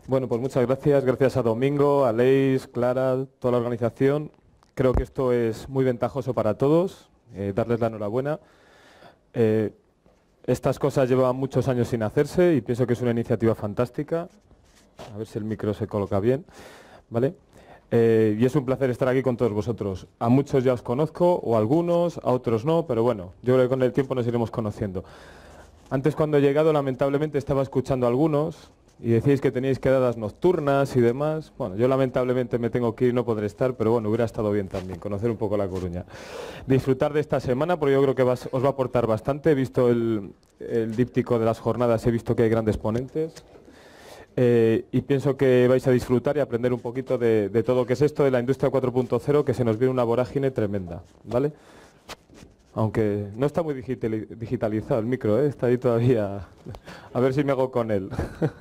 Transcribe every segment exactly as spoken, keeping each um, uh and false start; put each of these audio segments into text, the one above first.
Bueno, pues muchas gracias. Gracias a Domingo, a Leis, Clara, toda la organización. Creo que esto es muy ventajoso para todos. Eh, darles la enhorabuena. Eh, estas cosas llevan muchos años sin hacerse y pienso que es una iniciativa fantástica. A ver si el micro se coloca bien. ¿Vale? Eh, y es un placer estar aquí con todos vosotros. A muchos ya os conozco, o a algunos, a otros no, pero bueno, yo creo que con el tiempo nos iremos conociendo. Antes, cuando he llegado, lamentablemente estaba escuchando a algunos y decíais que teníais quedadas nocturnas y demás. Bueno, yo lamentablemente me tengo que ir y no podré estar, pero bueno, hubiera estado bien también, conocer un poco La Coruña. Disfrutar de esta semana, porque yo creo que vas, os va a aportar bastante. He visto el, el díptico de las jornadas, he visto que hay grandes ponentes. Eh, y pienso que vais a disfrutar y aprender un poquito de, de todo lo que es esto de la industria cuatro punto cero, que se nos viene una vorágine tremenda, ¿vale? Aunque no está muy digitali- digitalizado el micro, ¿eh? Está ahí todavía. A ver si me hago con él.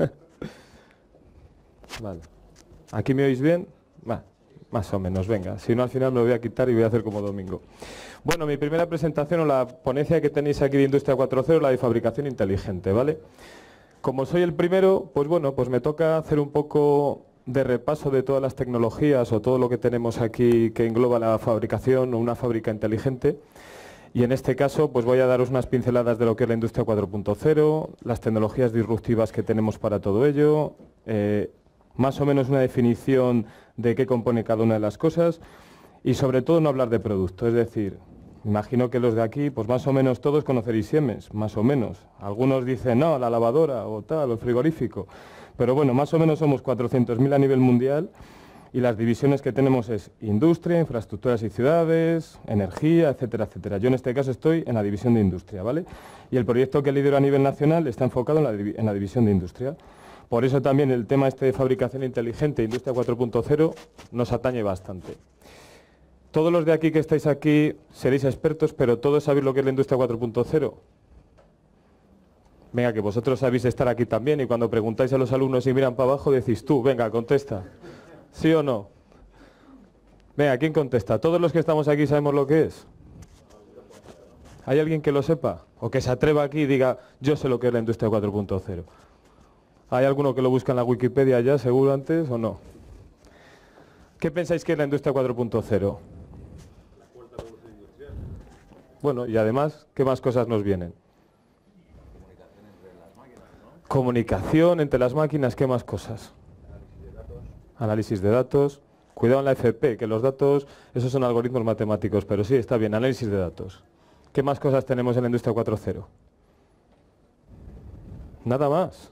Vale. ¿Aquí me oís bien? Va, más o menos, venga. Si no, al final me lo voy a quitar y voy a hacer como Domingo. Bueno, mi primera presentación o la ponencia que tenéis aquí de Industria cuatro punto cero, la de fabricación inteligente, ¿vale? Como soy el primero, pues bueno, pues me toca hacer un poco de repaso de todas las tecnologías o todo lo que tenemos aquí que engloba la fabricación o una fábrica inteligente. Y en este caso, pues voy a daros unas pinceladas de lo que es la industria cuatro punto cero, las tecnologías disruptivas que tenemos para todo ello, eh, más o menos una definición de qué compone cada una de las cosas y sobre todo no hablar de producto, es decir, imagino que los de aquí, pues más o menos todos conoceréis Siemens, más o menos. Algunos dicen, no, la lavadora o tal, o el frigorífico, pero bueno, más o menos somos cuatrocientos mil a nivel mundial. Y las divisiones que tenemos es industria, infraestructuras y ciudades, energía, etcétera, etcétera. Yo en este caso estoy en la división de industria, ¿vale? Y el proyecto que lidero a nivel nacional está enfocado en la, en la división de industria. Por eso también el tema este de fabricación inteligente, industria cuatro punto cero, nos atañe bastante. Todos los de aquí que estáis aquí seréis expertos, pero todos sabéis lo que es la industria cuatro punto cero. Venga, que vosotros sabéis estar aquí también y cuando preguntáis a los alumnos y miran para abajo decís tú, venga, contesta. ¿Sí o no? Venga, ¿quién contesta? ¿Todos los que estamos aquí sabemos lo que es? ¿Hay alguien que lo sepa? O que se atreva aquí y diga, yo sé lo que es la industria cuatro punto cero. ¿Hay alguno que lo busca en la Wikipedia ya, seguro antes, o no? ¿Qué pensáis que es la industria cuatro punto cero? La cuarta revolución industrial. Bueno, y además, ¿qué más cosas nos vienen? Comunicación entre las máquinas, ¿no? Comunicación entre las máquinas, ¿qué más cosas? Análisis de datos. Cuidado en la F P, que los datos, esos son algoritmos matemáticos, pero sí, está bien, análisis de datos. ¿Qué más cosas tenemos en la industria cuatro punto cero? Nada más.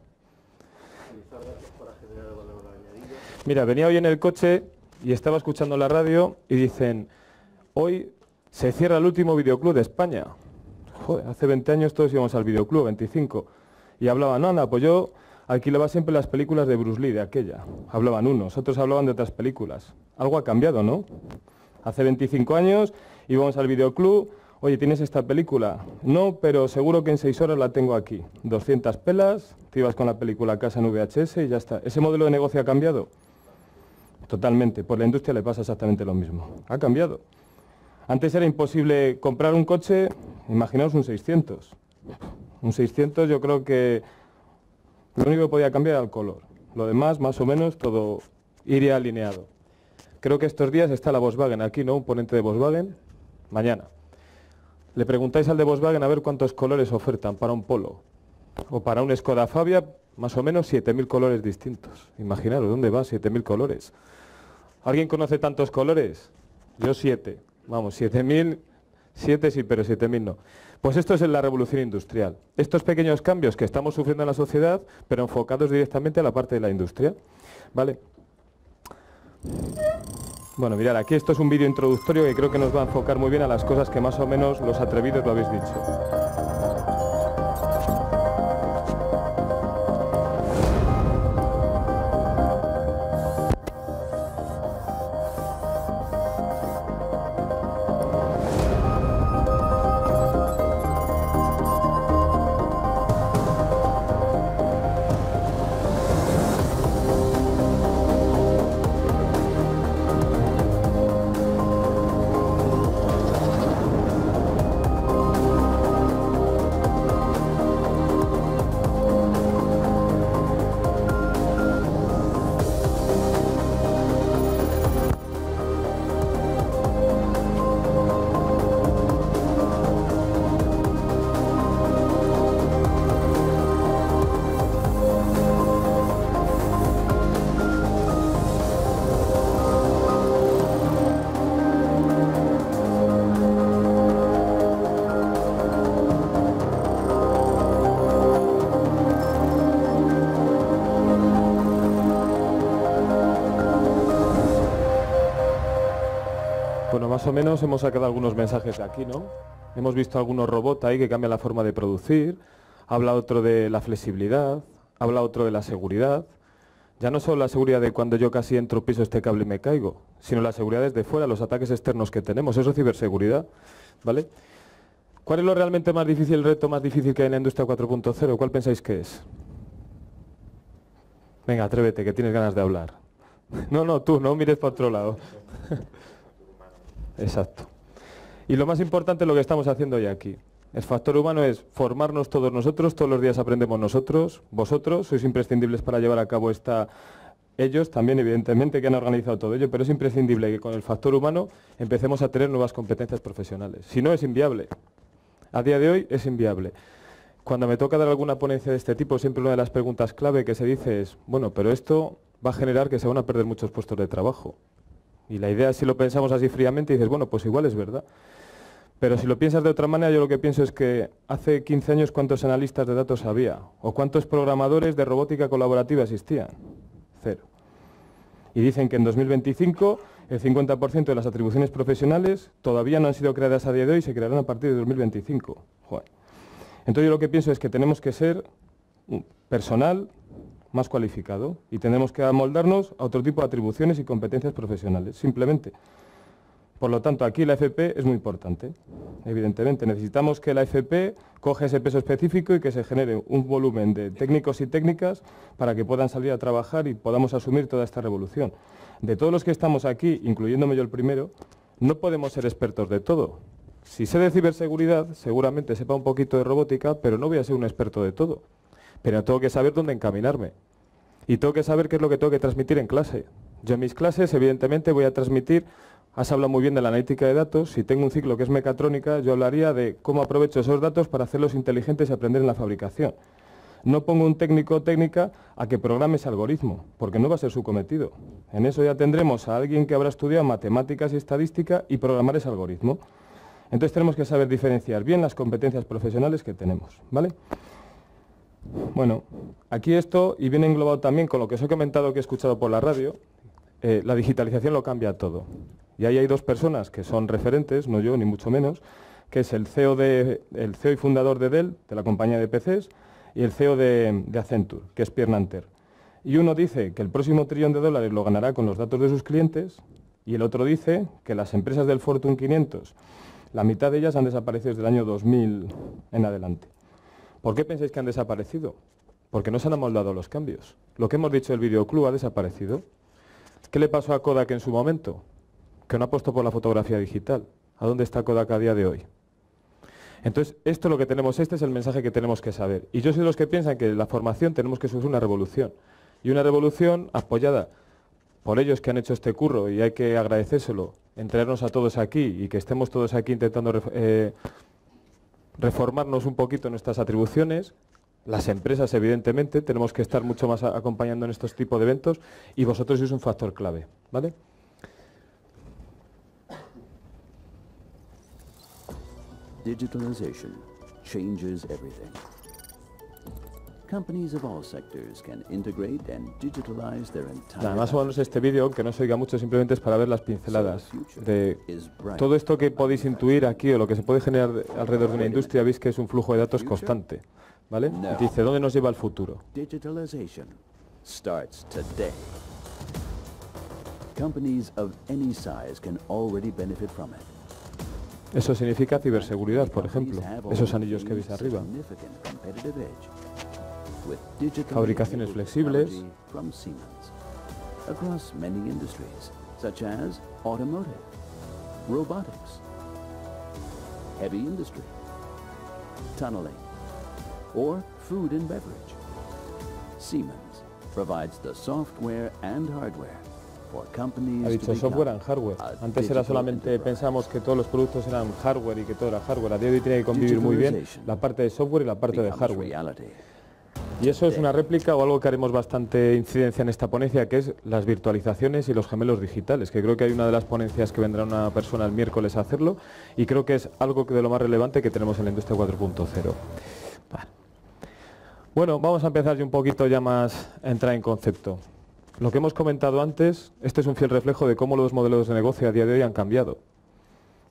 Mira, venía hoy en el coche y estaba escuchando la radio y dicen, hoy se cierra el último videoclub de España. Joder, hace veinte años todos íbamos al videoclub, veinticinco. Y hablaban, no, anda, pues yo alquilaba siempre las películas de Bruce Lee, de aquella. Hablaban unos, otros hablaban de otras películas. Algo ha cambiado, ¿no? Hace veinticinco años íbamos al videoclub, oye, ¿tienes esta película? No, pero seguro que en seis horas la tengo aquí. doscientas pelas, te ibas con la película a casa en V H S y ya está. ¿Ese modelo de negocio ha cambiado? Totalmente. Por la industria le pasa exactamente lo mismo. Ha cambiado. Antes era imposible comprar un coche, imaginaos un seiscientos. Un seiscientos yo creo que lo único que podía cambiar era el color. Lo demás, más o menos, todo iría alineado. Creo que estos días está la Volkswagen aquí, ¿no? Un ponente de Volkswagen. Mañana. Le preguntáis al de Volkswagen a ver cuántos colores ofertan para un Polo. O para un Skoda Fabia, más o menos siete mil colores distintos. Imaginaros, ¿dónde va siete mil colores? ¿Alguien conoce tantos colores? Yo siete. Vamos, siete mil, siete sí, pero siete mil no. Pues esto es la revolución industrial. Estos pequeños cambios que estamos sufriendo en la sociedad, pero enfocados directamente a la parte de la industria. ¿Vale? Bueno, mirad, aquí esto es un vídeo introductorio que creo que nos va a enfocar muy bien a las cosas que más o menos los atrevidos lo habéis dicho. más o menos hemos sacado algunos mensajes de aquí, ¿no? Hemos visto algunos robots ahí que cambian la forma de producir, habla otro de la flexibilidad, habla otro de la seguridad. Ya no solo la seguridad de cuando yo casi entro, piso este cable y me caigo, sino la seguridad desde fuera, los ataques externos que tenemos, eso es ciberseguridad, ¿vale? ¿Cuál es lo realmente más difícil, el reto más difícil que hay en la industria cuatro punto cero? ¿Cuál pensáis que es? Venga, atrévete, que tienes ganas de hablar. No, no, tú, no mires para otro lado. Exacto. Y lo más importante es lo que estamos haciendo hoy aquí. El factor humano es formarnos todos nosotros, todos los días aprendemos nosotros, vosotros, sois imprescindibles para llevar a cabo esta... Ellos también, evidentemente, que han organizado todo ello, pero es imprescindible que con el factor humano empecemos a tener nuevas competencias profesionales. Si no, es inviable. A día de hoy es inviable. Cuando me toca dar alguna ponencia de este tipo, siempre una de las preguntas clave que se dice es, bueno, pero esto va a generar que se van a perder muchos puestos de trabajo. Y la idea, si lo pensamos así fríamente, dices, bueno, pues igual es verdad. Pero si lo piensas de otra manera, yo lo que pienso es que hace quince años, ¿cuántos analistas de datos había? ¿O cuántos programadores de robótica colaborativa existían? Cero. Y dicen que en dos mil veinticinco el cincuenta por ciento de las atribuciones profesionales todavía no han sido creadas a día de hoy y se crearán a partir de dos mil veinticinco. Joder. Entonces yo lo que pienso es que tenemos que ser personal más cualificado y tenemos que amoldarnos a otro tipo de atribuciones y competencias profesionales, simplemente. Por lo tanto, aquí la F P es muy importante, evidentemente. Necesitamos que la F P coja ese peso específico y que se genere un volumen de técnicos y técnicas para que puedan salir a trabajar y podamos asumir toda esta revolución. De todos los que estamos aquí, incluyéndome yo el primero, no podemos ser expertos de todo. Si sé de ciberseguridad, seguramente sepa un poquito de robótica, pero no voy a ser un experto de todo. Pero tengo que saber dónde encaminarme. Y tengo que saber qué es lo que tengo que transmitir en clase. Yo en mis clases, evidentemente, voy a transmitir... Has hablado muy bien de la analítica de datos. Si tengo un ciclo que es mecatrónica, yo hablaría de cómo aprovecho esos datos para hacerlos inteligentes y aprender en la fabricación. No pongo un técnico o técnica a que programe ese algoritmo, porque no va a ser su cometido. En eso ya tendremos a alguien que habrá estudiado matemáticas y estadística y programar ese algoritmo. Entonces tenemos que saber diferenciar bien las competencias profesionales que tenemos, ¿vale? Bueno, aquí esto, y viene englobado también con lo que os he comentado que he escuchado por la radio, eh, la digitalización lo cambia todo. Y ahí hay dos personas que son referentes, no yo ni mucho menos, que es el C E O, de, el C E O y fundador de Dell, de la compañía de P Cs, y el C E O de, de Accenture, que es Pierre Nanterre. Y uno dice que el próximo trillón de dólares lo ganará con los datos de sus clientes, y el otro dice que las empresas del Fortune quinientos, la mitad de ellas han desaparecido desde el año dos mil en adelante. ¿Por qué pensáis que han desaparecido? Porque no se han amoldado los cambios. Lo que hemos dicho del videoclub ha desaparecido. ¿Qué le pasó a Kodak en su momento? Que no apostó por la fotografía digital. ¿A dónde está Kodak a día de hoy? Entonces, esto es lo que tenemos, este es el mensaje que tenemos que saber. Y yo soy de los que piensan que en la formación tenemos que sufrir una revolución. Y una revolución apoyada por ellos que han hecho este curro, y hay que agradecérselo, entregarnos a todos aquí y que estemos todos aquí intentando eh, reformarnos un poquito nuestras atribuciones. Las empresas, evidentemente, tenemos que estar mucho más acompañando en estos tipos de eventos, y vosotros sois un factor clave, ¿vale? Digitalization changes everything. Companies of all sectors can integrate and digitalize their entire... Nada, más o menos este vídeo, que no se oiga mucho, simplemente es para ver las pinceladas de todo esto que podéis intuir aquí o lo que se puede generar alrededor de una industria. Veis que es un flujo de datos constante, ¿vale? Y dice, ¿dónde nos lleva el futuro? Digitalization starts today. Companies of any size can already benefit from it. Eso significa ciberseguridad, por ejemplo, esos anillos que veis arriba. Fabricaciones flexibles. Across many industries, such as automotive, robotics, heavy industry, tunneling, or food and beverage. Siemens provides the software and hardware. Ha dicho software and hardware. Antes era solamente, pensamos que todos los productos eran hardware y que todo era hardware. A día de hoy tiene que convivir muy bien la parte de software y la parte de hardware. Y eso es una réplica o algo que haremos bastante incidencia en esta ponencia, que es las virtualizaciones y los gemelos digitales, que creo que hay una de las ponencias que vendrá una persona el miércoles a hacerlo, y creo que es algo de lo más relevante que tenemos en la industria cuatro punto cero. Vale. Bueno, vamos a empezar ya un poquito ya más a entrar en concepto. Lo que hemos comentado antes, este es un fiel reflejo de cómo los modelos de negocio a día de hoy han cambiado.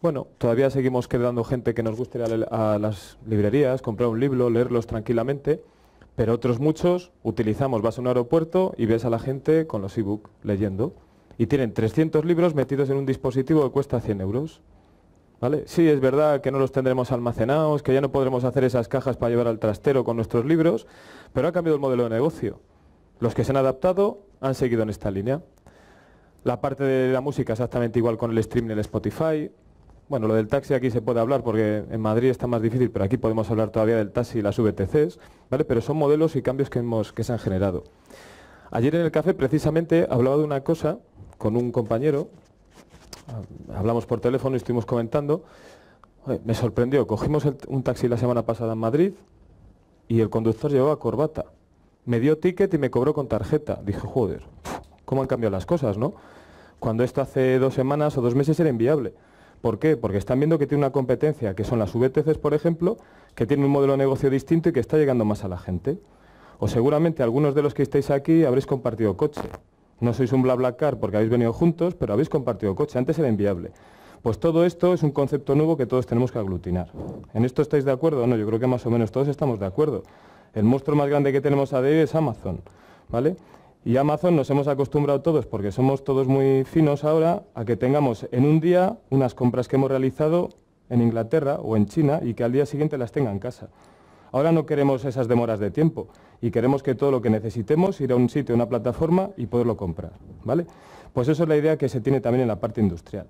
Bueno, todavía seguimos quedando gente que nos guste ir a, a las librerías, comprar un libro, leerlos tranquilamente, pero otros muchos utilizamos, vas a un aeropuerto y ves a la gente con los e-book leyendo y tienen trescientos libros metidos en un dispositivo que cuesta cien euros. ¿Vale? Sí, es verdad que no los tendremos almacenados, que ya no podremos hacer esas cajas para llevar al trastero con nuestros libros, pero ha cambiado el modelo de negocio. Los que se han adaptado han seguido en esta línea. La parte de la música exactamente igual con el streaming y el Spotify. Bueno, lo del taxi aquí se puede hablar porque en Madrid está más difícil, pero aquí podemos hablar todavía del taxi y las V T Cs, ¿vale? Pero son modelos y cambios que, hemos, que se han generado. Ayer en el café precisamente hablaba de una cosa con un compañero, hablamos por teléfono y estuvimos comentando, oye, me sorprendió, cogimos el, un taxi la semana pasada en Madrid y el conductor llevaba corbata. Me dio ticket y me cobró con tarjeta. Dije, joder, ¿cómo han cambiado las cosas, no? Cuando esto hace dos semanas o dos meses era inviable. ¿Por qué? Porque están viendo que tiene una competencia, que son las V T Cs, por ejemplo, que tiene un modelo de negocio distinto y que está llegando más a la gente. O seguramente algunos de los que estáis aquí habréis compartido coche. No sois un BlaBlaCar porque habéis venido juntos, pero habéis compartido coche. Antes era inviable. Pues todo esto es un concepto nuevo que todos tenemos que aglutinar. ¿En esto estáis de acuerdo? No, yo creo que más o menos todos estamos de acuerdo. El monstruo más grande que tenemos a día de hoy es Amazon, ¿vale? Y Amazon nos hemos acostumbrado todos, porque somos todos muy finos ahora, a que tengamos en un día unas compras que hemos realizado en Inglaterra o en China y que al día siguiente las tenga en casa. Ahora no queremos esas demoras de tiempo y queremos que todo lo que necesitemos, ir a un sitio, a una plataforma y poderlo comprar, ¿vale? Pues eso es la idea que se tiene también en la parte industrial.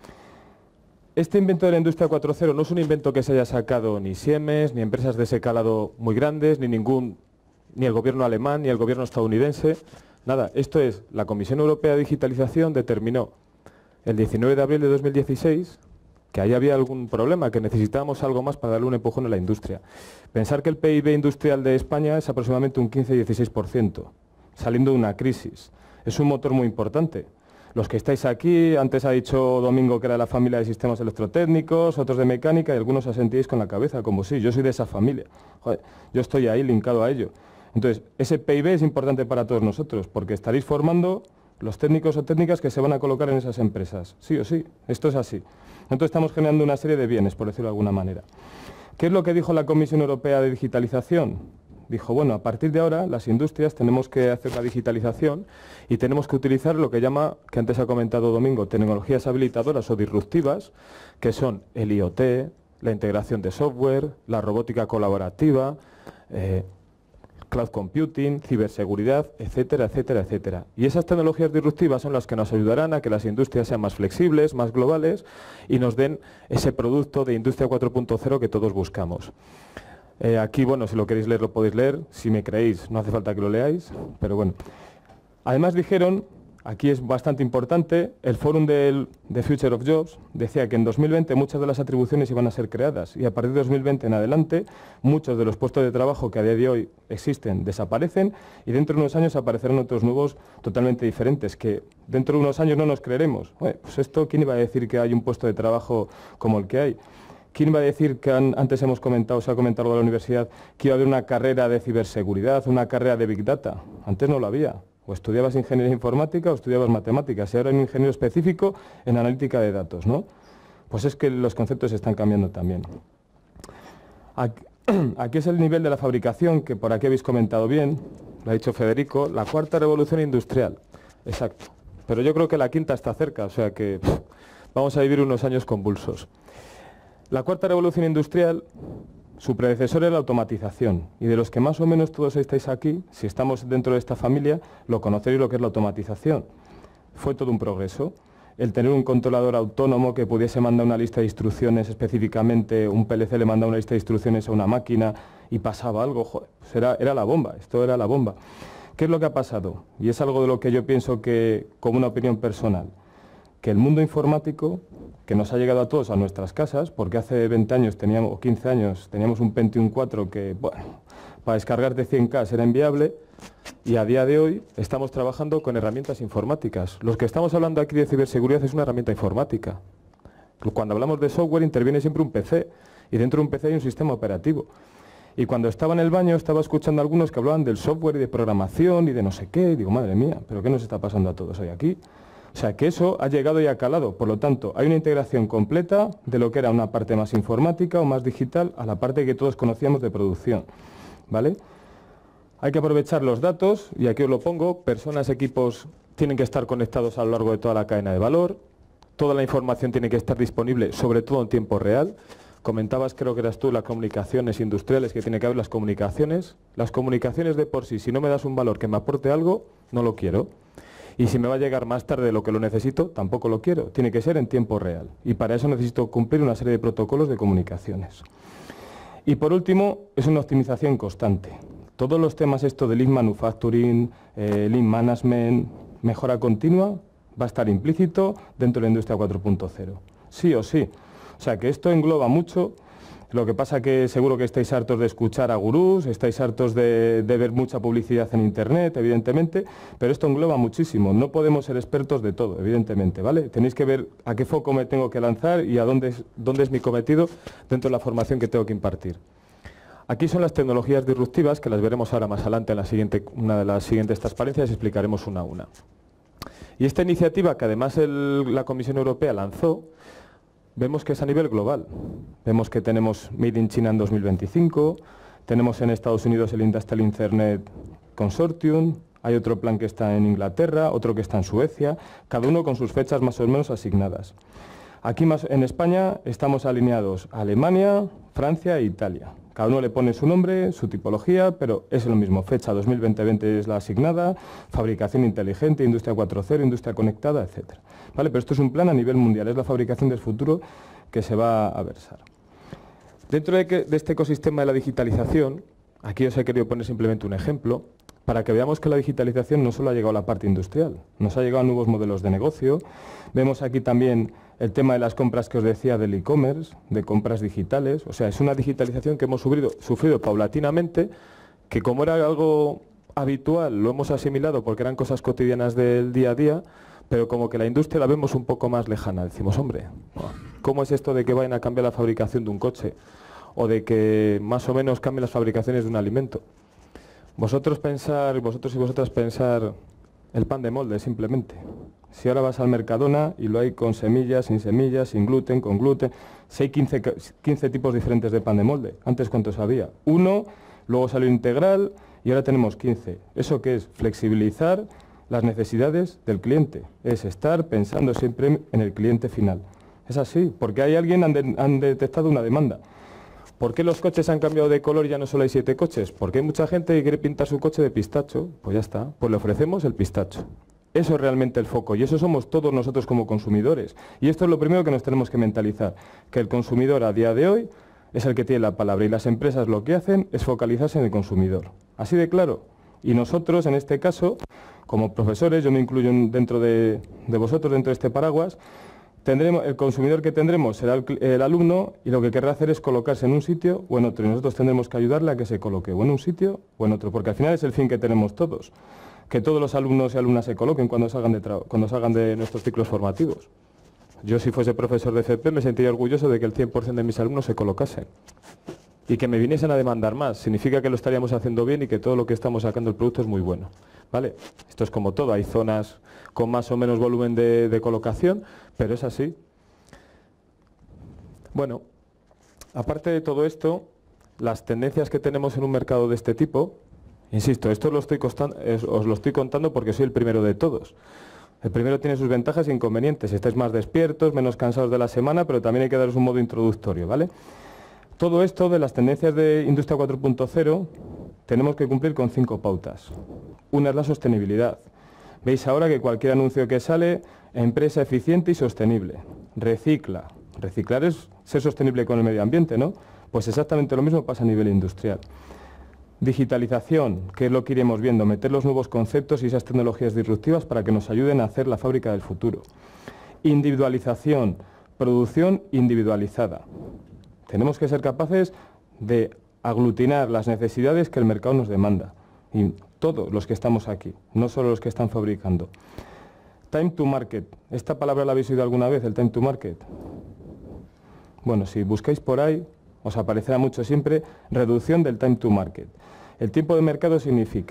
Este invento de la industria cuatro punto cero no es un invento que se haya sacado ni Siemens, ni empresas de ese calado muy grandes, ni ningún, ni el gobierno alemán, ni el gobierno estadounidense. Nada, esto es, la Comisión Europea de Digitalización determinó el diecinueve de abril de dos mil dieciséis que ahí había algún problema, que necesitábamos algo más para darle un empujón a la industria. Pensar que el P I B industrial de España es aproximadamente un quince a dieciséis por ciento, saliendo de una crisis. Es un motor muy importante. Los que estáis aquí, antes ha dicho Domingo que era la familia de sistemas electrotécnicos, otros de mecánica, y algunos asentíais con la cabeza, como sí, yo soy de esa familia. Joder, yo estoy ahí linkado a ello. Entonces, ese P I B es importante para todos nosotros, porque estaréis formando los técnicos o técnicas que se van a colocar en esas empresas. Sí o sí, esto es así. Nosotros estamos generando una serie de bienes, por decirlo de alguna manera. ¿Qué es lo que dijo la Comisión Europea de Digitalización? Dijo, bueno, a partir de ahora las industrias tenemos que hacer la digitalización y tenemos que utilizar lo que llama, que antes ha comentado Domingo, tecnologías habilitadoras o disruptivas, que son el I O T, la integración de software, la robótica colaborativa, eh, cloud computing, ciberseguridad, etcétera, etcétera, etcétera. Y esas tecnologías disruptivas son las que nos ayudarán a que las industrias sean más flexibles, más globales y nos den ese producto de industria cuatro punto cero que todos buscamos. Eh, aquí, bueno, si lo queréis leer, lo podéis leer. Si me creéis, no hace falta que lo leáis, pero bueno. Además dijeron, aquí es bastante importante, el fórum del The Future of Jobs decía que en dos mil veinte muchas de las atribuciones iban a ser creadas y a partir de dos mil veinte en adelante muchos de los puestos de trabajo que a día de hoy existen desaparecen y dentro de unos años aparecerán otros nuevos totalmente diferentes que dentro de unos años no nos creeremos. Oye, pues esto, ¿quién iba a decir que hay un puesto de trabajo como el que hay? ¿Quién va a decir que han, antes hemos comentado, se ha comentado de la universidad, que iba a haber una carrera de ciberseguridad, una carrera de Big Data? Antes no lo había. O estudiabas ingeniería informática o estudiabas matemáticas y ahora hay un ingeniero específico en analítica de datos, ¿no? Pues es que los conceptos están cambiando también. Aquí, aquí es el nivel de la fabricación, que por aquí habéis comentado bien, lo ha dicho Federico, la cuarta revolución industrial. Exacto. Pero yo creo que la quinta está cerca, o sea que pff, vamos a vivir unos años convulsos. La cuarta revolución industrial, su predecesor era la automatización, y de los que más o menos todos estáis aquí, si estamos dentro de esta familia, lo conocéis lo que es la automatización. Fue todo un progreso. El tener un controlador autónomo que pudiese mandar una lista de instrucciones específicamente, un P L C le mandaba una lista de instrucciones a una máquina y pasaba algo, joder, pues era, era la bomba, esto era la bomba. ¿Qué es lo que ha pasado? Y es algo de lo que yo pienso que, como una opinión personal, que el mundo informático, que nos ha llegado a todos a nuestras casas, porque hace veinte años teníamos, o quince años teníamos un Pentium cuatro que, bueno, para descargarte cien K era inviable, y a día de hoy estamos trabajando con herramientas informáticas. Los que estamos hablando aquí de ciberseguridad es una herramienta informática. Cuando hablamos de software interviene siempre un P C, y dentro de un P C hay un sistema operativo. Y cuando estaba en el baño estaba escuchando a algunos que hablaban del software y de programación y de no sé qué, y digo, madre mía, ¿pero qué nos está pasando a todos hoy aquí? O sea, que eso ha llegado y ha calado. Por lo tanto, hay una integración completa de lo que era una parte más informática o más digital a la parte que todos conocíamos de producción, ¿vale? Hay que aprovechar los datos, y aquí os lo pongo, personas, equipos tienen que estar conectados a lo largo de toda la cadena de valor, toda la información tiene que estar disponible, sobre todo en tiempo real. Comentabas, creo que eras tú, las comunicaciones industriales, que tiene que haber las comunicaciones. Las comunicaciones de por sí, si no me das un valor que me aporte algo, no lo quiero. Y si me va a llegar más tarde de lo que lo necesito, tampoco lo quiero. Tiene que ser en tiempo real. Y para eso necesito cumplir una serie de protocolos de comunicaciones. Y por último, es una optimización constante. Todos los temas esto de Lean Manufacturing, eh, Lean Management, mejora continua, va a estar implícito dentro de la industria cuatro punto cero. Sí o sí. O sea que esto engloba mucho. Lo que pasa que seguro que estáis hartos de escuchar a gurús, estáis hartos de, de ver mucha publicidad en Internet, evidentemente, pero esto engloba muchísimo. No podemos ser expertos de todo, evidentemente, ¿vale? Tenéis que ver a qué foco me tengo que lanzar y a dónde es, dónde es mi cometido dentro de la formación que tengo que impartir. Aquí son las tecnologías disruptivas, que las veremos ahora más adelante en la siguiente, una de las siguientes transparencias y explicaremos una a una. Y esta iniciativa, que además el, la Comisión Europea lanzó, vemos que es a nivel global. Vemos que tenemos Made in China en dos mil veinticinco, tenemos en Estados Unidos el Industrial Internet Consortium, hay otro plan que está en Inglaterra, otro que está en Suecia, cada uno con sus fechas más o menos asignadas. Aquí más en España estamos alineados a Alemania, Francia e Italia. Cada uno le pone su nombre, su tipología, pero es lo mismo. Fecha dos mil veinte es la asignada, fabricación inteligente, industria cuatro punto cero, industria conectada, etcétera. ¿Vale? Pero esto es un plan a nivel mundial, es la fabricación del futuro que se va a versar. Dentro de, que, de este ecosistema de la digitalización, aquí os he querido poner simplemente un ejemplo, para que veamos que la digitalización no solo ha llegado a la parte industrial, nos ha llegado a nuevos modelos de negocio. Vemos aquí también el tema de las compras que os decía del e-commerce, de compras digitales. O sea, es una digitalización que hemos sufrido, sufrido paulatinamente, que como era algo habitual, lo hemos asimilado porque eran cosas cotidianas del día a día, pero como que la industria la vemos un poco más lejana. Decimos, hombre, ¿cómo es esto de que vayan a cambiar la fabricación de un coche? O de que más o menos cambien las fabricaciones de un alimento. Vosotros pensar, vosotros y vosotras pensar el pan de molde simplemente. Si ahora vas al Mercadona y lo hay con semillas, sin semillas, sin gluten, con gluten, si hay quince, quince tipos diferentes de pan de molde. Antes, ¿cuántos había? Uno, luego salió integral y ahora tenemos quince. ¿Eso qué es? Flexibilizar las necesidades del cliente. Es estar pensando siempre en el cliente final. Es así, porque hay alguien, han, de, han detectado una demanda. ¿Por qué los coches han cambiado de color y ya no solo hay siete coches? Porque hay mucha gente que quiere pintar su coche de pistacho. Pues ya está, pues le ofrecemos el pistacho. Eso es realmente el foco y eso somos todos nosotros como consumidores. Y esto es lo primero que nos tenemos que mentalizar, que el consumidor a día de hoy es el que tiene la palabra y las empresas lo que hacen es focalizarse en el consumidor. Así de claro. Y nosotros, en este caso, como profesores, yo me incluyo dentro de, de vosotros, dentro de este paraguas, tendremos, el consumidor que tendremos será el, el alumno y lo que querrá hacer es colocarse en un sitio o en otro. Y nosotros tendremos que ayudarle a que se coloque o en un sitio o en otro, porque al final es el fin que tenemos todos. Que todos los alumnos y alumnas se coloquen cuando salgan de, cuando salgan de nuestros ciclos formativos. Yo, si fuese profesor de F P, me sentiría orgulloso de que el cien por cien de mis alumnos se colocasen. Y que me viniesen a demandar más. Significa que lo estaríamos haciendo bien y que todo lo que estamos sacando del producto es muy bueno. ¿Vale? Esto es como todo. Hay zonas con más o menos volumen de, de colocación, pero es así. Bueno, aparte de todo esto, las tendencias que tenemos en un mercado de este tipo, insisto, esto lo estoy costando, es, os lo estoy contando porque soy el primero de todos. El primero tiene sus ventajas e inconvenientes. Estáis más despiertos, menos cansados de la semana, pero también hay que daros un modo introductorio, ¿vale? Todo esto de las tendencias de Industria cuatro punto cero tenemos que cumplir con cinco pautas. Una es la sostenibilidad. Veis ahora que cualquier anuncio que sale, empresa eficiente y sostenible. Recicla. Reciclar es ser sostenible con el medio ambiente, ¿no? Pues exactamente lo mismo pasa a nivel industrial. Digitalización, que es lo que iremos viendo, meter los nuevos conceptos y esas tecnologías disruptivas para que nos ayuden a hacer la fábrica del futuro. Individualización, producción individualizada. Tenemos que ser capaces de aglutinar las necesidades que el mercado nos demanda. Y todos los que estamos aquí, no solo los que están fabricando. Time to market. ¿Esta palabra la habéis oído alguna vez, el time to market? Bueno, si buscáis por ahí, os aparecerá mucho siempre reducción del time to market. El tiempo de mercado significa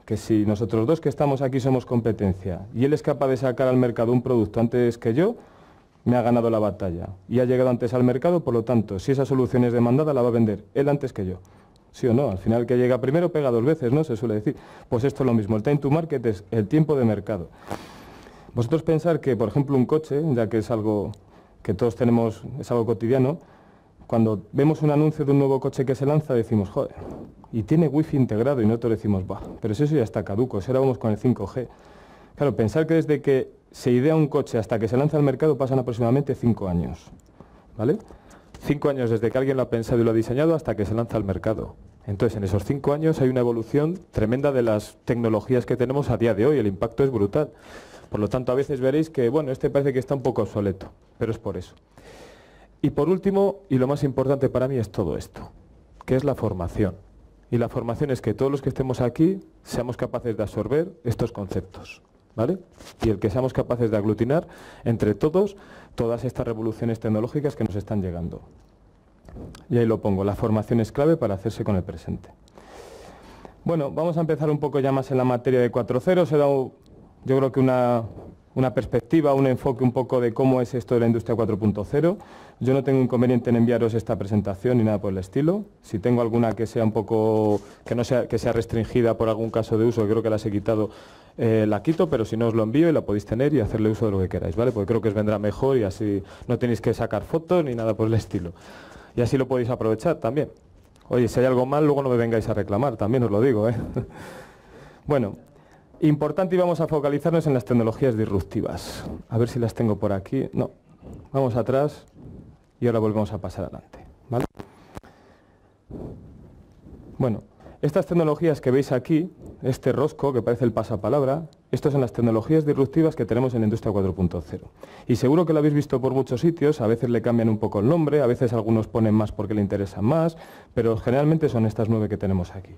que si nosotros dos que estamos aquí somos competencia y él es capaz de sacar al mercado un producto antes que yo, me ha ganado la batalla y ha llegado antes al mercado, por lo tanto, si esa solución es demandada, la va a vender él antes que yo. ¿Sí o no? Al final el que llega primero pega dos veces, ¿no? Se suele decir. Pues esto es lo mismo, el time to market es el tiempo de mercado. Vosotros pensar que, por ejemplo, un coche, ya que es algo que todos tenemos, es algo cotidiano, cuando vemos un anuncio de un nuevo coche que se lanza, decimos, joder, y tiene wifi integrado, y nosotros decimos, bah, pero si eso ya está caduco, si ahora vamos con el cinco G. Claro, pensar que desde que se idea un coche hasta que se lanza al mercado pasan aproximadamente cinco años, ¿vale? Cinco años desde que alguien lo ha pensado y lo ha diseñado hasta que se lanza al mercado. Entonces, en esos cinco años hay una evolución tremenda de las tecnologías que tenemos a día de hoy, el impacto es brutal. Por lo tanto, a veces veréis que, bueno, este parece que está un poco obsoleto, pero es por eso. Y por último, y lo más importante para mí es todo esto, que es la formación. Y la formación es que todos los que estemos aquí seamos capaces de absorber estos conceptos, ¿vale? Y el que seamos capaces de aglutinar entre todos todas estas revoluciones tecnológicas que nos están llegando. Y ahí lo pongo, la formación es clave para hacerse con el presente. Bueno, vamos a empezar un poco ya más en la materia de cuatro punto cero. Se da, yo creo que una, una perspectiva, un enfoque un poco de cómo es esto de la industria cuatro punto cero. Yo no tengo inconveniente en enviaros esta presentación ni nada por el estilo. Si tengo alguna que sea un poco, que no sea, que sea restringida por algún caso de uso, creo que las he quitado, eh, la quito, pero si no os lo envío y la podéis tener y hacerle uso de lo que queráis, ¿vale? Porque creo que os vendrá mejor y así no tenéis que sacar fotos ni nada por el estilo. Y así lo podéis aprovechar también. Oye, si hay algo mal, luego no me vengáis a reclamar, también os lo digo, ¿eh? Bueno, importante, y vamos a focalizarnos en las tecnologías disruptivas. A ver si las tengo por aquí. No, vamos atrás y ahora volvemos a pasar adelante, ¿vale? Bueno, estas tecnologías que veis aquí, este rosco que parece el pasapalabra, estas son las tecnologías disruptivas que tenemos en la industria cuatro punto cero. Y seguro que lo habéis visto por muchos sitios, a veces le cambian un poco el nombre, a veces algunos ponen más porque le interesan más, pero generalmente son estas nueve que tenemos aquí.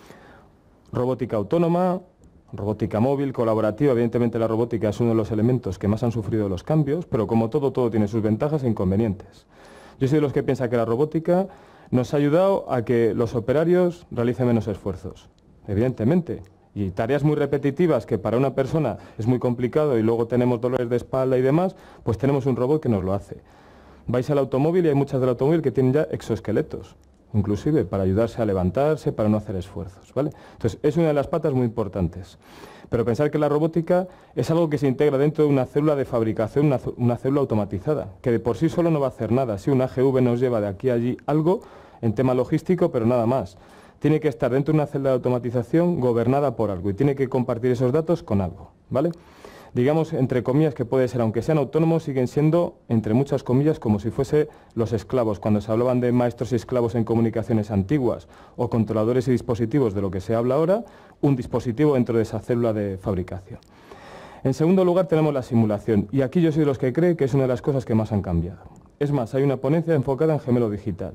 Robótica autónoma, robótica móvil, colaborativa. Evidentemente la robótica es uno de los elementos que más han sufrido los cambios, pero como todo, todo tiene sus ventajas e inconvenientes. Yo soy de los que piensa que la robótica nos ha ayudado a que los operarios realicen menos esfuerzos, evidentemente. Y tareas muy repetitivas que para una persona es muy complicado y luego tenemos dolores de espalda y demás, pues tenemos un robot que nos lo hace. Vais al automóvil y hay muchas del automóvil que tienen ya exoesqueletos, inclusive para ayudarse a levantarse, para no hacer esfuerzos, ¿vale? Entonces es una de las patas muy importantes. Pero pensar que la robótica es algo que se integra dentro de una célula de fabricación, una, una célula automatizada, que de por sí solo no va a hacer nada. Si una G V nos lleva de aquí a allí algo en tema logístico, pero nada más. Tiene que estar dentro de una célula de automatización gobernada por algo y tiene que compartir esos datos con algo, ¿vale? Digamos, entre comillas, que puede ser, aunque sean autónomos, siguen siendo, entre muchas comillas, como si fuese los esclavos. Cuando se hablaban de maestros y esclavos en comunicaciones antiguas o controladores y dispositivos, de lo que se habla ahora, un dispositivo dentro de esa célula de fabricación. En segundo lugar tenemos la simulación, y aquí yo soy de los que cree que es una de las cosas que más han cambiado. Es más, hay una ponencia enfocada en gemelo digital.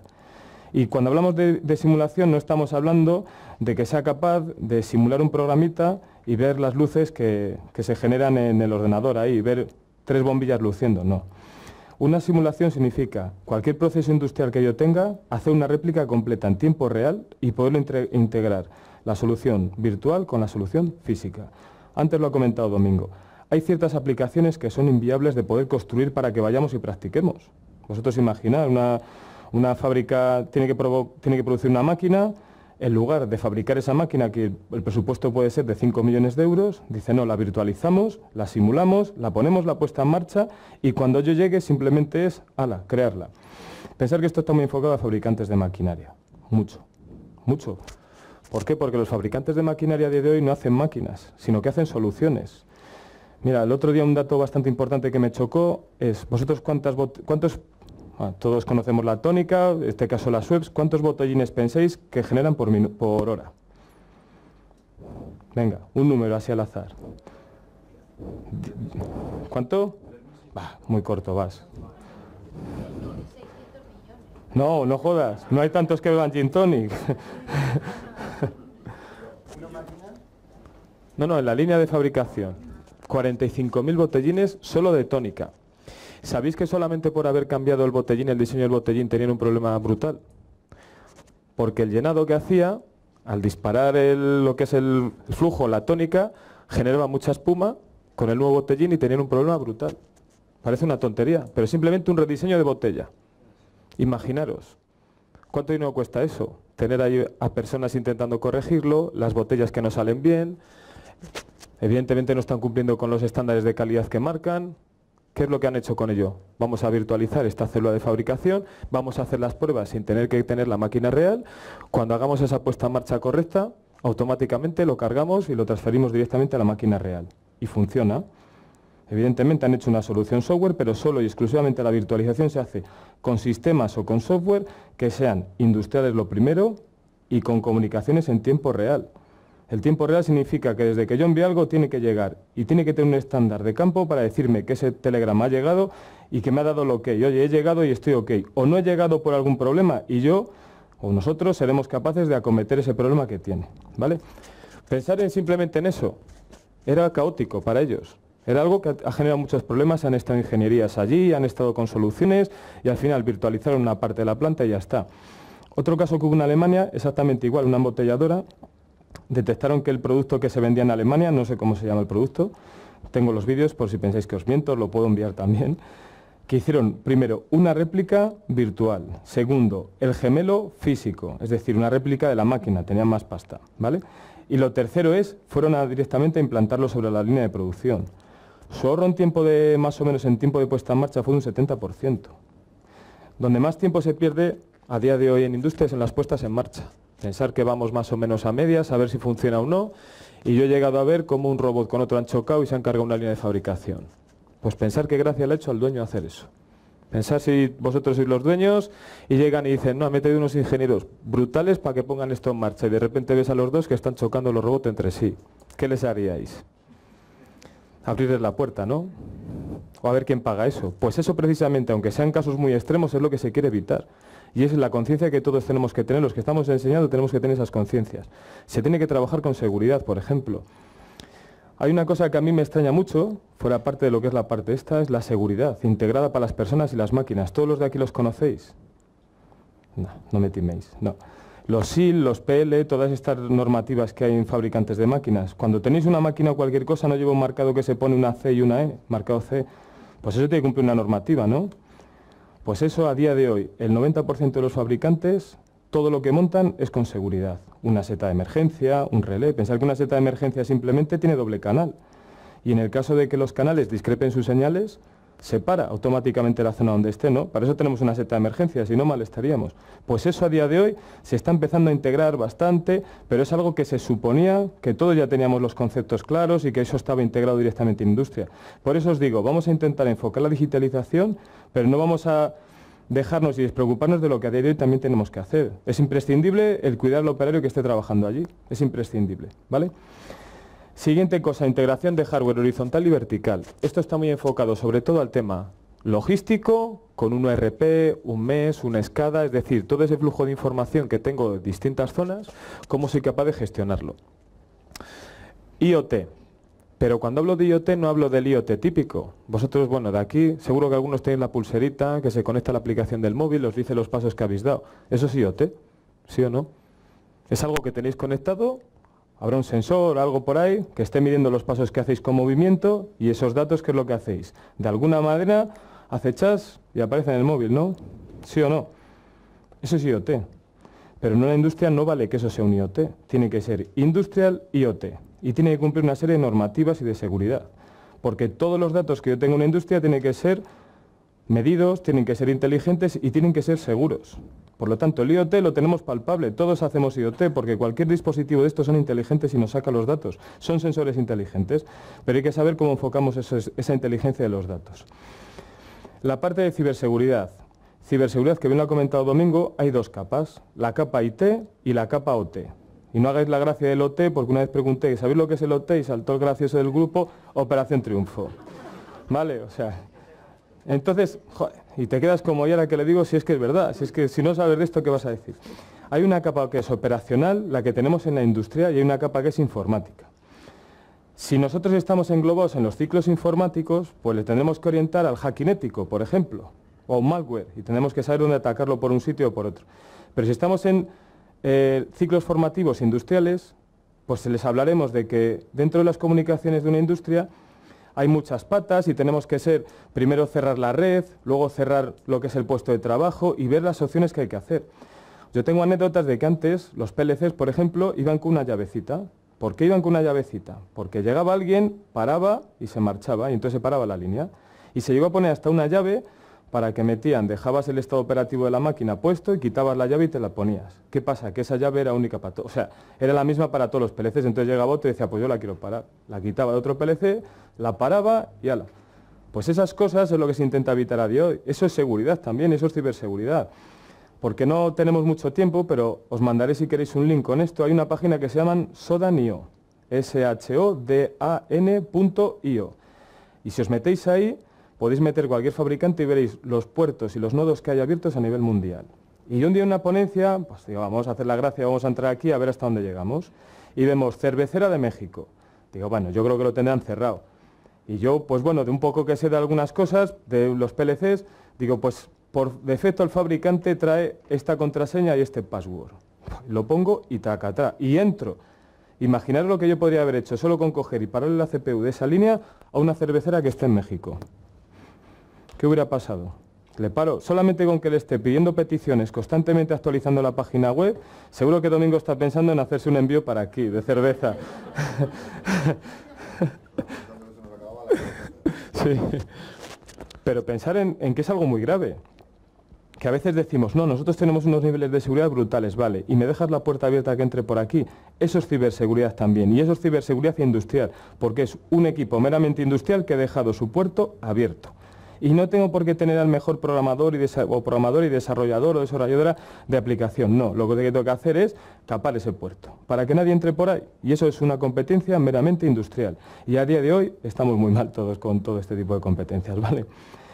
Y cuando hablamos de, de simulación no estamos hablando de que sea capaz de simular un programita y ver las luces que, que se generan en el ordenador ahí, ver tres bombillas luciendo, no. Una simulación significa cualquier proceso industrial que yo tenga, hacer una réplica completa en tiempo real y poderlo entre, integrar la solución virtual con la solución física. Antes lo ha comentado Domingo. Hay ciertas aplicaciones que son inviables de poder construir para que vayamos y practiquemos. Vosotros imaginad, una... Una fábrica tiene que, tiene que producir una máquina, en lugar de fabricar esa máquina, que el presupuesto puede ser de cinco millones de euros, dice no, la virtualizamos, la simulamos, la ponemos la puesta en marcha y cuando yo llegue simplemente es, ala, crearla. Pensar que esto está muy enfocado a fabricantes de maquinaria, mucho, mucho. ¿Por qué? Porque los fabricantes de maquinaria de hoy no hacen máquinas, sino que hacen soluciones. Mira, el otro día un dato bastante importante que me chocó es, vosotros cuántas, cuántos... Ah, todos conocemos la tónica, en este caso las webs. ¿Cuántos botellines pensáis que generan por, por hora? Venga, un número así al azar. ¿Cuánto? Bah, muy corto, vas. No, no jodas, no hay tantos que beban gin tonic. No, no, en la línea de fabricación. cuarenta y cinco mil botellines solo de tónica. ¿Sabéis que solamente por haber cambiado el botellín, el diseño del botellín, tenían un problema brutal? Porque el llenado que hacía, al disparar el, lo que es el flujo, la tónica, generaba mucha espuma con el nuevo botellín y tenían un problema brutal. Parece una tontería, pero simplemente un rediseño de botella. Imaginaros, ¿cuánto dinero cuesta eso? Tener ahí a personas intentando corregirlo, las botellas que no salen bien, evidentemente no están cumpliendo con los estándares de calidad que marcan. ¿Qué es lo que han hecho con ello? Vamos a virtualizar esta célula de fabricación, vamos a hacer las pruebas sin tener que tener la máquina real. Cuando hagamos esa puesta en marcha correcta, automáticamente lo cargamos y lo transferimos directamente a la máquina real. Y funciona. Evidentemente han hecho una solución software, pero solo y exclusivamente la virtualización se hace con sistemas o con software que sean industriales lo primero y con comunicaciones en tiempo real. El tiempo real significa que desde que yo envío algo tiene que llegar y tiene que tener un estándar de campo para decirme que ese telegrama ha llegado y que me ha dado el ok. Oye, he llegado y estoy ok. O no he llegado por algún problema y yo o nosotros seremos capaces de acometer ese problema que tiene. ¿Vale? Pensar en simplemente en eso era caótico para ellos. Era algo que ha generado muchos problemas, han estado ingenierías allí, han estado con soluciones y al final virtualizaron una parte de la planta y ya está. Otro caso que hubo en Alemania, exactamente igual, una embotelladora. Detectaron que el producto que se vendía en Alemania, no sé cómo se llama el producto, tengo los vídeos por si pensáis que os miento, os lo puedo enviar también, que hicieron primero una réplica virtual, segundo el gemelo físico, es decir, una réplica de la máquina, tenían más pasta, ¿vale? Y lo tercero es, fueron a, directamente a implantarlo sobre la línea de producción. Su ahorro en tiempo de, más o menos en tiempo de puesta en marcha fue un setenta por ciento. Donde más tiempo se pierde a día de hoy en industria es en las puestas en marcha. Pensar que vamos más o menos a medias, a ver si funciona o no, y yo he llegado a ver cómo un robot con otro han chocado y se han cargado una línea de fabricación. Pues pensar que gracia le ha hecho al dueño hacer eso. Pensar si vosotros sois los dueños y llegan y dicen, no, me he traído unos ingenieros brutales para que pongan esto en marcha, y de repente ves a los dos que están chocando los robots entre sí. ¿Qué les haríais? Abrirles la puerta, ¿no? O a ver quién paga eso. Pues eso precisamente, aunque sean casos muy extremos, es lo que se quiere evitar. Y es la conciencia que todos tenemos que tener, los que estamos enseñando tenemos que tener esas conciencias. Se tiene que trabajar con seguridad, por ejemplo. Hay una cosa que a mí me extraña mucho, fuera parte de lo que es la parte esta, es la seguridad, integrada para las personas y las máquinas. ¿Todos los de aquí los conocéis? No, no me timéis, no. Los S I L, los P L, todas estas normativas que hay en fabricantes de máquinas. Cuando tenéis una máquina o cualquier cosa, no lleva un marcado que se pone una C y una E, marcado C. Pues eso tiene que cumplir una normativa, ¿no? Pues eso a día de hoy, el noventa por ciento de los fabricantes, todo lo que montan es con seguridad. Una seta de emergencia, un relé. Pensar que una seta de emergencia simplemente tiene doble canal. Y en el caso de que los canales discrepen sus señales, se para automáticamente la zona donde esté, ¿no? Para eso tenemos una seta de emergencia, si no mal estaríamos. Pues eso a día de hoy se está empezando a integrar bastante, pero es algo que se suponía que todos ya teníamos los conceptos claros y que eso estaba integrado directamente en industria. Por eso os digo, vamos a intentar enfocar la digitalización, pero no vamos a dejarnos y despreocuparnos de lo que a día de hoy también tenemos que hacer. Es imprescindible el cuidar al operario que esté trabajando allí, es imprescindible, ¿vale? Siguiente cosa, integración de hardware horizontal y vertical. Esto está muy enfocado sobre todo al tema logístico, con un E R P, un M E S, una SCADA, es decir, todo ese flujo de información que tengo de distintas zonas, cómo soy capaz de gestionarlo. I O T. Pero cuando hablo de I O T no hablo del I O T típico. Vosotros, bueno, de aquí, seguro que algunos tenéis la pulserita que se conecta a la aplicación del móvil, os dice los pasos que habéis dado. ¿Eso es I O T? ¿Sí o no? Es algo que tenéis conectado. Habrá un sensor, algo por ahí, que esté midiendo los pasos que hacéis con movimiento y esos datos, ¿qué es lo que hacéis? De alguna manera, acecháis y aparece en el móvil, ¿no? ¿Sí o no? Eso es I O T. Pero en una industria no vale que eso sea un I O T. Tiene que ser Industrial I O T. Y tiene que cumplir una serie de normativas y de seguridad. Porque todos los datos que yo tengo en una industria tienen que ser medidos, tienen que ser inteligentes y tienen que ser seguros. Por lo tanto, el I O T lo tenemos palpable, todos hacemos I O T porque cualquier dispositivo de estos son inteligentes y nos saca los datos. Son sensores inteligentes, pero hay que saber cómo enfocamos eso, esa inteligencia de los datos. La parte de ciberseguridad. Ciberseguridad, que bien lo ha comentado Domingo, hay dos capas, la capa I T y la capa O T. Y no hagáis la gracia del O T, porque una vez pregunté, ¿sabéis lo que es el O T? Y saltó el gracioso del grupo, Operación Triunfo. ¿Vale? O sea... Entonces, joder, y te quedas como ya la que le digo si es que es verdad, si es que si no sabes de esto, ¿qué vas a decir? Hay una capa que es operacional, la que tenemos en la industria, y hay una capa que es informática. Si nosotros estamos englobados en los ciclos informáticos, pues le tendremos que orientar al hacking ético, por ejemplo, o un malware, y tenemos que saber dónde atacarlo por un sitio o por otro. Pero si estamos en, eh, ciclos formativos industriales, pues les hablaremos de que dentro de las comunicaciones de una industria hay muchas patas y tenemos que ser, primero cerrar la red, luego cerrar lo que es el puesto de trabajo y ver las opciones que hay que hacer. Yo tengo anécdotas de que antes los P L Cs, por ejemplo, iban con una llavecita. ¿Por qué iban con una llavecita? Porque llegaba alguien, paraba y se marchaba, y entonces se paraba la línea. Y se llegó a poner hasta una llave para que metían, dejabas el estado operativo de la máquina puesto y quitabas la llave y te la ponías. ¿Qué pasa? Que esa llave era única para todos. O sea, era la misma para todos los P L Cs, entonces llegaba otro y decía, pues yo la quiero parar. La quitaba de otro P L C, la paraba y ala. Pues esas cosas es lo que se intenta evitar a día de hoy. Eso es seguridad también, eso es ciberseguridad. Porque no tenemos mucho tiempo, pero os mandaré si queréis un link con esto. Hay una página que se llama Shodan punto i o, S H O D A N punto i o. Y si os metéis ahí, podéis meter cualquier fabricante y veréis los puertos y los nodos que hay abiertos a nivel mundial. Y yo un día en una ponencia, pues digo, vamos a hacer la gracia, vamos a entrar aquí a ver hasta dónde llegamos. Y vemos cervecera de México. Digo, bueno, yo creo que lo tendrán cerrado. Y yo, pues bueno, de un poco que sé de algunas cosas, de los P L Cs, digo, pues por defecto el fabricante trae esta contraseña y este password. Lo pongo y tacatá, y entro. Imaginar lo que yo podría haber hecho solo con coger y pararle la C P U de esa línea a una cervecera que esté en México. ¿Qué hubiera pasado? Le paro, solamente con que le esté pidiendo peticiones, constantemente actualizando la página web, seguro que Domingo está pensando en hacerse un envío para aquí, de cerveza. Sí. Pero pensar en, en que es algo muy grave. Que a veces decimos, no, nosotros tenemos unos niveles de seguridad brutales, vale, y me dejas la puerta abierta que entre por aquí. Eso es ciberseguridad también, y eso es ciberseguridad industrial, porque es un equipo meramente industrial que ha dejado su puerto abierto. Y no tengo por qué tener al mejor programador y, o programador y desarrollador o desarrolladora de aplicación, no. Lo que tengo que hacer es capar ese puerto, para que nadie entre por ahí. Y eso es una competencia meramente industrial. Y a día de hoy estamos muy mal todos con todo este tipo de competencias, ¿vale?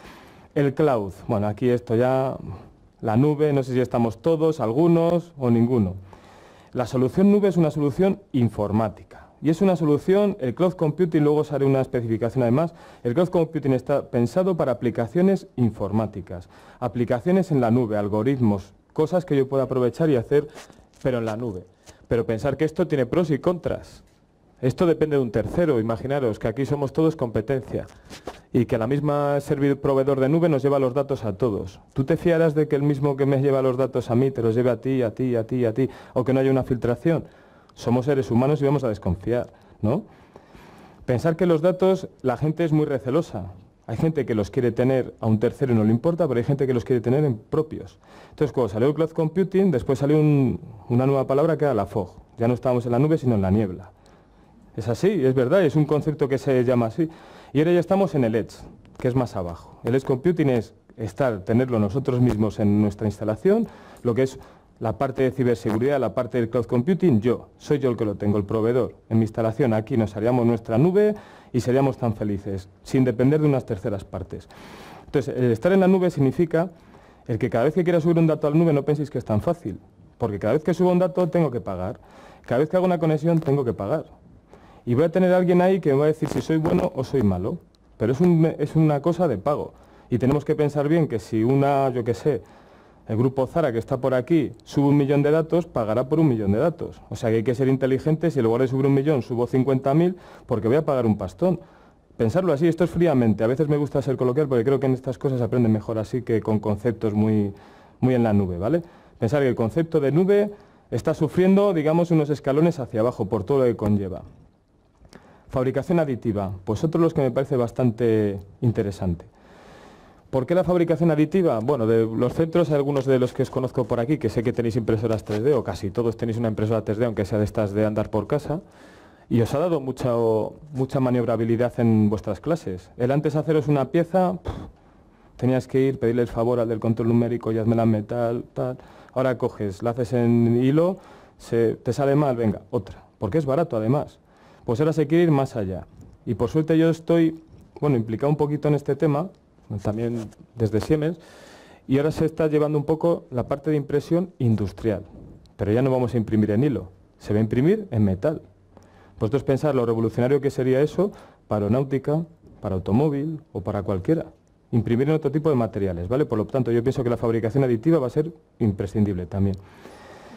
El cloud, bueno, aquí esto ya, la nube, no sé si estamos todos, algunos o ninguno. La solución nube es una solución informática. Y es una solución, el cloud computing, luego os haré una especificación además, el cloud computing está pensado para aplicaciones informáticas, aplicaciones en la nube, algoritmos, cosas que yo pueda aprovechar y hacer, pero en la nube. Pero pensar que esto tiene pros y contras. Esto depende de un tercero, imaginaros que aquí somos todos competencia y que la misma servidor proveedor de nube nos lleva los datos a todos. ¿Tú te fiarás de que el mismo que me lleva los datos a mí te los lleve a ti, a ti, a ti, a ti, o que no haya una filtración? Somos seres humanos y vamos a desconfiar, ¿no? Pensar que los datos, la gente es muy recelosa. Hay gente que los quiere tener a un tercero y no le importa, pero hay gente que los quiere tener en propios. Entonces, cuando salió el cloud computing, después salió un, una nueva palabra que era la fog. Ya no estábamos en la nube, sino en la niebla. Es así, es verdad, es un concepto que se llama así. Y ahora ya estamos en el edge, que es más abajo. El edge computing es estar, tenerlo nosotros mismos en nuestra instalación, lo que es la parte de ciberseguridad, la parte del cloud computing, yo, soy yo el que lo tengo, el proveedor. En mi instalación aquí nos haríamos nuestra nube y seríamos tan felices, sin depender de unas terceras partes. Entonces, el estar en la nube significa el que cada vez que quiera subir un dato a la nube no penséis que es tan fácil, porque cada vez que subo un dato tengo que pagar, cada vez que hago una conexión tengo que pagar. Y voy a tener a alguien ahí que me va a decir si soy bueno o soy malo, pero es, un, es una cosa de pago. Y tenemos que pensar bien que si una, yo qué sé, el grupo Zara que está por aquí sube un millón de datos, pagará por un millón de datos. O sea que hay que ser inteligentes y en lugar de subir un millón subo cincuenta mil porque voy a pagar un pastón. Pensarlo así, esto es fríamente. A veces me gusta ser coloquial porque creo que en estas cosas se aprende mejor así que con conceptos muy, muy en la nube, ¿vale? Pensar que el concepto de nube está sufriendo, digamos, unos escalones hacia abajo por todo lo que conlleva. Fabricación aditiva, pues otro de los que me parece bastante interesante. ¿Por qué la fabricación aditiva? Bueno, de los centros, hay algunos de los que os conozco por aquí, que sé que tenéis impresoras tres D, o casi todos tenéis una impresora tres D, aunque sea de estas de andar por casa, y os ha dado mucha, mucha maniobrabilidad en vuestras clases. El antes haceros una pieza, pff, tenías que ir, pedirle el favor al del control numérico y hazmela en metal, tal. Ahora coges, la haces en hilo, se, te sale mal, venga, otra, porque es barato además. Pues ahora se quiere ir más allá. Y por suerte yo estoy, bueno, implicado un poquito en este tema, también desde Siemens, y ahora se está llevando un poco la parte de impresión industrial. Pero ya no vamos a imprimir en hilo, se va a imprimir en metal. Vosotros pensad lo revolucionario que sería eso para aeronáutica, para automóvil o para cualquiera. Imprimir en otro tipo de materiales, ¿vale? Por lo tanto, yo pienso que la fabricación aditiva va a ser imprescindible también.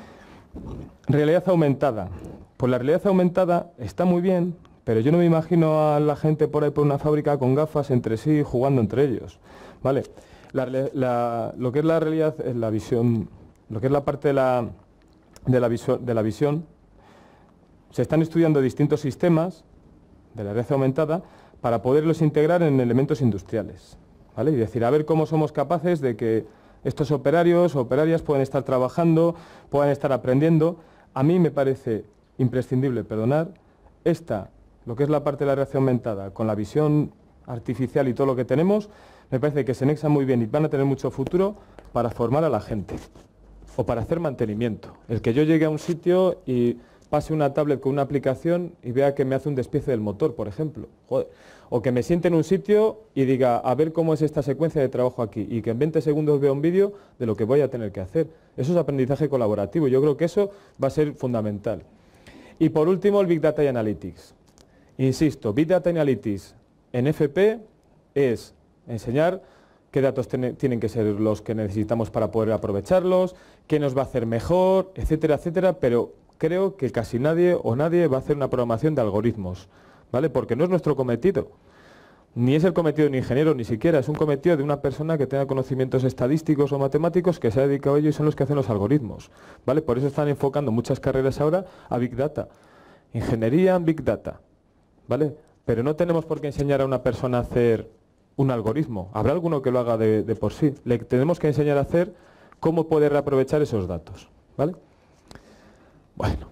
Realidad aumentada. Pues la realidad aumentada está muy bien, pero yo no me imagino a la gente por ahí por una fábrica con gafas entre sí jugando entre ellos, ¿vale? La, la, lo que es la realidad es la visión, lo que es la parte de la, de la, visu, de la visión, se están estudiando distintos sistemas de la realidad aumentada para poderlos integrar en elementos industriales, ¿vale? Y decir, a ver cómo somos capaces de que estos operarios o operarias puedan estar trabajando, puedan estar aprendiendo. A mí me parece imprescindible, perdonar, esta, lo que es la parte de la realidad aumentada, con la visión artificial y todo lo que tenemos, me parece que se nexan muy bien y van a tener mucho futuro para formar a la gente o para hacer mantenimiento. El que yo llegue a un sitio y pase una tablet con una aplicación y vea que me hace un despiece del motor, por ejemplo. Joder. O que me siente en un sitio y diga, a ver cómo es esta secuencia de trabajo aquí, y que en veinte segundos vea un vídeo de lo que voy a tener que hacer. Eso es aprendizaje colaborativo. Yo creo que eso va a ser fundamental. Y por último, el Big Data y Analytics. Insisto, Big Data y Analytics en F P es enseñar qué datos tienen que ser los que necesitamos para poder aprovecharlos, qué nos va a hacer mejor, etcétera, etcétera, pero creo que casi nadie o nadie va a hacer una programación de algoritmos, ¿vale? Porque no es nuestro cometido. Ni es el cometido de un ingeniero, ni siquiera, es un cometido de una persona que tenga conocimientos estadísticos o matemáticos que se ha dedicado a ello y son los que hacen los algoritmos, ¿vale? Por eso están enfocando muchas carreras ahora a Big Data. Ingeniería en Big Data, ¿vale? Pero no tenemos por qué enseñar a una persona a hacer un algoritmo. Habrá alguno que lo haga de, de por sí. Le tenemos que enseñar a hacer cómo poder reaprovechar esos datos, ¿vale? Bueno.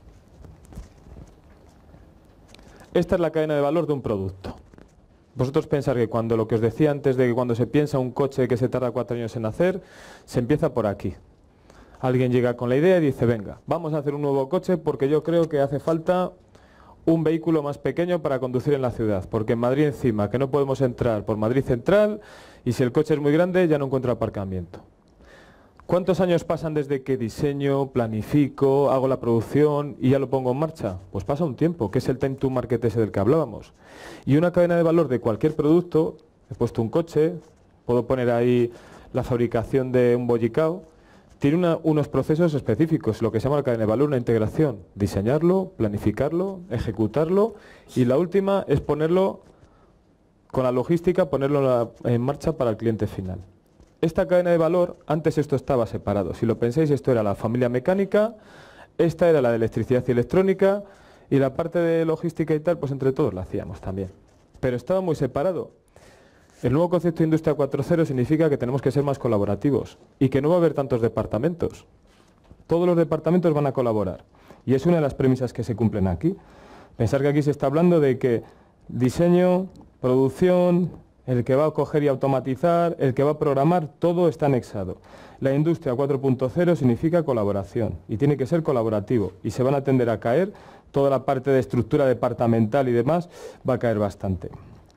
Esta es la cadena de valor de un producto. Vosotros pensar que cuando, lo que os decía antes de que cuando se piensa un coche que se tarda cuatro años en hacer, se empieza por aquí. Alguien llega con la idea y dice, venga, vamos a hacer un nuevo coche porque yo creo que hace falta un vehículo más pequeño para conducir en la ciudad, porque en Madrid encima, que no podemos entrar por Madrid Central, y si el coche es muy grande ya no encuentro aparcamiento. ¿Cuántos años pasan desde que diseño, planifico, hago la producción y ya lo pongo en marcha? Pues pasa un tiempo, que es el time to market ese del que hablábamos. Y una cadena de valor de cualquier producto, he puesto un coche, puedo poner ahí la fabricación de un bollicao, tiene una, unos procesos específicos, lo que se llama la cadena de valor, una integración. Diseñarlo, planificarlo, ejecutarlo y la última es ponerlo con la logística, ponerlo en, la, en marcha para el cliente final. Esta cadena de valor, antes esto estaba separado. Si lo pensáis, esto era la familia mecánica, esta era la de electricidad y electrónica y la parte de logística y tal, pues entre todos la hacíamos también. Pero estaba muy separado. El nuevo concepto de Industria cuatro punto cero significa que tenemos que ser más colaborativos y que no va a haber tantos departamentos. Todos los departamentos van a colaborar y es una de las premisas que se cumplen aquí. Pensar que aquí se está hablando de que diseño, producción, el que va a coger y automatizar, el que va a programar, todo está anexado. La Industria cuatro punto cero significa colaboración y tiene que ser colaborativo y se van a tender a caer, toda la parte de estructura departamental y demás va a caer bastante.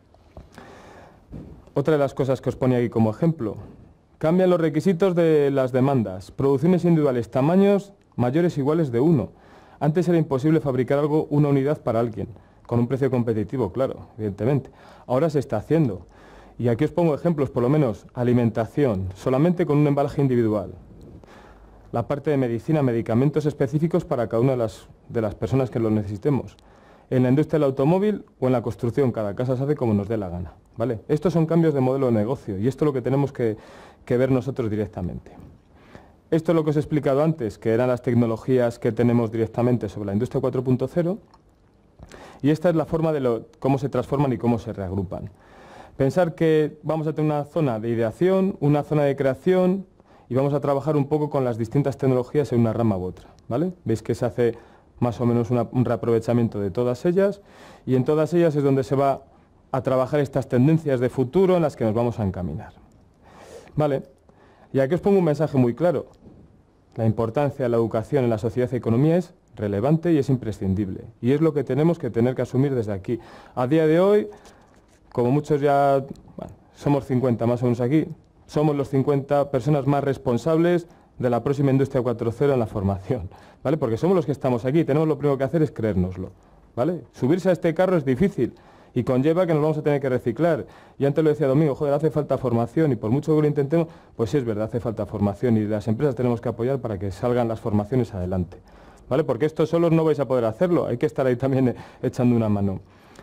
Otra de las cosas que os ponía aquí como ejemplo, cambian los requisitos de las demandas, producciones individuales, tamaños mayores o iguales de uno. Antes era imposible fabricar algo, una unidad para alguien, con un precio competitivo, claro, evidentemente. Ahora se está haciendo. Y aquí os pongo ejemplos, por lo menos, alimentación, solamente con un embalaje individual. La parte de medicina, medicamentos específicos para cada una de las, de las personas que lo necesitemos. En la industria del automóvil o en la construcción, cada casa se hace como nos dé la gana, ¿vale? Estos son cambios de modelo de negocio y esto es lo que tenemos que, que ver nosotros directamente. Esto es lo que os he explicado antes, que eran las tecnologías que tenemos directamente sobre la Industria cuatro punto cero y esta es la forma de lo, cómo se transforman y cómo se reagrupan. Pensar que vamos a tener una zona de ideación, una zona de creación y vamos a trabajar un poco con las distintas tecnologías en una rama u otra, ¿vale? Veis que se hace más o menos una, un reaprovechamiento de todas ellas y en todas ellas es donde se va a trabajar estas tendencias de futuro en las que nos vamos a encaminar. ¿Vale? Y aquí os pongo un mensaje muy claro. La importancia de la educación en la sociedad y economía es relevante y es imprescindible. Y es lo que tenemos que tener que asumir desde aquí. A día de hoy, como muchos ya, bueno, somos cincuenta más o menos aquí, somos los cincuenta personas más responsables de la próxima Industria cuatro punto cero en la formación, ¿vale? Porque somos los que estamos aquí, tenemos lo primero que hacer es creérnoslo, ¿vale? Subirse a este carro es difícil y conlleva que nos vamos a tener que reciclar. Y antes lo decía Domingo, joder, hace falta formación y por mucho que lo intentemos, pues sí es verdad, hace falta formación y las empresas tenemos que apoyar para que salgan las formaciones adelante, ¿vale? Porque esto solos no vais a poder hacerlo, hay que estar ahí también echando una mano.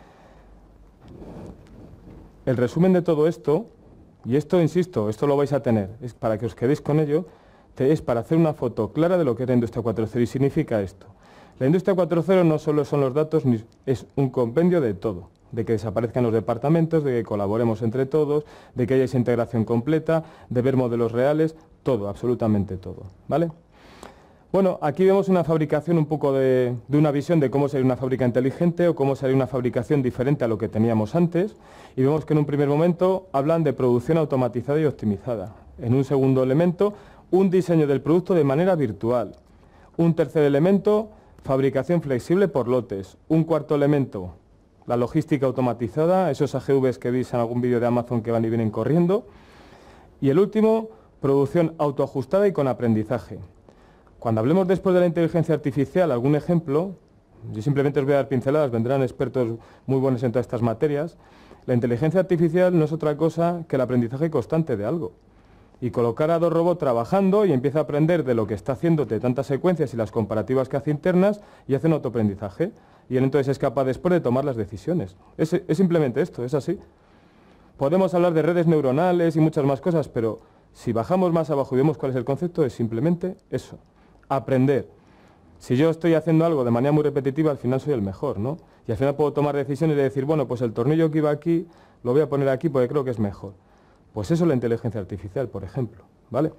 El resumen de todo esto, y esto, insisto, esto lo vais a tener, es para que os quedéis con ello, te, es para hacer una foto clara de lo que es la industria cuatro punto cero y significa esto. La industria cuatro punto cero no solo son los datos, ni, es un compendio de todo, de que desaparezcan los departamentos, de que colaboremos entre todos, de que haya esa integración completa, de ver modelos reales, todo, absolutamente todo, ¿vale? Bueno, aquí vemos una fabricación un poco de, de una visión de cómo sería una fábrica inteligente o cómo sería una fabricación diferente a lo que teníamos antes, y vemos que en un primer momento hablan de producción automatizada y optimizada. En un segundo elemento, un diseño del producto de manera virtual. Un tercer elemento, fabricación flexible por lotes. Un cuarto elemento, la logística automatizada, esos A G Vs que veis en algún vídeo de Amazon que van y vienen corriendo. Y el último, producción autoajustada y con aprendizaje. Cuando hablemos después de la inteligencia artificial, algún ejemplo, yo simplemente os voy a dar pinceladas, vendrán expertos muy buenos en todas estas materias. La inteligencia artificial no es otra cosa que el aprendizaje constante de algo. Y colocar a dos robots trabajando y empieza a aprender de lo que está haciendo de tantas secuencias y las comparativas que hace internas y hace un autoaprendizaje. Y él entonces es capaz después de tomar las decisiones. Es, es simplemente esto, es así. Podemos hablar de redes neuronales y muchas más cosas, pero si bajamos más abajo y vemos cuál es el concepto, es simplemente eso. Aprender. Si yo estoy haciendo algo de manera muy repetitiva, al final soy el mejor, ¿no? Y al final puedo tomar decisiones y decir, bueno, pues el tornillo que iba aquí, lo voy a poner aquí porque creo que es mejor. Pues eso es la inteligencia artificial, por ejemplo, ¿vale?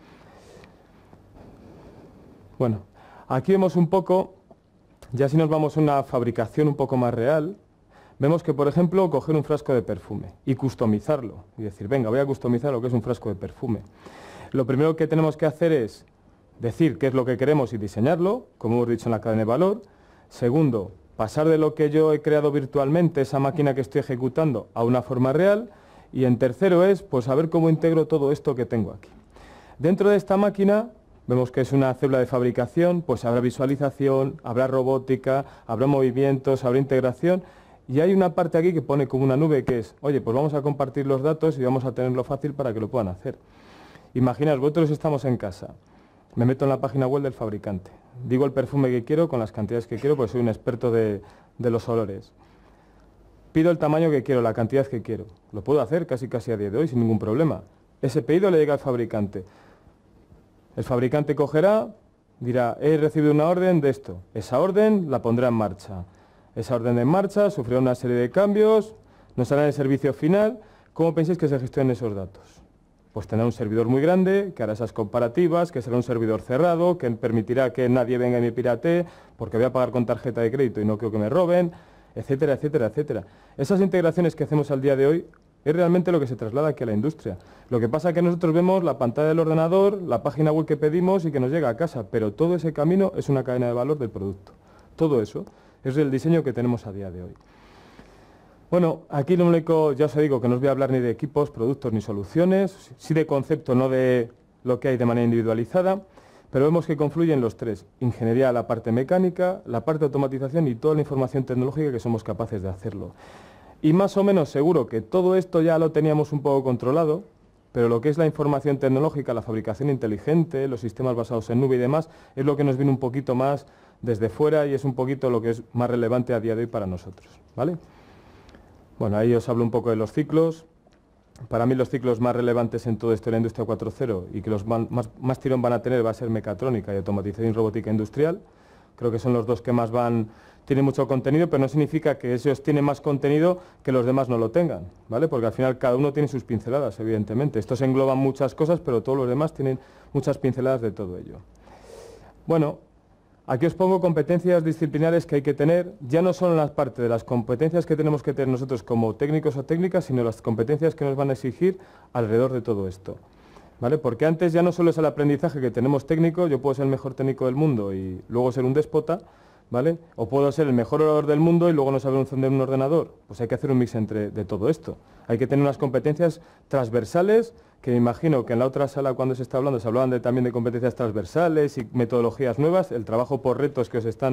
Bueno, aquí vemos un poco, ya si nos vamos a una fabricación un poco más real, vemos que, por ejemplo, coger un frasco de perfume y customizarlo. Y decir, venga, voy a customizar lo que es un frasco de perfume. Lo primero que tenemos que hacer es decir qué es lo que queremos y diseñarlo, como hemos dicho en la cadena de valor. Segundo, pasar de lo que yo he creado virtualmente, esa máquina que estoy ejecutando, a una forma real. Y en tercero es, pues, saber cómo integro todo esto que tengo aquí. Dentro de esta máquina, vemos que es una célula de fabricación, pues habrá visualización, habrá robótica, habrá movimientos, habrá integración. Y hay una parte aquí que pone como una nube que es, oye, pues vamos a compartir los datos y vamos a tenerlo fácil para que lo puedan hacer. Imaginaos, vosotros estamos en casa. Me meto en la página web del fabricante, digo el perfume que quiero con las cantidades que quiero, pues soy un experto de, de los olores. Pido el tamaño que quiero, la cantidad que quiero. Lo puedo hacer casi casi a día de hoy sin ningún problema. Ese pedido le llega al fabricante. El fabricante cogerá, dirá, he recibido una orden de esto. Esa orden la pondrá en marcha. Esa orden en marcha sufrirá una serie de cambios, nos hará el servicio final. ¿Cómo pensáis que se gestionen esos datos? Pues tendrá un servidor muy grande, que hará esas comparativas, que será un servidor cerrado, que permitirá que nadie venga y me piratee, porque voy a pagar con tarjeta de crédito y no creo que me roben, etcétera, etcétera, etcétera. Esas integraciones que hacemos al día de hoy es realmente lo que se traslada aquí a la industria. Lo que pasa es que nosotros vemos la pantalla del ordenador, la página web que pedimos y que nos llega a casa, pero todo ese camino es una cadena de valor del producto. Todo eso es el diseño que tenemos a día de hoy. Bueno, aquí lo único, ya os digo, que no os voy a hablar ni de equipos, productos ni soluciones, sí de concepto, no de lo que hay de manera individualizada, pero vemos que confluyen los tres: ingeniería, la parte mecánica, la parte de automatización y toda la información tecnológica que somos capaces de hacerlo. Y más o menos seguro que todo esto ya lo teníamos un poco controlado, pero lo que es la información tecnológica, la fabricación inteligente, los sistemas basados en nube y demás, es lo que nos viene un poquito más desde fuera y es un poquito lo que es más relevante a día de hoy para nosotros, ¿vale? Bueno, ahí os hablo un poco de los ciclos. Para mí los ciclos más relevantes en todo esto de la industria cuatro punto cero y que los más, más, más tirón van a tener va a ser mecatrónica y automatización y robótica industrial. Creo que son los dos que más van, tienen mucho contenido, pero no significa que ellos tienen más contenido que los demás no lo tengan, ¿vale? Porque al final cada uno tiene sus pinceladas, evidentemente. Estos engloban muchas cosas, pero todos los demás tienen muchas pinceladas de todo ello. Bueno, aquí os pongo competencias disciplinares que hay que tener, ya no solo en la parte de las competencias que tenemos que tener nosotros como técnicos o técnicas, sino las competencias que nos van a exigir alrededor de todo esto, ¿vale? Porque antes ya no solo es el aprendizaje que tenemos técnico, yo puedo ser el mejor técnico del mundo y luego ser un déspota, ¿vale? O puedo ser el mejor orador del mundo y luego no saber encender un ordenador. Pues hay que hacer un mix entre de todo esto. Hay que tener unas competencias transversales, que me imagino que en la otra sala cuando se está hablando se hablaban de, también de competencias transversales y metodologías nuevas, el trabajo por retos que os están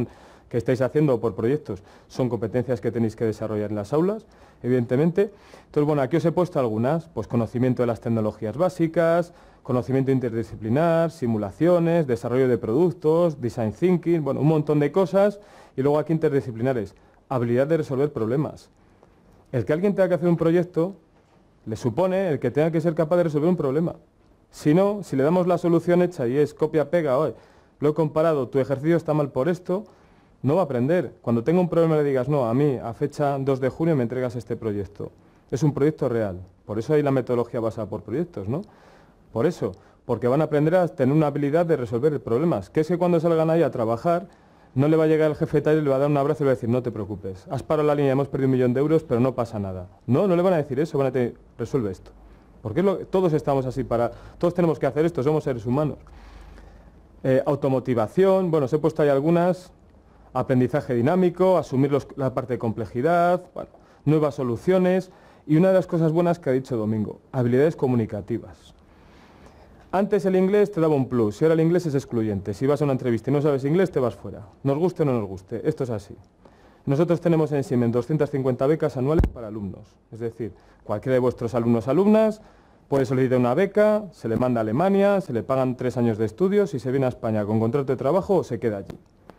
que estáis haciendo o por proyectos, son competencias que tenéis que desarrollar en las aulas, evidentemente. Entonces, bueno, aquí os he puesto algunas, pues conocimiento de las tecnologías básicas, conocimiento interdisciplinar, simulaciones, desarrollo de productos, design thinking, bueno, un montón de cosas, y luego aquí interdisciplinares, habilidad de resolver problemas. El que alguien tenga que hacer un proyecto le supone el que tenga que ser capaz de resolver un problema. Si no, si le damos la solución hecha y es copia-pega, oye, lo he comparado, tu ejercicio está mal por esto, no va a aprender. Cuando tenga un problema le digas, no, a mí, a fecha dos de junio me entregas este proyecto. Es un proyecto real. Por eso hay la metodología basada por proyectos, ¿no? Por eso, porque van a aprender a tener una habilidad de resolver problemas. Que es que cuando salgan ahí a trabajar, no le va a llegar el jefe de taller y le va a dar un abrazo y le va a decir, no te preocupes, has parado la línea, hemos perdido un millón de euros, pero no pasa nada. No, no le van a decir eso, van a decir, resuelve esto. Porque es lo, todos estamos así, para, todos tenemos que hacer esto, somos seres humanos. Eh, automotivación, bueno, os he puesto ahí algunas, aprendizaje dinámico, asumir los, la parte de complejidad, bueno, nuevas soluciones, y una de las cosas buenas que ha dicho Domingo, habilidades comunicativas. Antes el inglés te daba un plus, y ahora el inglés es excluyente. Si vas a una entrevista y no sabes inglés, te vas fuera. Nos guste o no nos guste, esto es así. Nosotros tenemos en Siemens doscientas cincuenta becas anuales para alumnos. Es decir, cualquiera de vuestros alumnos o alumnas puede solicitar una beca, se le manda a Alemania, se le pagan tres años de estudios y se viene a España con contrato de trabajo o se queda allí.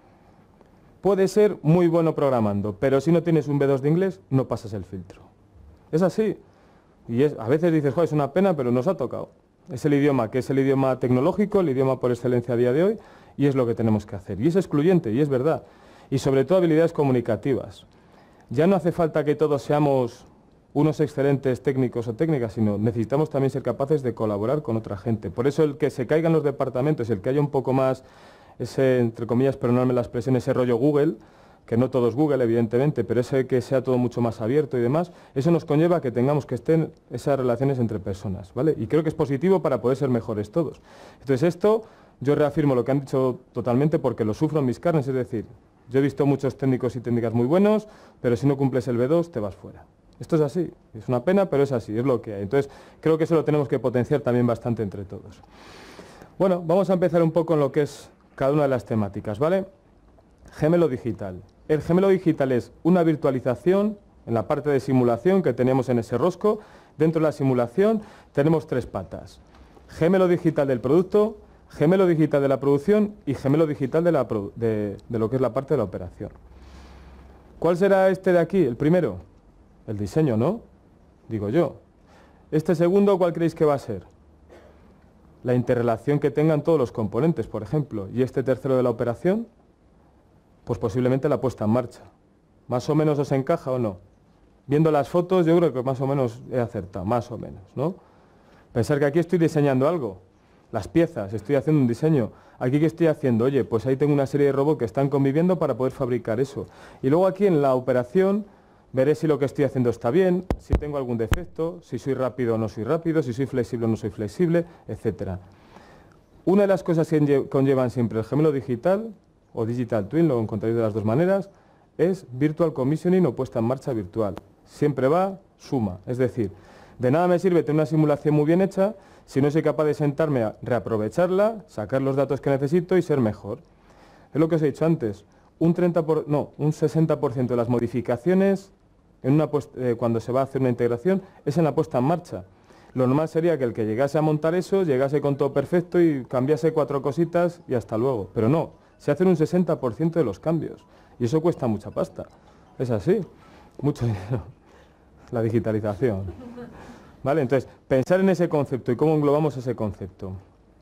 Puede ser muy bueno programando, pero si no tienes un B dos de inglés, no pasas el filtro. Es así. Y es, a veces dices, joder, es una pena, pero nos ha tocado. Es el idioma, que es el idioma tecnológico, el idioma por excelencia a día de hoy, y es lo que tenemos que hacer. Y es excluyente, y es verdad. Y sobre todo habilidades comunicativas. Ya no hace falta que todos seamos unos excelentes técnicos o técnicas, sino necesitamos también ser capaces de colaborar con otra gente. Por eso el que se caigan los departamentos, el que haya un poco más, ese, entre comillas, perdonadme la expresión, ese rollo Google, que no todo es Google, evidentemente, pero ese que sea todo mucho más abierto y demás, eso nos conlleva a que tengamos que estén esas relaciones entre personas, ¿vale? Y creo que es positivo para poder ser mejores todos. Entonces esto, yo reafirmo lo que han dicho totalmente porque lo sufro en mis carnes, es decir, yo he visto muchos técnicos y técnicas muy buenos, pero si no cumples el B dos, te vas fuera. Esto es así, es una pena, pero es así, es lo que hay. Entonces, creo que eso lo tenemos que potenciar también bastante entre todos. Bueno, vamos a empezar un poco en lo que es cada una de las temáticas, ¿vale? Gemelo digital. El gemelo digital es una virtualización en la parte de simulación que teníamos en ese rosco. Dentro de la simulación tenemos tres patas. Gemelo digital del producto, gemelo digital de la producción y gemelo digital de, la produ de, de lo que es la parte de la operación. ¿Cuál será este de aquí, el primero? El diseño, ¿no? Digo yo. Este segundo, ¿cuál creéis que va a ser? La interrelación que tengan todos los componentes, por ejemplo. Y este tercero de la operación, pues posiblemente la puesta en marcha. ¿Más o menos os encaja o no? Viendo las fotos yo creo que más o menos he acertado, más o menos, ¿no? Pensar que aquí estoy diseñando algo, las piezas, estoy haciendo un diseño. Aquí ¿qué estoy haciendo? Oye, pues ahí tengo una serie de robots que están conviviendo para poder fabricar eso. Y luego aquí en la operación veré si lo que estoy haciendo está bien, si tengo algún defecto, si soy rápido o no soy rápido, si soy flexible o no soy flexible, etcétera. Una de las cosas que conllevan siempre el gemelo digital o digital twin, lo encontraréis de las dos maneras, es virtual commissioning o puesta en marcha virtual. Siempre va, suma. Es decir, de nada me sirve tener una simulación muy bien hecha si no soy capaz de sentarme a reaprovecharla, sacar los datos que necesito y ser mejor. Es lo que os he dicho antes, un, treinta por, no, un sesenta por ciento de las modificaciones en una eh, cuando se va a hacer una integración es en la puesta en marcha. Lo normal sería que el que llegase a montar eso, llegase con todo perfecto y cambiase cuatro cositas y hasta luego. Pero no, se hacen un sesenta por ciento de los cambios y eso cuesta mucha pasta. Es así, mucho dinero, la digitalización. ¿Vale? Entonces, pensar en ese concepto y cómo englobamos ese concepto.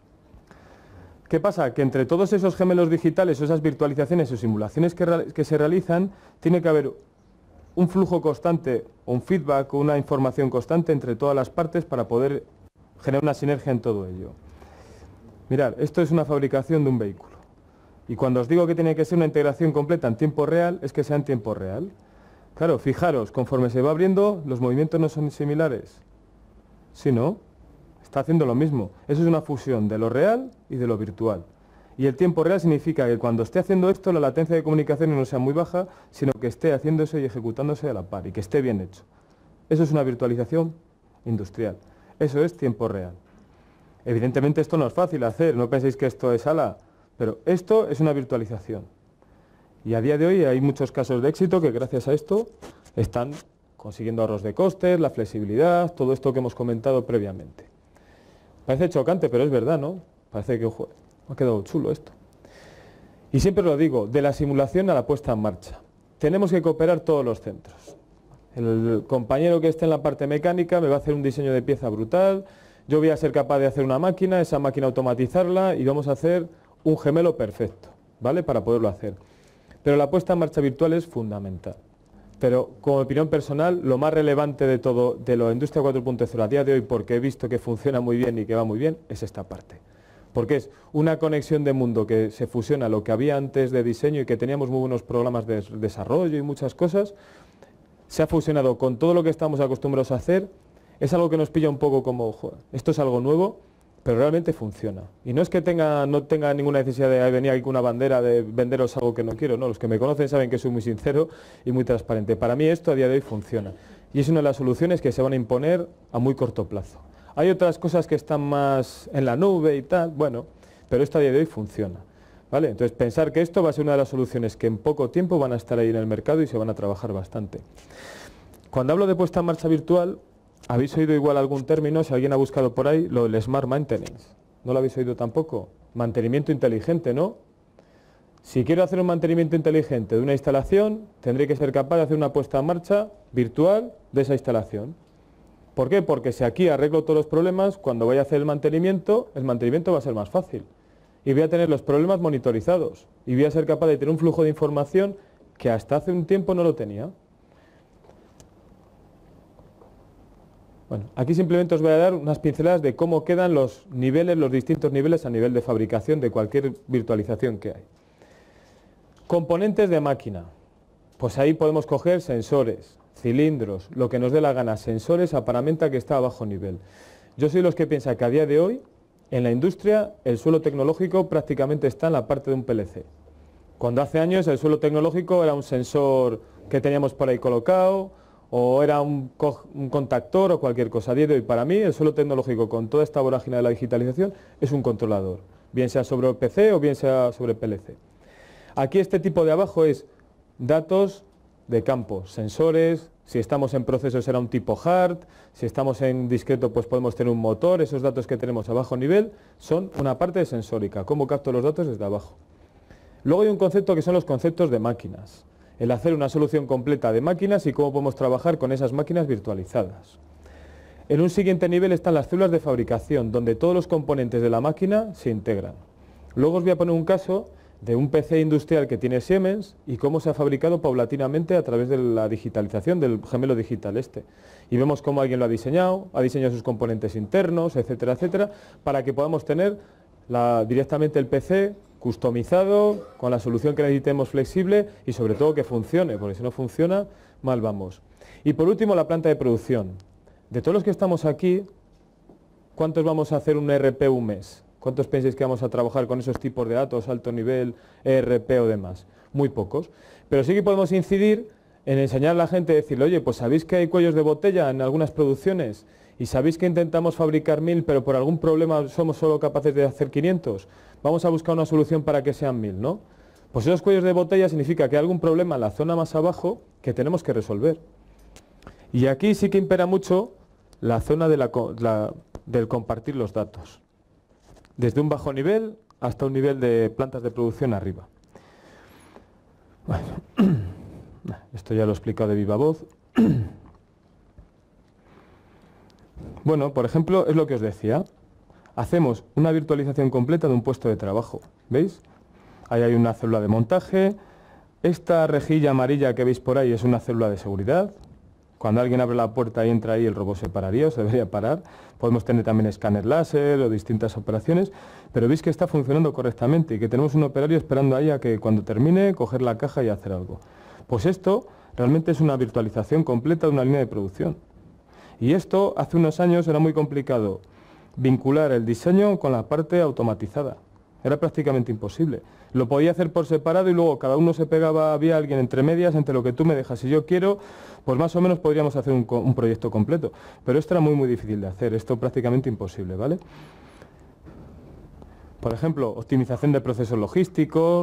¿Qué pasa? Que entre todos esos gemelos digitales, o esas virtualizaciones o simulaciones que, que se realizan, tiene que haber un flujo constante, un feedback o una información constante entre todas las partes para poder generar una sinergia en todo ello. Mirad, esto es una fabricación de un vehículo. Y cuando os digo que tiene que ser una integración completa en tiempo real, es que sea en tiempo real. Claro, fijaros, conforme se va abriendo, los movimientos no son similares. ¿Sí, no? Está haciendo lo mismo. Eso es una fusión de lo real y de lo virtual. Y el tiempo real significa que cuando esté haciendo esto, la latencia de comunicación no sea muy baja, sino que esté haciéndose y ejecutándose a la par y que esté bien hecho. Eso es una virtualización industrial. Eso es tiempo real. Evidentemente esto no es fácil hacer, no penséis que esto es ala, pero esto es una virtualización. Y a día de hoy hay muchos casos de éxito que gracias a esto están consiguiendo ahorros de costes, la flexibilidad, todo esto que hemos comentado previamente. Parece chocante, pero es verdad, ¿no? Parece que, ojo, me ha quedado chulo esto. Y siempre lo digo, de la simulación a la puesta en marcha. Tenemos que cooperar todos los centros. El compañero que esté en la parte mecánica me va a hacer un diseño de pieza brutal, yo voy a ser capaz de hacer una máquina, esa máquina automatizarla y vamos a hacer un gemelo perfecto, ¿vale? Para poderlo hacer. Pero la puesta en marcha virtual es fundamental. Pero como opinión personal, lo más relevante de todo, de la industria cuatro punto cero a día de hoy, porque he visto que funciona muy bien y que va muy bien, es esta parte. Porque es una conexión de mundo que se fusiona lo que había antes de diseño y que teníamos muy buenos programas de desarrollo y muchas cosas, se ha fusionado con todo lo que estamos acostumbrados a hacer. Es algo que nos pilla un poco como, joder, esto es algo nuevo, pero realmente funciona. Y no es que tenga, no tenga ninguna necesidad de venir aquí con una bandera de venderos algo que no quiero, no, los que me conocen saben que soy muy sincero y muy transparente. Para mí esto a día de hoy funciona. Y es una de las soluciones que se van a imponer a muy corto plazo. Hay otras cosas que están más en la nube y tal, bueno, pero esto a día de hoy funciona. ¿Vale? Entonces pensar que esto va a ser una de las soluciones que en poco tiempo van a estar ahí en el mercado y se van a trabajar bastante. Cuando hablo de puesta en marcha virtual, ¿habéis oído igual algún término? Si alguien ha buscado por ahí, lo del Smart Maintenance. ¿No lo habéis oído tampoco? Mantenimiento inteligente, ¿no? Si quiero hacer un mantenimiento inteligente de una instalación, tendré que ser capaz de hacer una puesta en marcha virtual de esa instalación. ¿Por qué? Porque si aquí arreglo todos los problemas, cuando vaya a hacer el mantenimiento, el mantenimiento va a ser más fácil. Y voy a tener los problemas monitorizados. Y voy a ser capaz de tener un flujo de información que hasta hace un tiempo no lo tenía. Bueno, aquí simplemente os voy a dar unas pinceladas de cómo quedan los niveles, los distintos niveles a nivel de fabricación de cualquier virtualización que hay. Componentes de máquina. Pues ahí podemos coger sensores, cilindros, lo que nos dé la gana, sensores a paramenta que está a bajo nivel. Yo soy los que piensan que a día de hoy, en la industria, el suelo tecnológico prácticamente está en la parte de un P L C. Cuando hace años el suelo tecnológico era un sensor que teníamos por ahí colocado, o era un, co un contactor o cualquier cosa. A día de hoy, para mí, el suelo tecnológico con toda esta vorágine de la digitalización es un controlador, bien sea sobre P C o bien sea sobre P L C. Aquí este tipo de abajo es datos de campo, sensores, si estamos en proceso será un tipo hard, si estamos en discreto pues podemos tener un motor, esos datos que tenemos a bajo nivel son una parte de sensórica, cómo capto los datos desde abajo. Luego hay un concepto que son los conceptos de máquinas, el hacer una solución completa de máquinas y cómo podemos trabajar con esas máquinas virtualizadas. En un siguiente nivel están las células de fabricación, donde todos los componentes de la máquina se integran. Luego os voy a poner un caso de un P C industrial que tiene Siemens y cómo se ha fabricado paulatinamente a través de la digitalización del gemelo digital este. Y vemos cómo alguien lo ha diseñado, ha diseñado sus componentes internos, etcétera, etcétera, para que podamos tener la, directamente el P C customizado, con la solución que necesitemos flexible y sobre todo que funcione, porque si no funciona, mal vamos. Y por último, la planta de producción. De todos los que estamos aquí, ¿cuántos vamos a hacer un E R P un mes? ¿Cuántos pensáis que vamos a trabajar con esos tipos de datos, alto nivel, E R P o demás? Muy pocos. Pero sí que podemos incidir en enseñar a la gente, decirle, oye, pues ¿sabéis que hay cuellos de botella en algunas producciones? ¿Y sabéis que intentamos fabricar mil, pero por algún problema somos solo capaces de hacer quinientos? Vamos a buscar una solución para que sean mil, ¿no? Pues esos cuellos de botella significa que hay algún problema en la zona más abajo que tenemos que resolver. Y aquí sí que impera mucho la zona de la, la, del compartir los datos. Desde un bajo nivel hasta un nivel de plantas de producción arriba. Bueno, esto ya lo he explicado de viva voz. Bueno, por ejemplo, es lo que os decía. Hacemos una virtualización completa de un puesto de trabajo. ¿Veis? Ahí hay una célula de montaje. Esta rejilla amarilla que veis por ahí es una célula de seguridad. Cuando alguien abre la puerta y entra ahí, el robot se pararía o se debería parar. Podemos tener también escáner láser o distintas operaciones, pero veis que está funcionando correctamente y que tenemos un operario esperando ahí a que cuando termine, coger la caja y hacer algo. Pues esto realmente es una virtualización completa de una línea de producción. Y esto, hace unos años, era muy complicado vincular el diseño con la parte automatizada. Era prácticamente imposible. Lo podía hacer por separado y luego cada uno se pegaba, había alguien entre medias, entre lo que tú me dejas y yo quiero, pues más o menos podríamos hacer un, un proyecto completo. Pero esto era muy muy difícil de hacer, esto prácticamente imposible, ¿vale? Por ejemplo, optimización de procesos logísticos,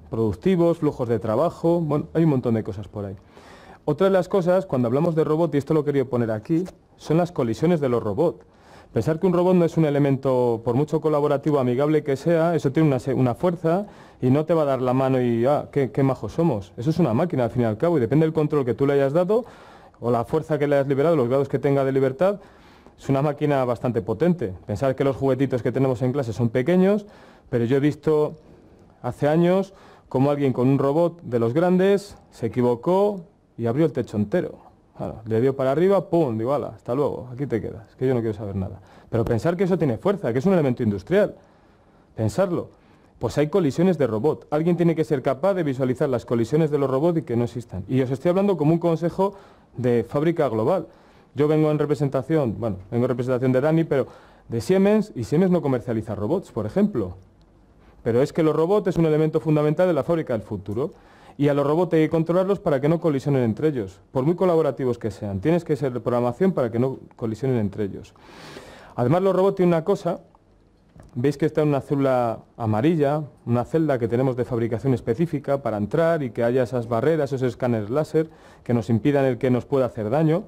productivos, flujos de trabajo, bueno, hay un montón de cosas por ahí. Otra de las cosas, cuando hablamos de robot, y esto lo quería poner aquí, son las colisiones de los robots. Pensar que un robot no es un elemento, por mucho colaborativo, amigable que sea, eso tiene una, una fuerza y no te va a dar la mano y, ah, qué, qué majos somos. Eso es una máquina, al fin y al cabo, y depende del control que tú le hayas dado, o la fuerza que le hayas liberado, los grados que tenga de libertad, es una máquina bastante potente. Pensar que los juguetitos que tenemos en clase son pequeños, pero yo he visto hace años como alguien con un robot de los grandes se equivocó y abrió el techo entero. Claro, le dio para arriba, pum, digo, ala, hasta luego, aquí te quedas, que yo no quiero saber nada. Pero pensar que eso tiene fuerza, que es un elemento industrial, pensarlo. Pues hay colisiones de robot. Alguien tiene que ser capaz de visualizar las colisiones de los robots y que no existan. Y os estoy hablando como un consejo de fábrica global. Yo vengo en representación, bueno, vengo en representación de Dani, pero de Siemens, y Siemens no comercializa robots, por ejemplo. Pero es que los robots es un elemento fundamental de la fábrica del futuro. Y a los robots hay que controlarlos para que no colisionen entre ellos, por muy colaborativos que sean. Tienes que ser de programación para que no colisionen entre ellos. Además, los robots tienen una cosa, veis que está en una célula amarilla, una celda que tenemos de fabricación específica para entrar y que haya esas barreras, esos escáneres láser que nos impidan el que nos pueda hacer daño.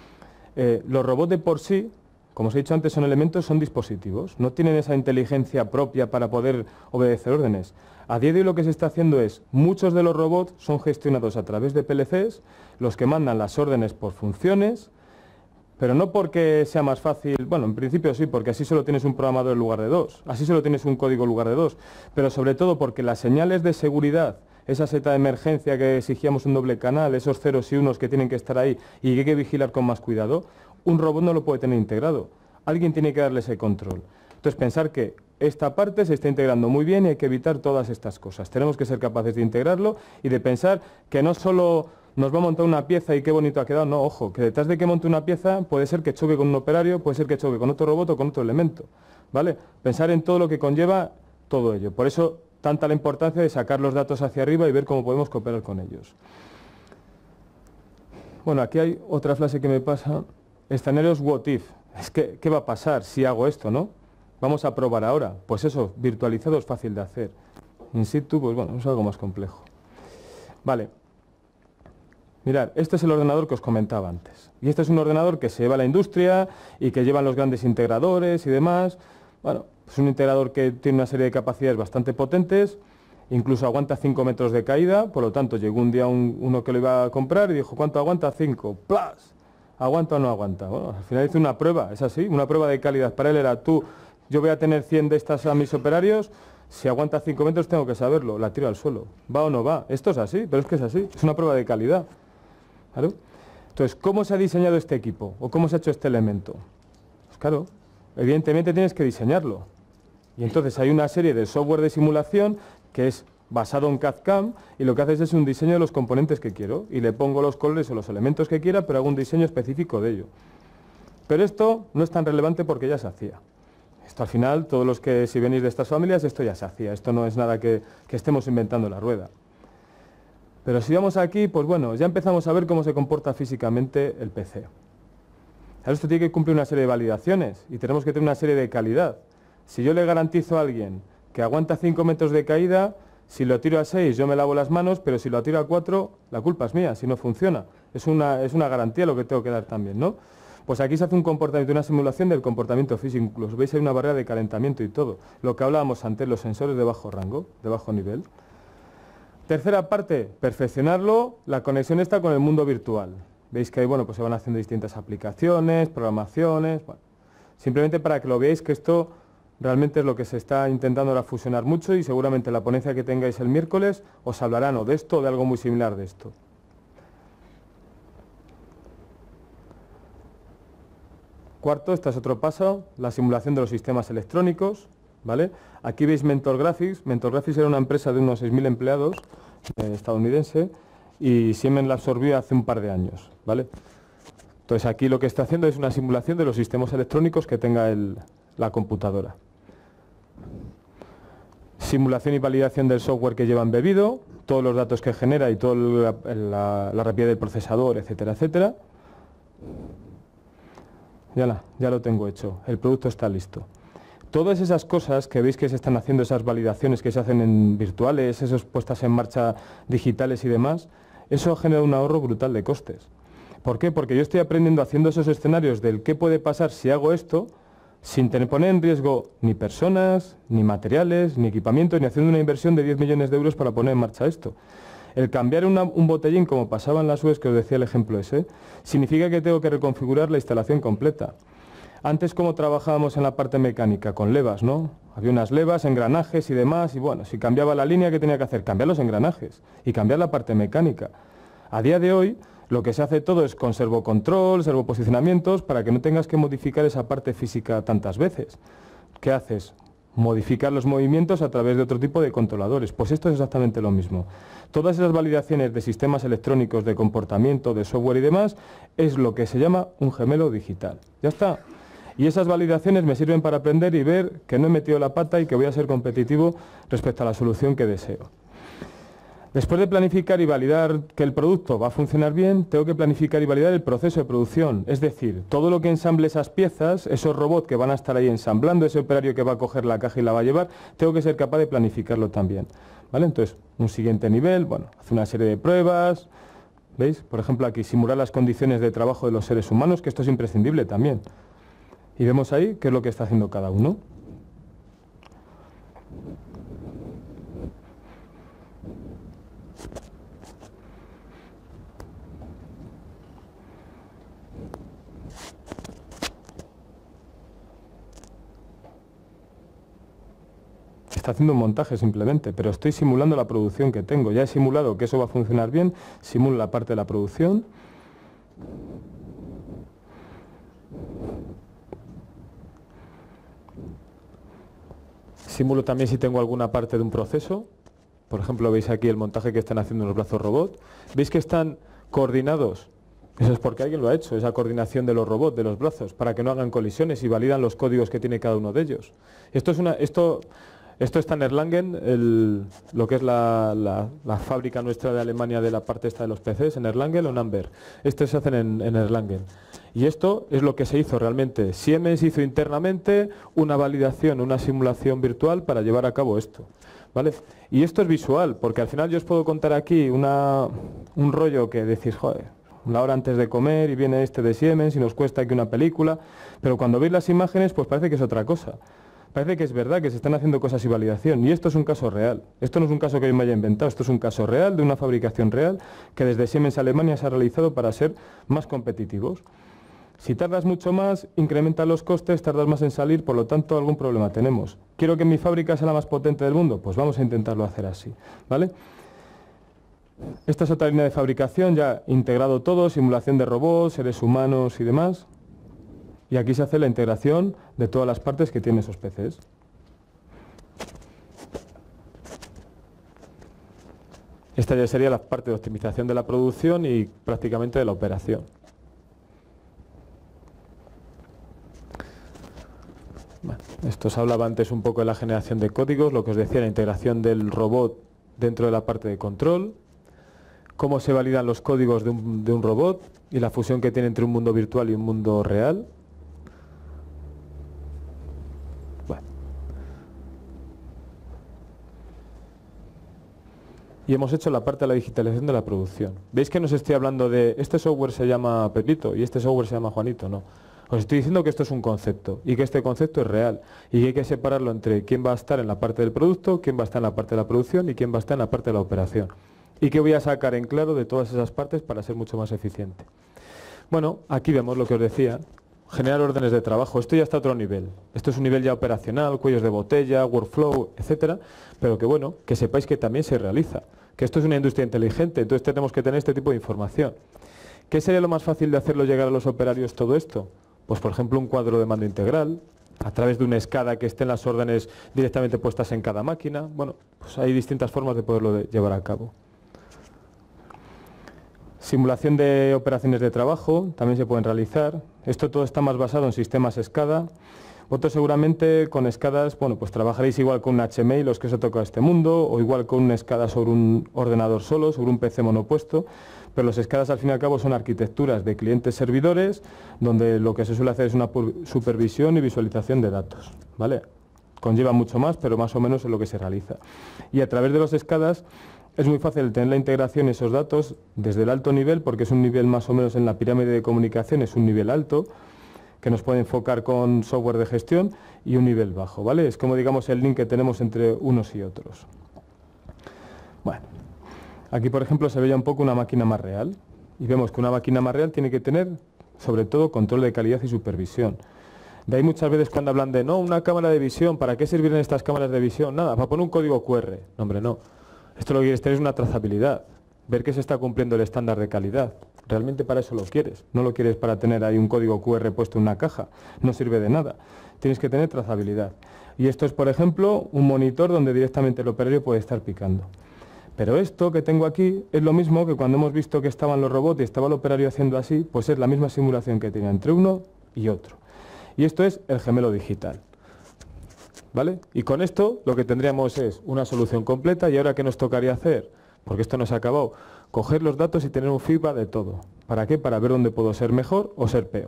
Eh, los robots de por sí, como os he dicho antes, son elementos, son dispositivos, no tienen esa inteligencia propia para poder obedecer órdenes. A día de hoy lo que se está haciendo es, muchos de los robots son gestionados a través de P L Cs, los que mandan las órdenes por funciones, pero no porque sea más fácil, bueno, en principio sí, porque así solo tienes un programador en lugar de dos, así solo tienes un código en lugar de dos, pero sobre todo porque las señales de seguridad, esa seta de emergencia que exigíamos un doble canal, esos ceros y unos que tienen que estar ahí y que hay que vigilar con más cuidado, un robot no lo puede tener integrado. Alguien tiene que darle ese control. Entonces pensar que esta parte se está integrando muy bien y hay que evitar todas estas cosas. Tenemos que ser capaces de integrarlo y de pensar que no solo nos va a montar una pieza y qué bonito ha quedado, no, ojo, que detrás de que monte una pieza puede ser que choque con un operario, puede ser que choque con otro robot o con otro elemento, ¿vale? Pensar en todo lo que conlleva todo ello. Por eso tanta la importancia de sacar los datos hacia arriba y ver cómo podemos cooperar con ellos. Bueno, aquí hay otra frase que me pasa. Escenarios what if. Es que, ¿qué va a pasar si hago esto, no? Vamos a probar ahora. Pues eso, virtualizado es fácil de hacer. In situ, pues bueno, es algo más complejo. Vale. Mirad, este es el ordenador que os comentaba antes. Y este es un ordenador que se lleva a la industria y que llevan los grandes integradores y demás. Bueno, es un integrador que tiene una serie de capacidades bastante potentes, incluso aguanta cinco metros de caída, por lo tanto llegó un día un, uno que lo iba a comprar y dijo, ¿cuánto aguanta? cinco. ¡Plas! ¿Aguanta o no aguanta? Bueno, al final hice una prueba, es así, una prueba de calidad. Para él era, tú, yo voy a tener cien de estas a mis operarios, si aguanta cinco metros tengo que saberlo, la tiro al suelo. ¿Va o no va? Esto es así, pero es que es así, es una prueba de calidad. ¿Claro? Entonces, ¿cómo se ha diseñado este equipo? ¿O cómo se ha hecho este elemento? Pues claro, evidentemente tienes que diseñarlo. Y entonces hay una serie de software de simulación que es basado en C A D C A M y lo que haces es un diseño de los componentes que quiero y le pongo los colores o los elementos que quiera, pero hago un diseño específico de ello. Pero esto no es tan relevante porque ya se hacía. Esto al final, todos los que si venís de estas familias, esto ya se hacía. Esto no es nada que, que estemos inventando la rueda. Pero si vamos aquí, pues bueno, ya empezamos a ver cómo se comporta físicamente el P C. Ahora esto tiene que cumplir una serie de validaciones y tenemos que tener una serie de calidad. Si yo le garantizo a alguien que aguanta cinco metros de caída, si lo tiro a seis yo me lavo las manos, pero si lo tiro a cuatro, la culpa es mía, si no funciona. Es una, es una garantía lo que tengo que dar también, ¿no? Pues aquí se hace un comportamiento, una simulación del comportamiento físico, incluso veis hay una barrera de calentamiento y todo. Lo que hablábamos antes, los sensores de bajo rango, de bajo nivel. Tercera parte, perfeccionarlo, la conexión está con el mundo virtual. Veis que ahí, bueno, pues se van haciendo distintas aplicaciones, programaciones, bueno, simplemente para que lo veáis que esto realmente es lo que se está intentando ahora fusionar mucho y seguramente la ponencia que tengáis el miércoles os hablarán o de esto o de algo muy similar de esto. Cuarto, este es otro paso, la simulación de los sistemas electrónicos, ¿vale? Aquí veis Mentor Graphics. Mentor Graphics era una empresa de unos seis mil empleados eh, estadounidense y Siemens la absorbió hace un par de años, ¿vale? Entonces aquí lo que está haciendo es una simulación de los sistemas electrónicos que tenga el, la computadora. Simulación y validación del software que lleva embebido, todos los datos que genera y toda la, la, la rapidez del procesador, etcétera, etcétera. Ya, la, ya lo tengo hecho, el producto está listo. Todas esas cosas que veis que se están haciendo, esas validaciones que se hacen en virtuales, esas puestas en marcha digitales y demás, eso genera un ahorro brutal de costes. ¿Por qué? Porque yo estoy aprendiendo haciendo esos escenarios del qué puede pasar si hago esto, sin tener, poner en riesgo ni personas, ni materiales, ni equipamiento, ni haciendo una inversión de diez millones de euros para poner en marcha esto. El cambiar una, un botellín, como pasaba en las U E S, que os decía el ejemplo ese, significa que tengo que reconfigurar la instalación completa. Antes, ¿cómo trabajábamos en la parte mecánica? Con levas, ¿no? Había unas levas, engranajes y demás, y bueno, si cambiaba la línea, ¿qué tenía que hacer? Cambiar los engranajes y cambiar la parte mecánica. A día de hoy, lo que se hace todo es con servocontrol, servoposicionamientos, para que no tengas que modificar esa parte física tantas veces. ¿Qué haces? Modificar los movimientos a través de otro tipo de controladores. Pues esto es exactamente lo mismo. Todas esas validaciones de sistemas electrónicos, de comportamiento, de software y demás, es lo que se llama un gemelo digital. Ya está. Y esas validaciones me sirven para aprender y ver que no he metido la pata y que voy a ser competitivo respecto a la solución que deseo. Después de planificar y validar que el producto va a funcionar bien, tengo que planificar y validar el proceso de producción. Es decir, todo lo que ensamble esas piezas, esos robots que van a estar ahí ensamblando, ese operario que va a coger la caja y la va a llevar, tengo que ser capaz de planificarlo también. ¿Vale? Entonces, un siguiente nivel, bueno, hace una serie de pruebas. ¿Veis? Por ejemplo, aquí simular las condiciones de trabajo de los seres humanos, que esto es imprescindible también. Y vemos ahí qué es lo que está haciendo cada uno. Está haciendo un montaje simplemente, pero estoy simulando la producción que tengo. Ya he simulado que eso va a funcionar bien, simulo la parte de la producción. Simulo también si tengo alguna parte de un proceso. Por ejemplo, veis aquí el montaje que están haciendo los brazos robot. ¿Veis que están coordinados? Eso es porque alguien lo ha hecho, esa coordinación de los robots, de los brazos, para que no hagan colisiones y validan los códigos que tiene cada uno de ellos. Esto es una... Esto, Esto está en Erlangen, el, lo que es la, la, la fábrica nuestra de Alemania de la parte esta de los P Cs, en Erlangen o en Amber. Estos se hacen en, en Erlangen. Y esto es lo que se hizo realmente. Siemens hizo internamente una validación, una simulación virtual para llevar a cabo esto. ¿Vale? Y esto es visual, porque al final yo os puedo contar aquí una, un rollo que decís, joder, la hora antes de comer y viene este de Siemens y nos cuesta aquí una película, pero cuando veis las imágenes pues parece que es otra cosa. Parece que es verdad que se están haciendo cosas y validación, y esto es un caso real. Esto no es un caso que yo me haya inventado, esto es un caso real de una fabricación real que desde Siemens Alemania se ha realizado para ser más competitivos. Si tardas mucho más, incrementan los costes, tardas más en salir, por lo tanto algún problema tenemos. ¿Quiero que mi fábrica sea la más potente del mundo? Pues vamos a intentarlo hacer así, ¿vale? Esta es otra línea de fabricación, ya integrado todo, simulación de robots, seres humanos y demás. Y aquí se hace la integración de todas las partes que tienen esos P Cs. Esta ya sería la parte de optimización de la producción y prácticamente de la operación. Bueno, esto os hablaba antes un poco de la generación de códigos, lo que os decía, la integración del robot dentro de la parte de control, cómo se validan los códigos de un, de un robot y la fusión que tiene entre un mundo virtual y un mundo real. Y hemos hecho la parte de la digitalización de la producción. ¿Veis que no os estoy hablando de este software se llama Pepito y este software se llama Juanito? No. Os estoy diciendo que esto es un concepto y que este concepto es real y que hay que separarlo entre quién va a estar en la parte del producto, quién va a estar en la parte de la producción y quién va a estar en la parte de la operación. Y que voy a sacar en claro de todas esas partes para ser mucho más eficiente. Bueno, aquí vemos lo que os decía. Generar órdenes de trabajo, esto ya está a otro nivel. Esto es un nivel ya operacional, cuellos de botella, workflow, etcétera, pero que bueno, que sepáis que también se realiza, que esto es una industria inteligente, entonces tenemos que tener este tipo de información. ¿Qué sería lo más fácil de hacerlo llegar a los operarios todo esto? Pues por ejemplo un cuadro de mando integral, a través de una escada que estén las órdenes directamente puestas en cada máquina. Bueno, pues hay distintas formas de poderlo de llevar a cabo. Simulación de operaciones de trabajo también se pueden realizar. Esto todo está más basado en sistemas SCADA. Vosotros seguramente con SCADAs, bueno, pues trabajaréis igual con un H M I, los que os ha tocado este mundo, o igual con un SCADA sobre un ordenador solo, sobre un P C monopuesto. Pero los SCADAs al fin y al cabo son arquitecturas de clientes-servidores, donde lo que se suele hacer es una supervisión y visualización de datos, ¿vale? Conlleva mucho más, pero más o menos es lo que se realiza. Y a través de los SCADAs es muy fácil tener la integración de esos datos desde el alto nivel, porque es un nivel más o menos en la pirámide de comunicación, es un nivel alto, que nos puede enfocar con software de gestión, y un nivel bajo, ¿vale? Es como, digamos, el link que tenemos entre unos y otros. Bueno, aquí, por ejemplo, se ve ya un poco una máquina más real, y vemos que una máquina más real tiene que tener, sobre todo, control de calidad y supervisión. De ahí muchas veces cuando hablan de, no, una cámara de visión, ¿para qué sirven estas cámaras de visión? Nada, para poner un código cu erre. No, hombre, no. Esto lo que quieres tener es una trazabilidad, ver que se está cumpliendo el estándar de calidad. Realmente para eso lo quieres, no lo quieres para tener ahí un código cu erre puesto en una caja, no sirve de nada. Tienes que tener trazabilidad. Y esto es, por ejemplo, un monitor donde directamente el operario puede estar picando. Pero esto que tengo aquí es lo mismo que cuando hemos visto que estaban los robots y estaba el operario haciendo así, pues es la misma simulación que tenía entre uno y otro. Y esto es el gemelo digital. ¿Vale? Y con esto lo que tendríamos es una solución completa. ¿Y ahora qué nos tocaría hacer? Porque esto no se ha acabado. Coger los datos y tener un feedback de todo. ¿Para qué? Para ver dónde puedo ser mejor o ser peor.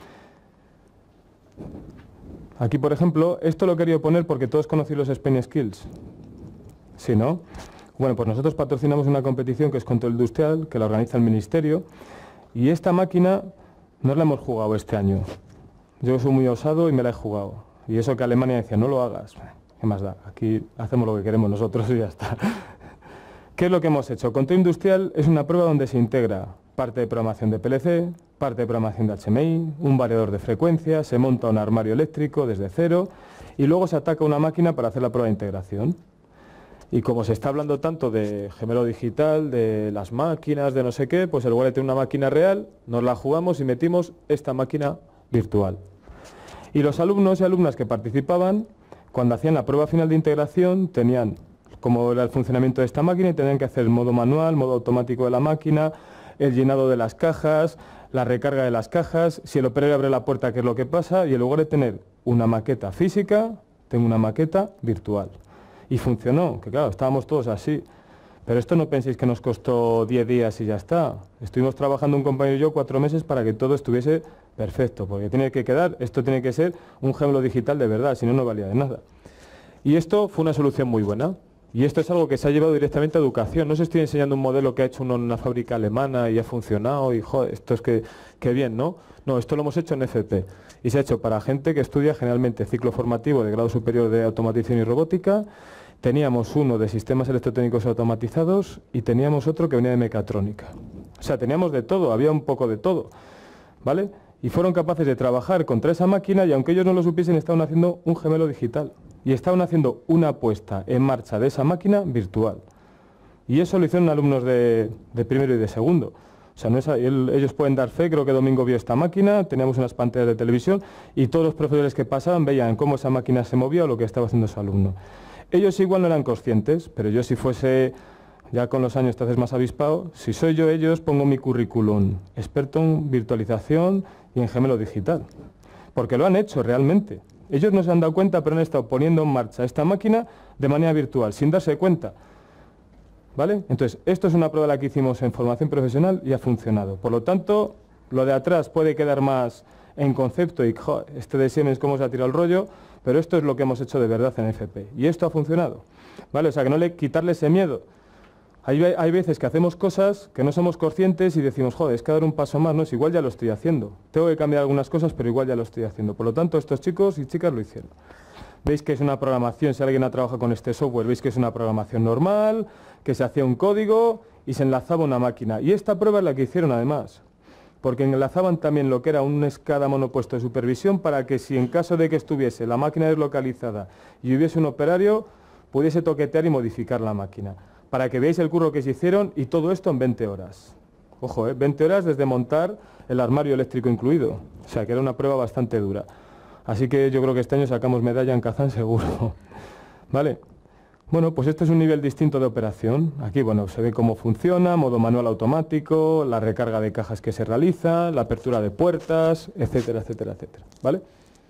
Aquí, por ejemplo, esto lo he querido poner porque todos conocéis los Spain Skills. ¿Sí, no? Bueno, pues nosotros patrocinamos una competición que es Control Industrial, que la organiza el Ministerio. Y esta máquina no la hemos jugado este año. Yo soy muy osado y me la he jugado. Y eso que Alemania decía, no lo hagas. ¿Qué más da? Aquí hacemos lo que queremos nosotros y ya está. ¿Qué es lo que hemos hecho? Control Industrial es una prueba donde se integra parte de programación de P L C, parte de programación de H M I, un variador de frecuencia, se monta un armario eléctrico desde cero y luego se ataca una máquina para hacer la prueba de integración. Y como se está hablando tanto de gemelo digital, de las máquinas, de no sé qué, pues en lugar de tener una máquina real, nos la jugamos y metimos esta máquina virtual. Y los alumnos y alumnas que participaban, cuando hacían la prueba final de integración, tenían como era el funcionamiento de esta máquina y tenían que hacer modo manual, modo automático de la máquina, el llenado de las cajas, la recarga de las cajas, si el operario abre la puerta, qué es lo que pasa, y en lugar de tener una maqueta física, tengo una maqueta virtual. Y funcionó, que claro, estábamos todos así. Pero esto no penséis que nos costó diez días y ya está. Estuvimos trabajando un compañero y yo cuatro meses para que todo estuviese perfecto, porque tiene que quedar, esto tiene que ser un gemelo digital de verdad, si no, no valía de nada. Y esto fue una solución muy buena. Y esto es algo que se ha llevado directamente a educación. No os estoy enseñando un modelo que ha hecho uno en una fábrica alemana y ha funcionado y joder, esto es que, que bien, ¿no? No, esto lo hemos hecho en F P. Y se ha hecho para gente que estudia generalmente ciclo formativo de grado superior de automatización y robótica. Teníamos uno de sistemas electrotécnicos automatizados y teníamos otro que venía de mecatrónica. O sea, teníamos de todo, había un poco de todo, ¿vale? Y fueron capaces de trabajar contra esa máquina y aunque ellos no lo supiesen, estaban haciendo un gemelo digital. Y estaban haciendo una puesta en marcha de esa máquina virtual. Y eso lo hicieron alumnos de, de primero y de segundo. O sea, no es, el, ellos pueden dar fe, creo que Domingo vio esta máquina, teníamos unas pantallas de televisión y todos los profesores que pasaban veían cómo esa máquina se movía o lo que estaba haciendo su alumno. Ellos igual no eran conscientes, pero yo si fuese, ya con los años te haces más avispado, si soy yo ellos pongo mi currículum, experto en virtualización y en gemelo digital. Porque lo han hecho realmente. Ellos no se han dado cuenta, pero han estado poniendo en marcha esta máquina de manera virtual, sin darse cuenta. ¿Vale? Entonces, esto es una prueba la que hicimos en formación profesional y ha funcionado. Por lo tanto, lo de atrás puede quedar más en concepto y, jo, este de Siemens cómo se ha tirado el rollo, pero esto es lo que hemos hecho de verdad en F P. Y esto ha funcionado. ¿Vale? O sea, que no le quitarle ese miedo. Hay, hay veces que hacemos cosas que no somos conscientes y decimos, joder, es que dar un paso más, no es igual, ya lo estoy haciendo. Tengo que cambiar algunas cosas, pero igual ya lo estoy haciendo. Por lo tanto, estos chicos y chicas lo hicieron. Veis que es una programación, si alguien ha trabajado con este software, veis que es una programación normal, que se hacía un código y se enlazaba una máquina. Y esta prueba es la que hicieron además, porque enlazaban también lo que era un SCADA monopuesto de supervisión para que si en caso de que estuviese la máquina deslocalizada y hubiese un operario, pudiese toquetear y modificar la máquina. Para que veáis el curro que se hicieron y todo esto en veinte horas. Ojo, ¿eh? veinte horas desde montar el armario eléctrico incluido. O sea, que era una prueba bastante dura. Así que yo creo que este año sacamos medalla en Kazán seguro. ¿Vale? Bueno, pues este es un nivel distinto de operación. Aquí, bueno, se ve cómo funciona, modo manual automático, la recarga de cajas que se realiza, la apertura de puertas, etcétera, etcétera, etcétera. ¿Vale?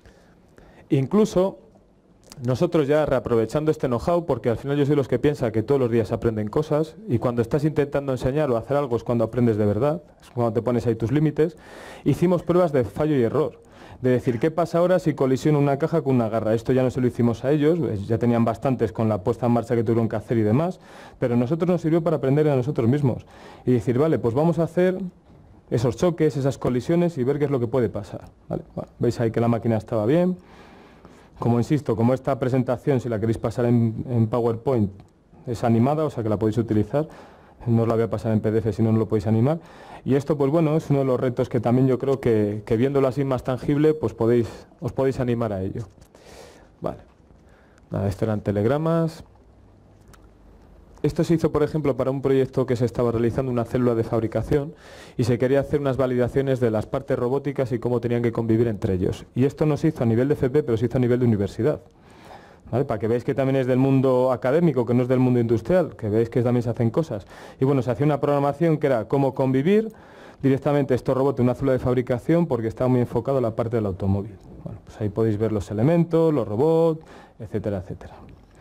Incluso nosotros ya reaprovechando este know-how, porque al final yo soy los que piensa que todos los días aprenden cosas y cuando estás intentando enseñar o hacer algo es cuando aprendes de verdad, es cuando te pones ahí tus límites, hicimos pruebas de fallo y error. de decir, ¿qué pasa ahora si colisiona una caja con una garra? Esto ya no se lo hicimos a ellos, ya tenían bastantes con la puesta en marcha que tuvieron que hacer y demás, pero a nosotros nos sirvió para aprender a nosotros mismos y decir, vale, pues vamos a hacer esos choques, esas colisiones y ver qué es lo que puede pasar. ¿Vale? Bueno, veis ahí que la máquina estaba bien. Como insisto, como esta presentación, si la queréis pasar en, en PowerPoint, es animada, o sea que la podéis utilizar, no os la voy a pasar en P D F si no, no lo podéis animar. Y esto, pues bueno, es uno de los retos que también yo creo que, que viéndolo así más tangible, pues podéis, os podéis animar a ello. Vale. Nada, esto eran telegramas. Esto se hizo, por ejemplo, para un proyecto que se estaba realizando, una célula de fabricación, y se quería hacer unas validaciones de las partes robóticas y cómo tenían que convivir entre ellos. Y esto no se hizo a nivel de F P, pero se hizo a nivel de universidad. ¿Vale? Para que veáis que también es del mundo académico, que no es del mundo industrial, que veáis que también se hacen cosas. Y bueno, se hacía una programación que era cómo convivir directamente estos robots en una célula de fabricación, porque estaba muy enfocado en la parte del automóvil. Bueno, pues ahí podéis ver los elementos, los robots, etcétera, etcétera.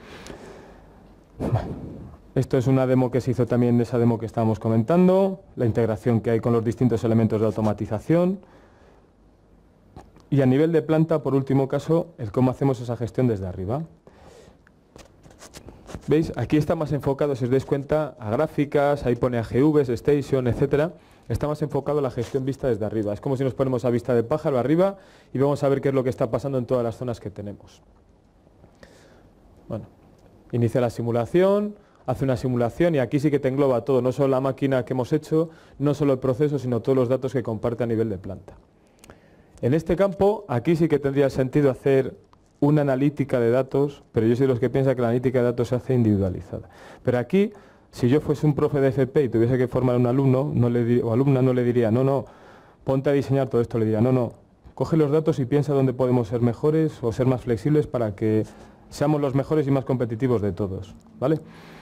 Vale. Esto es una demo que se hizo también de esa demo que estábamos comentando, la integración que hay con los distintos elementos de automatización. Y a nivel de planta, por último caso, el cómo hacemos esa gestión desde arriba. ¿Veis? Aquí está más enfocado, si os dais cuenta, a gráficas, ahí pone A G Vs, Station, etcétera. Está más enfocado a la gestión vista desde arriba. Es como si nos ponemos a vista de pájaro arriba y vamos a ver qué es lo que está pasando en todas las zonas que tenemos. Bueno, inicia la simulación, hace una simulación y aquí sí que te engloba todo, no solo la máquina que hemos hecho, no solo el proceso, sino todos los datos que comparte a nivel de planta. En este campo, aquí sí que tendría sentido hacer una analítica de datos, pero yo soy de los que piensan que la analítica de datos se hace individualizada. Pero aquí, si yo fuese un profe de F P y tuviese que formar a un alumno no le o alumna, no le diría, no, no, ponte a diseñar todo esto, le diría, no, no, coge los datos y piensa dónde podemos ser mejores o ser más flexibles para que seamos los mejores y más competitivos de todos, ¿vale?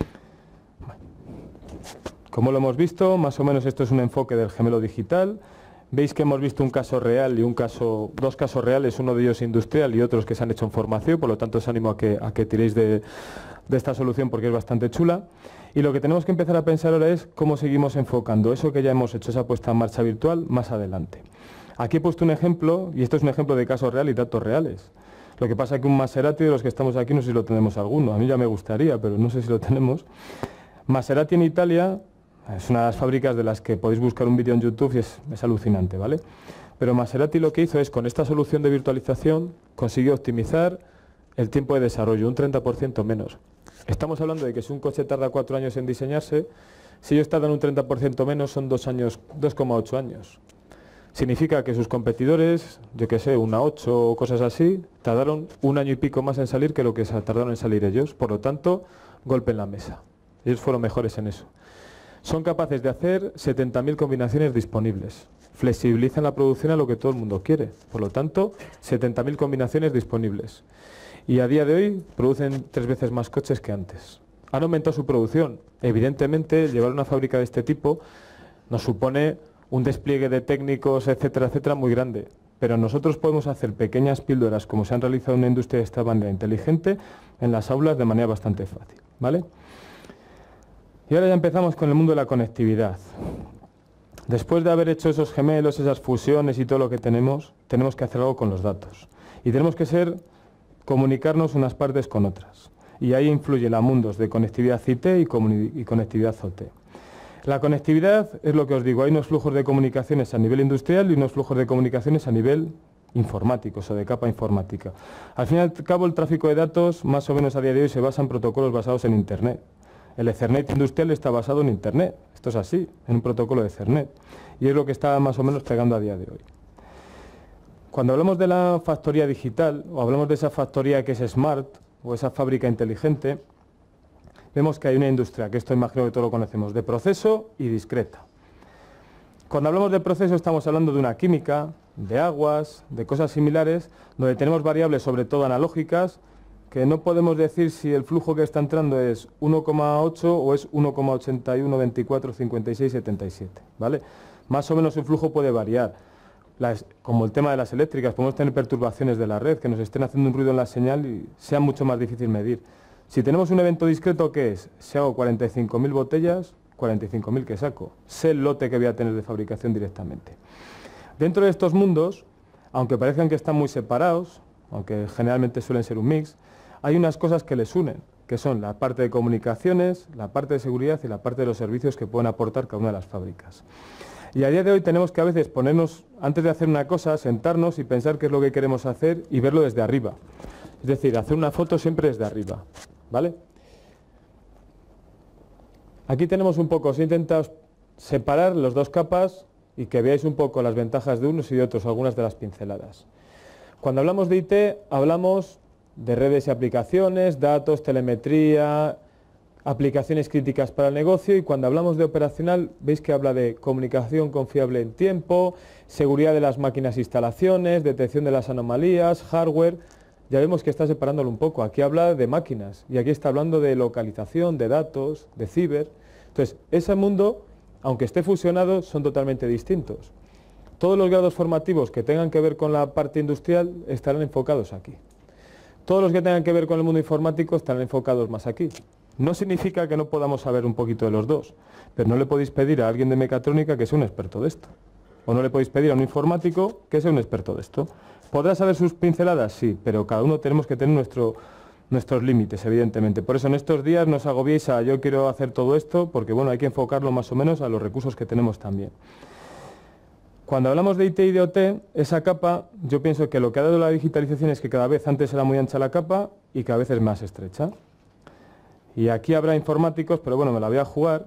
Como lo hemos visto, más o menos esto es un enfoque del gemelo digital. Veis que hemos visto un caso real y un caso, dos casos reales, uno de ellos industrial y otros que se han hecho en formación, por lo tanto os animo a que, a que tiréis de, de esta solución porque es bastante chula. Y lo que tenemos que empezar a pensar ahora es cómo seguimos enfocando eso que ya hemos hecho, esa puesta en marcha virtual, más adelante. Aquí he puesto un ejemplo, y esto es un ejemplo de caso real y datos reales. Lo que pasa es que un Maserati de los que estamos aquí no sé si lo tenemos alguno, a mí ya me gustaría, pero no sé si lo tenemos. Maserati en Italia es una de las fábricas de las que podéis buscar un vídeo en YouTube y es, es alucinante, ¿vale? Pero Maserati lo que hizo es, con esta solución de virtualización, consiguió optimizar el tiempo de desarrollo, un treinta por ciento menos. Estamos hablando de que si un coche tarda cuatro años en diseñarse, si ellos tardan un treinta por ciento menos, son dos años, dos coma ocho años. Significa que sus competidores, yo que sé, una ocho o cosas así, tardaron un año y pico más en salir que lo que tardaron en salir ellos. Por lo tanto, golpe en la mesa. Ellos fueron mejores en eso. Son capaces de hacer setenta mil combinaciones disponibles. Flexibilizan la producción a lo que todo el mundo quiere. Por lo tanto, setenta mil combinaciones disponibles. Y a día de hoy producen tres veces más coches que antes. Han aumentado su producción. Evidentemente, llevar una fábrica de este tipo nos supone un despliegue de técnicos, etcétera, etcétera, muy grande. Pero nosotros podemos hacer pequeñas píldoras, como se han realizado en una industria de esta manera inteligente, en las aulas de manera bastante fácil, ¿vale? Y ahora ya empezamos con el mundo de la conectividad. Después de haber hecho esos gemelos, esas fusiones y todo lo que tenemos, tenemos que hacer algo con los datos. Y tenemos que ser, comunicarnos unas partes con otras. Y ahí influye la mundos de conectividad I T y, y conectividad O T. La conectividad es lo que os digo, hay unos flujos de comunicaciones a nivel industrial y unos flujos de comunicaciones a nivel informáticos o de capa informática. Al fin y al cabo, el tráfico de datos, más o menos a día de hoy, se basa en protocolos basados en Internet. El Ethernet industrial está basado en Internet, esto es así, en un protocolo de Ethernet, y es lo que está más o menos pegando a día de hoy. Cuando hablamos de la factoría digital, o hablamos de esa factoría que es smart, o esa fábrica inteligente, vemos que hay una industria, que esto imagino que todos lo conocemos, de proceso y discreta. Cuando hablamos de proceso estamos hablando de una química, de aguas, de cosas similares, donde tenemos variables sobre todo analógicas, que no podemos decir si el flujo que está entrando es uno coma ocho o es uno coma ochenta y uno, veinticuatro, cincuenta y seis, setenta y siete, ¿vale? Más o menos el flujo puede variar. Las, como el tema de las eléctricas, podemos tener perturbaciones de la red que nos estén haciendo un ruido en la señal y sea mucho más difícil medir. Si tenemos un evento discreto, ¿qué es? Si hago cuarenta y cinco mil botellas, cuarenta y cinco mil que saco. Sé el lote que voy a tener de fabricación directamente. Dentro de estos mundos aunque parezcan que están muy separados, aunque generalmente suelen ser un mix, hay unas cosas que les unen, que son la parte de comunicaciones, la parte de seguridad y la parte de los servicios que pueden aportar cada una de las fábricas. Y a día de hoy tenemos que a veces ponernos, antes de hacer una cosa, sentarnos y pensar qué es lo que queremos hacer y verlo desde arriba. Es decir, hacer una foto siempre desde arriba, ¿vale? Aquí tenemos un poco, os he intentado separar las dos capas y que veáis un poco las ventajas de unos y de otros, algunas de las pinceladas. Cuando hablamos de I T, hablamos de redes y aplicaciones, datos, telemetría, aplicaciones críticas para el negocio, y cuando hablamos de operacional, veis que habla de comunicación confiable en tiempo, seguridad de las máquinas e instalaciones, detección de las anomalías, hardware. Ya vemos que está separándolo un poco. Aquí habla de máquinas y aquí está hablando de localización, de datos, de ciber. Entonces, ese mundo, aunque esté fusionado, son totalmente distintos. Todos los grados formativos que tengan que ver con la parte industrial estarán enfocados aquí. Todos los que tengan que ver con el mundo informático estarán enfocados más aquí. No significa que no podamos saber un poquito de los dos, pero no le podéis pedir a alguien de mecatrónica que sea un experto de esto. O no le podéis pedir a un informático que sea un experto de esto. ¿Podrá saber sus pinceladas? Sí, pero cada uno tenemos que tener nuestro, nuestros límites, evidentemente. Por eso en estos días no os agobiéis a yo quiero hacer todo esto, porque bueno, hay que enfocarlo más o menos a los recursos que tenemos también. Cuando hablamos de I T y de O T, esa capa, yo pienso que lo que ha dado la digitalización es que cada vez antes era muy ancha la capa y cada vez es más estrecha. Y aquí habrá informáticos, pero bueno, me la voy a jugar.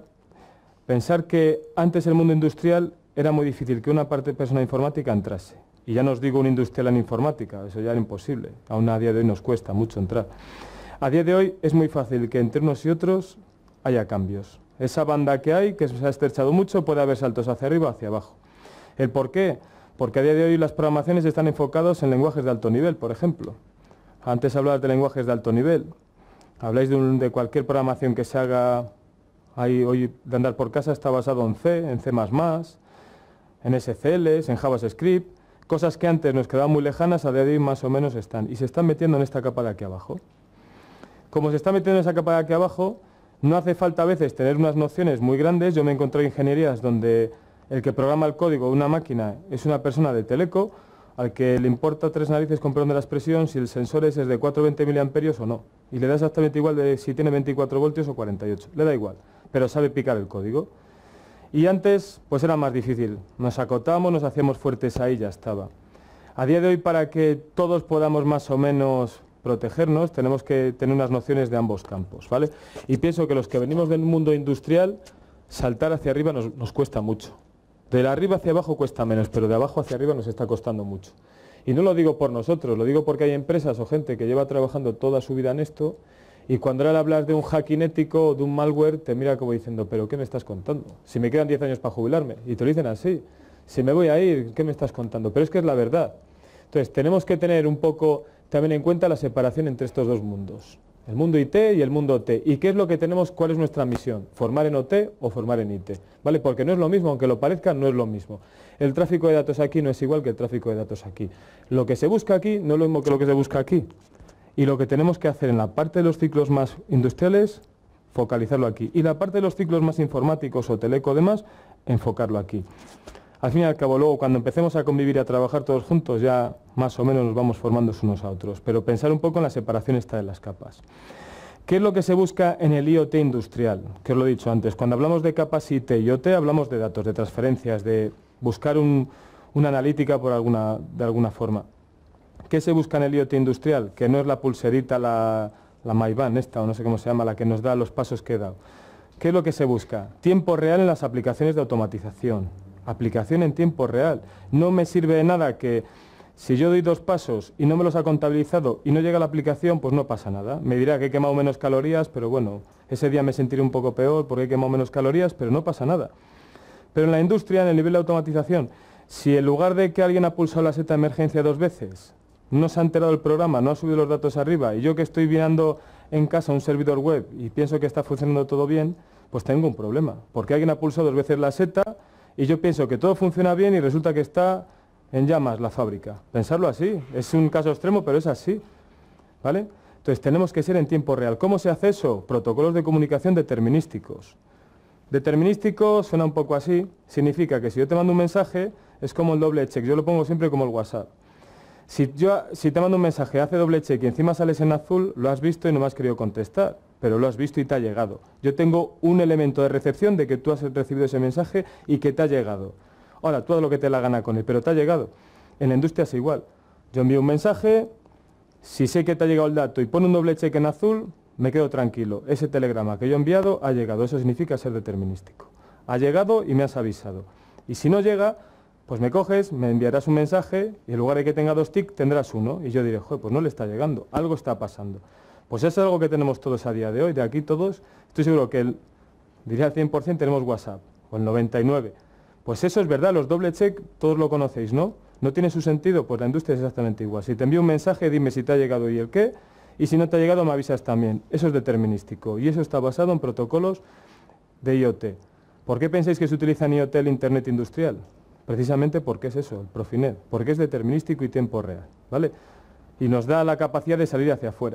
Pensar que antes el mundo industrial era muy difícil que una parte de persona informática entrase. Y ya no os digo un industrial en informática, eso ya era imposible. Aún a día de hoy nos cuesta mucho entrar. A día de hoy es muy fácil que entre unos y otros haya cambios. Esa banda que hay, que se ha estrechado mucho, puede haber saltos hacia arriba o hacia abajo. ¿El por qué? Porque a día de hoy las programaciones están enfocadas en lenguajes de alto nivel, por ejemplo. Antes hablabas de lenguajes de alto nivel. Habláis de, un, de cualquier programación que se haga ahí hoy de andar por casa, está basado en C, en C más más, en S C Ls, en JavaScript, cosas que antes nos quedaban muy lejanas, a día de hoy más o menos están. Y se están metiendo en esta capa de aquí abajo. Como se está metiendo en esa capa de aquí abajo, no hace falta a veces tener unas nociones muy grandes. Yo me he encontrado ingenierías donde el que programa el código de una máquina es una persona de teleco, al que le importa tres narices con perdón de la expresión si el sensor es de cuatrocientos veinte miliamperios o no. Y le da exactamente igual de si tiene veinticuatro voltios o cuarenta y ocho. Le da igual, pero sabe picar el código. Y antes, pues era más difícil. Nos acotamos, nos hacíamos fuertes ahí y ya estaba. A día de hoy, para que todos podamos más o menos protegernos, tenemos que tener unas nociones de ambos campos, ¿vale? Y pienso que los que venimos del mundo industrial, saltar hacia arriba nos, nos cuesta mucho. De arriba hacia abajo cuesta menos, pero de abajo hacia arriba nos está costando mucho. Y no lo digo por nosotros, lo digo porque hay empresas o gente que lleva trabajando toda su vida en esto y cuando ahora le hablas de un hacking ético o de un malware te mira como diciendo, ¿pero qué me estás contando? Si me quedan diez años para jubilarme. Y te lo dicen así. Si me voy a ir, ¿qué me estás contando? Pero es que es la verdad. Entonces tenemos que tener un poco también en cuenta la separación entre estos dos mundos. El mundo I T y el mundo O T. ¿Y qué es lo que tenemos? ¿Cuál es nuestra misión? ¿Formar en O T o formar en I T? ¿Vale? Porque no es lo mismo, aunque lo parezca, no es lo mismo. El tráfico de datos aquí no es igual que el tráfico de datos aquí. Lo que se busca aquí no es lo mismo que lo que se busca aquí. Y lo que tenemos que hacer en la parte de los ciclos más industriales, focalizarlo aquí. Y la parte de los ciclos más informáticos o teleco demás, enfocarlo aquí. Al fin y al cabo, luego, cuando empecemos a convivir y a trabajar todos juntos, ya más o menos nos vamos formando unos a otros. Pero pensar un poco en la separación esta de las capas. ¿Qué es lo que se busca en el I O T industrial? Que os lo he dicho antes. Cuando hablamos de capas I T y O T, hablamos de datos, de transferencias, de buscar un, una analítica por alguna, de alguna forma. ¿Qué se busca en el I O T industrial? Que no es la pulserita, la, la MyBand esta, o no sé cómo se llama, la que nos da los pasos que he dado. ¿Qué es lo que se busca? Tiempo real en las aplicaciones de automatización. Aplicación en tiempo real. No me sirve de nada que si yo doy dos pasos y no me los ha contabilizado y no llega la aplicación, pues no pasa nada. Me dirá que he quemado menos calorías, pero bueno, ese día me sentiré un poco peor porque he quemado menos calorías, pero no pasa nada. Pero en la industria, en el nivel de automatización, si en lugar de que alguien ha pulsado la seta de emergencia dos veces, no se ha enterado el programa, no ha subido los datos arriba, y yo que estoy mirando en casa un servidor web y pienso que está funcionando todo bien, pues tengo un problema. Porque alguien ha pulsado dos veces la seta y yo pienso que todo funciona bien y resulta que está en llamas la fábrica. Pensarlo así, es un caso extremo, pero es así, ¿vale? Entonces tenemos que ser en tiempo real. ¿Cómo se hace eso? Protocolos de comunicación determinísticos. Determinístico suena un poco así, significa que si yo te mando un mensaje, es como el doble check, yo lo pongo siempre como el WhatsApp. Si, yo, si te mando un mensaje, hace doble check y encima sales en azul, lo has visto y no me has querido contestar, pero lo has visto y te ha llegado. Yo tengo un elemento de recepción de que tú has recibido ese mensaje y que te ha llegado. Ahora, tú haz lo que te la gana con él, pero te ha llegado. En la industria es igual. Yo envío un mensaje, si sé que te ha llegado el dato y pone un doble check en azul, me quedo tranquilo. Ese telegrama que yo he enviado ha llegado. Eso significa ser determinístico. Ha llegado y me has avisado. Y si no llega, pues me coges, me enviarás un mensaje y en lugar de que tenga dos tics tendrás uno. Y yo diré, joder, pues no le está llegando, algo está pasando. Pues eso es algo que tenemos todos a día de hoy. De aquí todos, estoy seguro que el, diría al cien por ciento tenemos WhatsApp, o el noventa y nueve por ciento. Pues eso es verdad, los doble check todos lo conocéis, ¿no? ¿No tiene su sentido? Pues la industria es exactamente igual. Si te envío un mensaje, dime si te ha llegado y el qué, y si no te ha llegado me avisas también. Eso es determinístico y eso está basado en protocolos de I O T. ¿Por qué pensáis que se utiliza en I O T el Internet industrial? Precisamente porque es eso, el Profinet, porque es determinístico y tiempo real, ¿vale? Y nos da la capacidad de salir hacia afuera.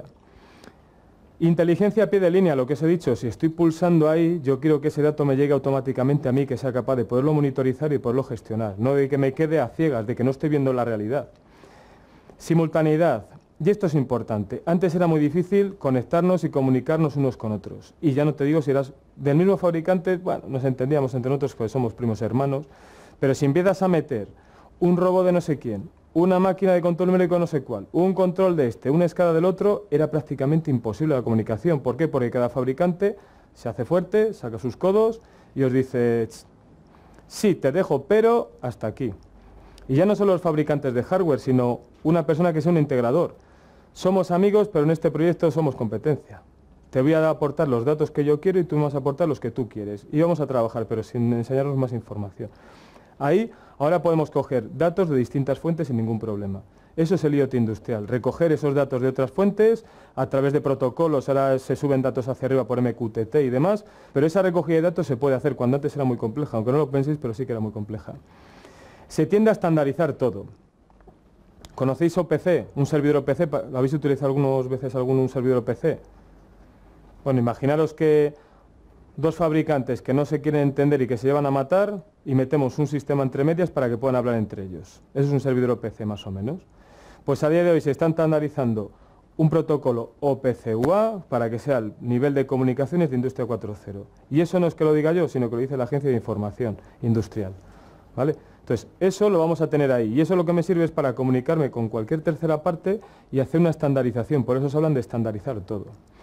Inteligencia a pie de línea, lo que os he dicho, si estoy pulsando ahí, yo quiero que ese dato me llegue automáticamente a mí, que sea capaz de poderlo monitorizar y poderlo gestionar, no de que me quede a ciegas, de que no estoy viendo la realidad. Simultaneidad, y esto es importante, antes era muy difícil conectarnos y comunicarnos unos con otros, y ya no te digo si eras del mismo fabricante, bueno, nos entendíamos entre nosotros porque somos primos hermanos, pero si empiezas a meter un robot de no sé quién, una máquina de control numérico no sé cuál, un control de este, una escala del otro, era prácticamente imposible la comunicación. ¿Por qué? Porque cada fabricante se hace fuerte, saca sus codos y os dice, sí, te dejo, pero hasta aquí. Y ya no son los fabricantes de hardware, sino una persona que sea un integrador. Somos amigos, pero en este proyecto somos competencia. Te voy a aportar los datos que yo quiero y tú me vas a aportar los que tú quieres. Y vamos a trabajar, pero sin enseñarnos más información. Ahí, ahora podemos coger datos de distintas fuentes sin ningún problema. Eso es el I O T industrial, recoger esos datos de otras fuentes a través de protocolos, ahora se suben datos hacia arriba por M Q T T y demás, pero esa recogida de datos se puede hacer cuando antes era muy compleja, aunque no lo penséis, pero sí que era muy compleja. Se tiende a estandarizar todo. ¿Conocéis O P C? Un servidor O P C, ¿lo habéis utilizado algunas veces algún un servidor O P C? Bueno, imaginaros que dos fabricantes que no se quieren entender y que se llevan a matar y metemos un sistema entre medias para que puedan hablar entre ellos. Eso es un servidor O P C más o menos. Pues a día de hoy se está estandarizando un protocolo O P C U A para que sea el nivel de comunicaciones de Industria cuatro punto cero. Y eso no es que lo diga yo, sino que lo dice la Agencia de Información Industrial, ¿vale? Entonces, eso lo vamos a tener ahí. Y eso lo que me sirve es para comunicarme con cualquier tercera parte y hacer una estandarización. Por eso se hablan de estandarizar todo.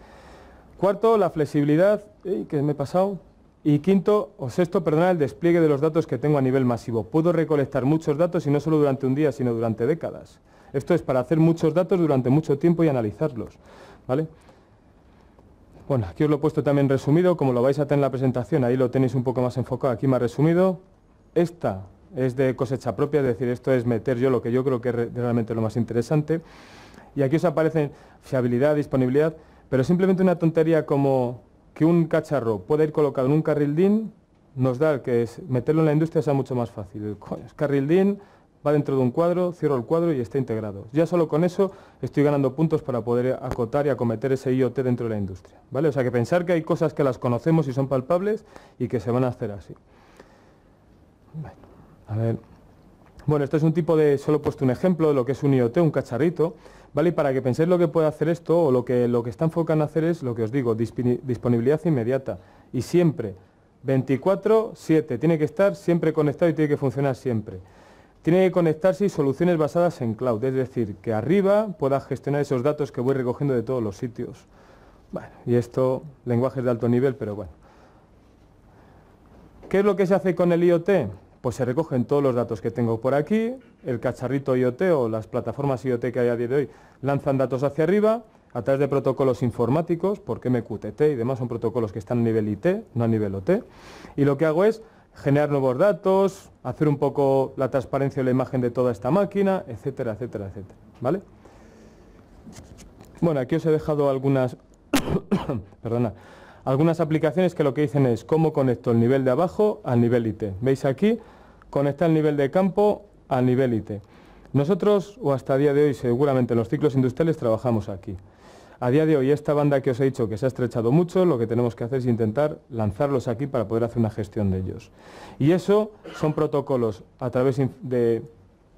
Cuarto, la flexibilidad, ¿eh? ¿Qué me he pasado? Y quinto o sexto, perdona, el despliegue de los datos que tengo a nivel masivo. Puedo recolectar muchos datos y no solo durante un día, sino durante décadas. Esto es para hacer muchos datos durante mucho tiempo y analizarlos, ¿vale? Bueno, aquí os lo he puesto también resumido, como lo vais a tener en la presentación, ahí lo tenéis un poco más enfocado, aquí más resumido. Esta es de cosecha propia, es decir, esto es meter yo lo que yo creo que es realmente lo más interesante. Y aquí os aparecen fiabilidad, disponibilidad, pero simplemente una tontería como que un cacharro pueda ir colocado en un carril D I N nos da que es meterlo en la industria sea mucho más fácil. El carril D I N va dentro de un cuadro, cierro el cuadro y está integrado. Ya solo con eso estoy ganando puntos para poder acotar y acometer ese I O T dentro de la industria, ¿vale? O sea que pensar que hay cosas que las conocemos y son palpables y que se van a hacer así. Bueno, a ver. Bueno, esto es un tipo de, solo he puesto un ejemplo de lo que es un I O T, un cacharrito, ¿vale? Y para que penséis lo que puede hacer esto, o lo que, lo que está enfocado en hacer es lo que os digo, disponibilidad inmediata. Y siempre, veinticuatro siete, tiene que estar siempre conectado y tiene que funcionar siempre. Tiene que conectarse y soluciones basadas en cloud, es decir, que arriba pueda gestionar esos datos que voy recogiendo de todos los sitios. Bueno, y esto, lenguajes de alto nivel, pero bueno. ¿Qué es lo que se hace con el I O T? Pues se recogen todos los datos que tengo por aquí, el cacharrito I O T o las plataformas I O T que hay a día de hoy lanzan datos hacia arriba a través de protocolos informáticos, porque M Q T T y demás son protocolos que están a nivel I T, no a nivel O T, y lo que hago es generar nuevos datos, hacer un poco la transparencia de la imagen de toda esta máquina, etcétera, etcétera, etcétera, ¿vale? Bueno, aquí os he dejado algunas, perdona, algunas aplicaciones que lo que dicen es cómo conecto el nivel de abajo al nivel I T. ¿Veis aquí? Conectar el nivel de campo al nivel I T. Nosotros, o hasta a día de hoy, seguramente en los ciclos industriales trabajamos aquí. A día de hoy, esta banda que os he dicho que se ha estrechado mucho, lo que tenemos que hacer es intentar lanzarlos aquí para poder hacer una gestión de ellos. Y eso son protocolos a través de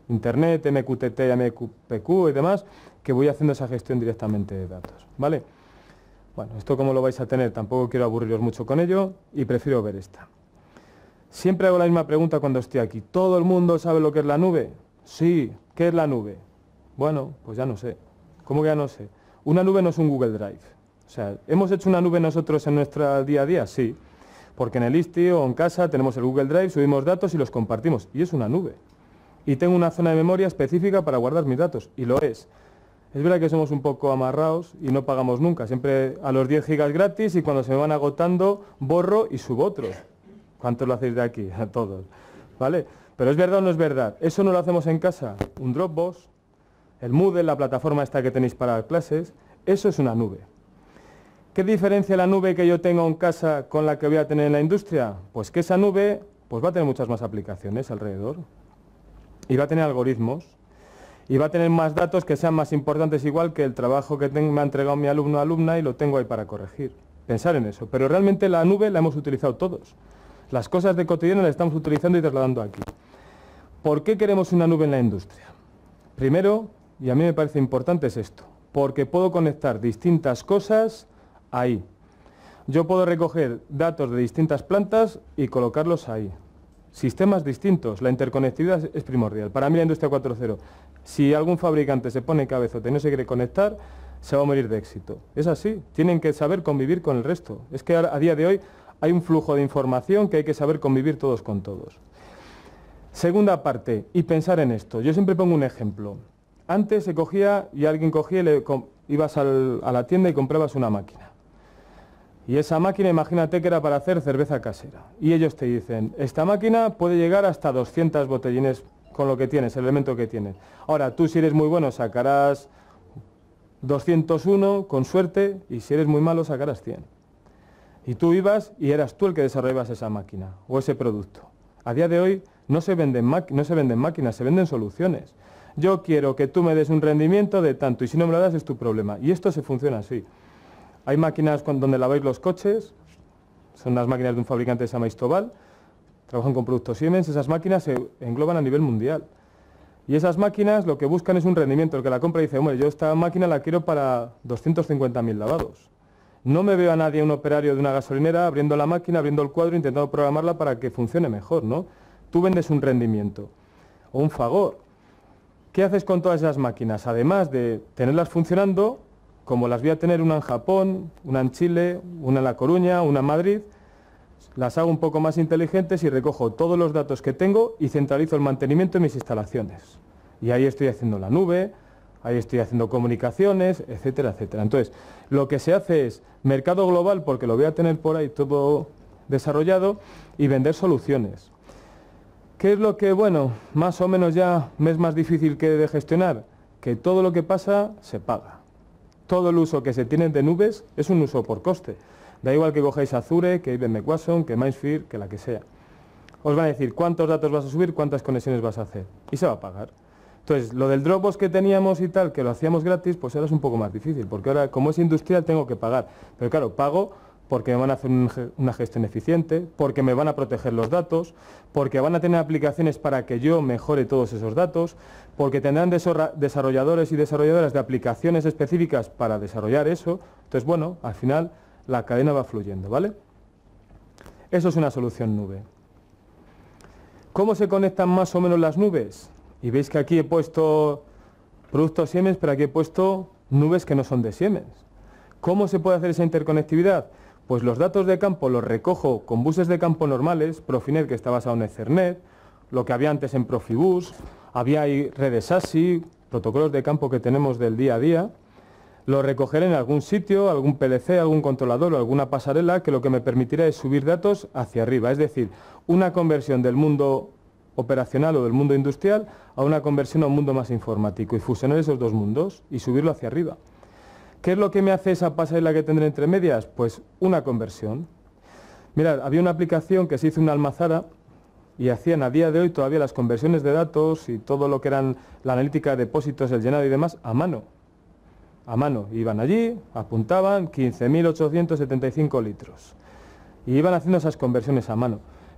Internet, M Q T T, M Q P Q y demás, que voy haciendo esa gestión directamente de datos, ¿vale? Bueno, esto como lo vais a tener, tampoco quiero aburriros mucho con ello y prefiero ver esta. Siempre hago la misma pregunta cuando estoy aquí. ¿Todo el mundo sabe lo que es la nube? Sí. ¿Qué es la nube? Bueno, pues ya no sé. ¿Cómo que ya no sé? Una nube no es un Google Drive. O sea, ¿hemos hecho una nube nosotros en nuestro día a día? Sí. Porque en el ISTI o en casa tenemos el Google Drive, subimos datos y los compartimos. Y es una nube. Y tengo una zona de memoria específica para guardar mis datos. Y lo es. Es verdad que somos un poco amarrados y no pagamos nunca. Siempre a los diez gigas gratis y cuando se me van agotando, borro y subo otros. ¿Cuántos lo hacéis de aquí? A todos. ¿Vale? Pero ¿es verdad o no es verdad? Eso no lo hacemos en casa. Un Dropbox, el Moodle, la plataforma esta que tenéis para clases, eso es una nube. ¿Qué diferencia la nube que yo tengo en casa con la que voy a tener en la industria? Pues que esa nube pues va a tener muchas más aplicaciones alrededor. Y va a tener algoritmos. Y va a tener más datos que sean más importantes, igual que el trabajo que me ha entregado mi alumno o alumna y lo tengo ahí para corregir. Pensar en eso. Pero realmente la nube la hemos utilizado todos. Las cosas de cotidiano las estamos utilizando y trasladando aquí. ¿Por qué queremos una nube en la industria? Primero, y a mí me parece importante, es esto. Porque puedo conectar distintas cosas ahí. Yo puedo recoger datos de distintas plantas y colocarlos ahí. Sistemas distintos. La interconectividad es primordial. Para mí la industria cuatro punto cero. Si algún fabricante se pone cabezote y no se quiere conectar, se va a morir de éxito. Es así. Tienen que saber convivir con el resto. Es que a día de hoy hay un flujo de información que hay que saber convivir todos con todos. Segunda parte, y pensar en esto. Yo siempre pongo un ejemplo. Antes se cogía y alguien cogía y le, ibas al, a la tienda y comprabas una máquina. Y esa máquina, imagínate que era para hacer cerveza casera. Y ellos te dicen, esta máquina puede llegar hasta doscientos botellines con lo que tienes, el elemento que tienes. Ahora, tú si eres muy bueno sacarás doscientos uno, con suerte, y si eres muy malo sacarás cien. Y tú ibas y eras tú el que desarrollabas esa máquina o ese producto. A día de hoy no se venden, no se venden máquinas, se venden soluciones. Yo quiero que tú me des un rendimiento de tanto y si no me lo das es tu problema. Y esto se funciona así. Hay máquinas donde laváis los coches, son las máquinas de un fabricante que se llama Istobal, trabajan con productos Siemens, esas máquinas se engloban a nivel mundial. Y esas máquinas lo que buscan es un rendimiento. El que la compra dice, hombre, yo esta máquina la quiero para doscientos cincuenta mil lavados. No me veo a nadie, un operario de una gasolinera, abriendo la máquina, abriendo el cuadro, intentando programarla para que funcione mejor, ¿no? Tú vendes un rendimiento o un Fagor. ¿Qué haces con todas esas máquinas? Además de tenerlas funcionando, como las voy a tener una en Japón, una en Chile, una en La Coruña, una en Madrid, las hago un poco más inteligentes y recojo todos los datos que tengo y centralizo el mantenimiento en mis instalaciones. Y ahí estoy haciendo la nube, ahí estoy haciendo comunicaciones, etcétera, etcétera. Entonces, lo que se hace es mercado global, porque lo voy a tener por ahí todo desarrollado, y vender soluciones. ¿Qué es lo que, bueno, más o menos ya me es más difícil que de gestionar? Que todo lo que pasa se paga. Todo el uso que se tiene de nubes es un uso por coste. Da igual que cojáis Azure, que I B M Watson, que MindSphere, que la que sea. Os van a decir cuántos datos vas a subir, cuántas conexiones vas a hacer. Y se va a pagar. Entonces, lo del Dropbox que teníamos y tal, que lo hacíamos gratis, pues ahora es un poco más difícil. Porque ahora, como es industrial, tengo que pagar. Pero claro, pago porque me van a hacer un, una gestión eficiente, porque me van a proteger los datos, porque van a tener aplicaciones para que yo mejore todos esos datos, porque tendrán desarrolladores y desarrolladoras de aplicaciones específicas para desarrollar eso. Entonces, bueno, al final la cadena va fluyendo, ¿vale? Eso es una solución nube. ¿Cómo se conectan más o menos las nubes? Y veis que aquí he puesto productos Siemens, pero aquí he puesto nubes que no son de Siemens. ¿Cómo se puede hacer esa interconectividad? Pues los datos de campo los recojo con buses de campo normales, Profinet, que está basado en Ethernet, lo que había antes en Profibus, había ahí redes A S I, protocolos de campo que tenemos del día a día. Lo recogeré en algún sitio, algún P L C, algún controlador o alguna pasarela que lo que me permitirá es subir datos hacia arriba, es decir, una conversión del mundo operacional o del mundo industrial a una conversión a un mundo más informático y fusionar esos dos mundos y subirlo hacia arriba. ¿Qué es lo que me hace esa pasarela que tendré entre medias? Pues una conversión. Mirad, había una aplicación que se hizo en Almazara y hacían a día de hoy todavía las conversiones de datos y todo lo que eran la analítica de depósitos, el llenado y demás a mano. A mano. Iban allí, apuntaban quince mil ochocientos setenta y cinco litros. Y iban haciendo esas conversiones a mano.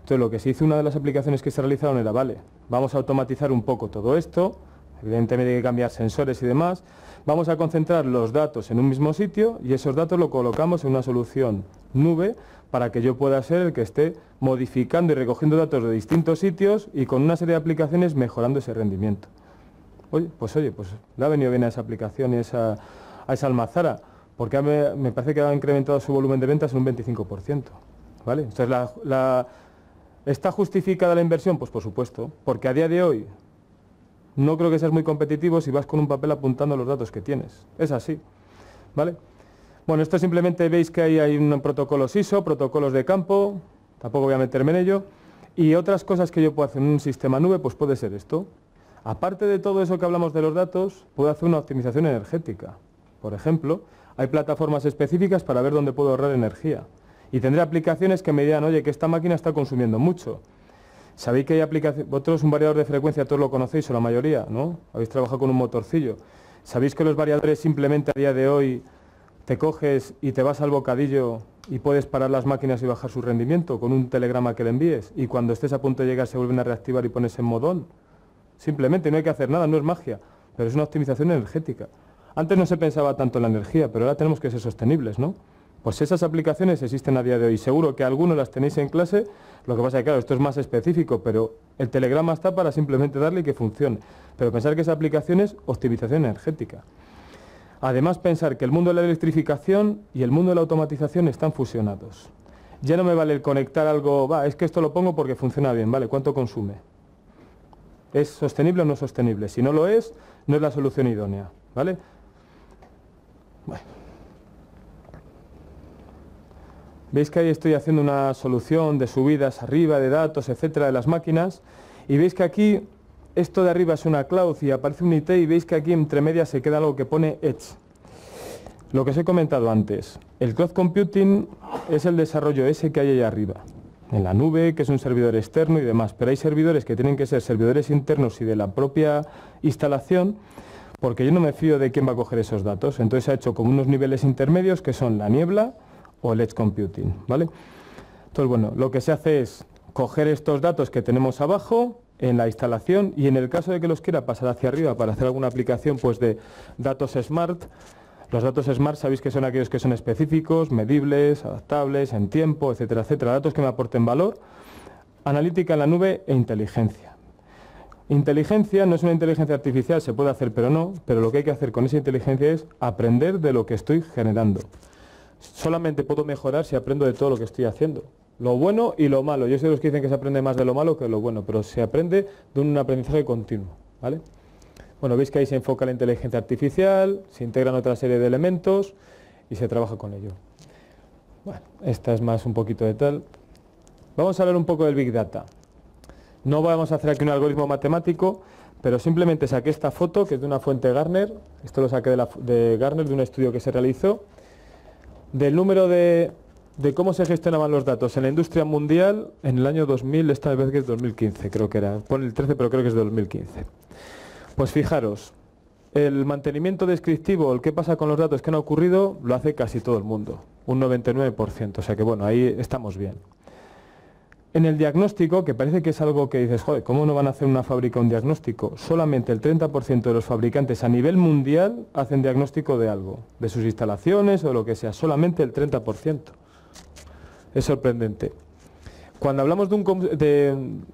Entonces lo que se hizo, una de las aplicaciones que se realizaron era, vale, vamos a automatizar un poco todo esto, evidentemente hay que cambiar sensores y demás, vamos a concentrar los datos en un mismo sitio y esos datos lo colocamos en una solución nube para que yo pueda ser el que esté modificando y recogiendo datos de distintos sitios y con una serie de aplicaciones mejorando ese rendimiento. Oye, pues oye, pues le ha venido bien a esa aplicación y a esa, a esa almazara, porque me, me parece que ha incrementado su volumen de ventas en un veinticinco por ciento. ¿Vale? Entonces, la, la, ¿está justificada la inversión? Pues por supuesto, porque a día de hoy no creo que seas muy competitivo si vas con un papel apuntando los datos que tienes. Es así. ¿Vale? Bueno, esto simplemente veis que ahí hay un protocolo S I S O, protocolos de campo, tampoco voy a meterme en ello, y otras cosas que yo puedo hacer en un sistema nube, pues puede ser esto. Aparte de todo eso que hablamos de los datos, puedo hacer una optimización energética. Por ejemplo, hay plataformas específicas para ver dónde puedo ahorrar energía. Y tendré aplicaciones que me dirán, oye, que esta máquina está consumiendo mucho. Sabéis que hay aplicaciones, vosotros un variador de frecuencia, todos lo conocéis o la mayoría, ¿no? Habéis trabajado con un motorcillo. Sabéis que los variadores simplemente a día de hoy te coges y te vas al bocadillo y puedes parar las máquinas y bajar su rendimiento con un telegrama que le envíes y cuando estés a punto de llegar se vuelven a reactivar y pones en modón. Simplemente, no hay que hacer nada, no es magia, pero es una optimización energética. Antes no se pensaba tanto en la energía, pero ahora tenemos que ser sostenibles, ¿no? Pues esas aplicaciones existen a día de hoy. Seguro que algunos las tenéis en clase, lo que pasa es que, claro, esto es más específico, pero el telegrama está para simplemente darle y que funcione. Pero pensar que esa aplicación es optimización energética. Además, pensar que el mundo de la electrificación y el mundo de la automatización están fusionados. Ya no me vale el conectar algo, va, es que esto lo pongo porque funciona bien, ¿vale? ¿Cuánto consume? ¿Es sostenible o no sostenible? Si no lo es, no es la solución idónea, ¿vale? Bueno. Veis que ahí estoy haciendo una solución de subidas arriba, de datos, etcétera, de las máquinas, y veis que aquí, esto de arriba es una cloud y aparece un I T, y veis que aquí entre medias se queda algo que pone Edge. Lo que os he comentado antes, el cloud computing es el desarrollo ese que hay ahí arriba, en la nube, que es un servidor externo y demás, pero hay servidores que tienen que ser servidores internos y de la propia instalación, porque yo no me fío de quién va a coger esos datos. Entonces se ha hecho como unos niveles intermedios que son la niebla o el edge computing, ¿vale? Entonces, bueno, lo que se hace es coger estos datos que tenemos abajo en la instalación y en el caso de que los quiera pasar hacia arriba para hacer alguna aplicación pues de datos smart. Los datos smart sabéis que son aquellos que son específicos, medibles, adaptables, en tiempo, etcétera, etcétera. Datos que me aporten valor, analítica en la nube e inteligencia. Inteligencia no es una inteligencia artificial, se puede hacer pero no, pero lo que hay que hacer con esa inteligencia es aprender de lo que estoy generando. Solamente puedo mejorar si aprendo de todo lo que estoy haciendo. Lo bueno y lo malo. Yo soy de los que dicen que se aprende más de lo malo que de lo bueno, pero se aprende de un aprendizaje continuo, ¿vale? Bueno, veis que ahí se enfoca la inteligencia artificial, se integran otra serie de elementos y se trabaja con ello. Bueno, esta es más un poquito de tal. Vamos a hablar un poco del Big Data. No vamos a hacer aquí un algoritmo matemático, pero simplemente saqué esta foto, que es de una fuente Gartner. Esto lo saqué de, la, de Gartner, de un estudio que se realizó, del número de, de cómo se gestionaban los datos en la industria mundial en el año dos mil, esta vez que es dos mil quince, creo que era. Pone el trece, pero creo que es de dos mil quince. Pues fijaros, el mantenimiento descriptivo, el qué pasa con los datos que han ocurrido, lo hace casi todo el mundo, un noventa y nueve por ciento, o sea que bueno, ahí estamos bien. En el diagnóstico, que parece que es algo que dices, joder, ¿cómo no van a hacer una fábrica un diagnóstico? Solamente el treinta por ciento de los fabricantes a nivel mundial hacen diagnóstico de algo, de sus instalaciones o lo que sea, solamente el treinta por ciento. Es sorprendente. Cuando hablamos de, un, de,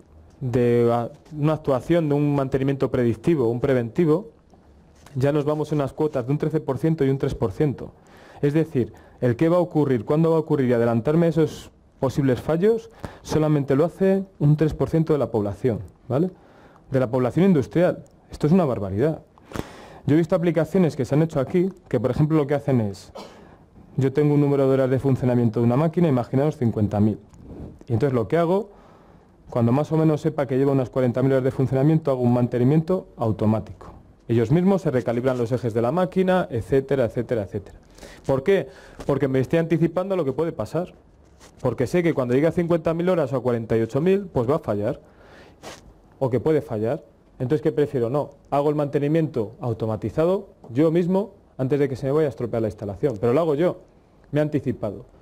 de una actuación, de un mantenimiento predictivo, un preventivo, ya nos vamos en unas cuotas de un trece por ciento y un tres por ciento. Es decir, el qué va a ocurrir, cuándo va a ocurrir y adelantarme esos posibles fallos, solamente lo hace un tres por ciento de la población, ¿vale? De la población industrial. Esto es una barbaridad. Yo he visto aplicaciones que se han hecho aquí, que por ejemplo lo que hacen es, yo tengo un número de horas de funcionamiento de una máquina, imaginaos cincuenta mil. Y entonces lo que hago, cuando más o menos sepa que lleva unas cuarenta mil horas de funcionamiento, hago un mantenimiento automático. Ellos mismos se recalibran los ejes de la máquina, etcétera, etcétera, etcétera. ¿Por qué? Porque me estoy anticipando a lo que puede pasar. Porque sé que cuando llegue a cincuenta mil horas o a cuarenta y ocho mil, pues va a fallar. O que puede fallar. Entonces, ¿qué prefiero? No, hago el mantenimiento automatizado yo mismo antes de que se me vaya a estropear la instalación. Pero lo hago yo, me he anticipado.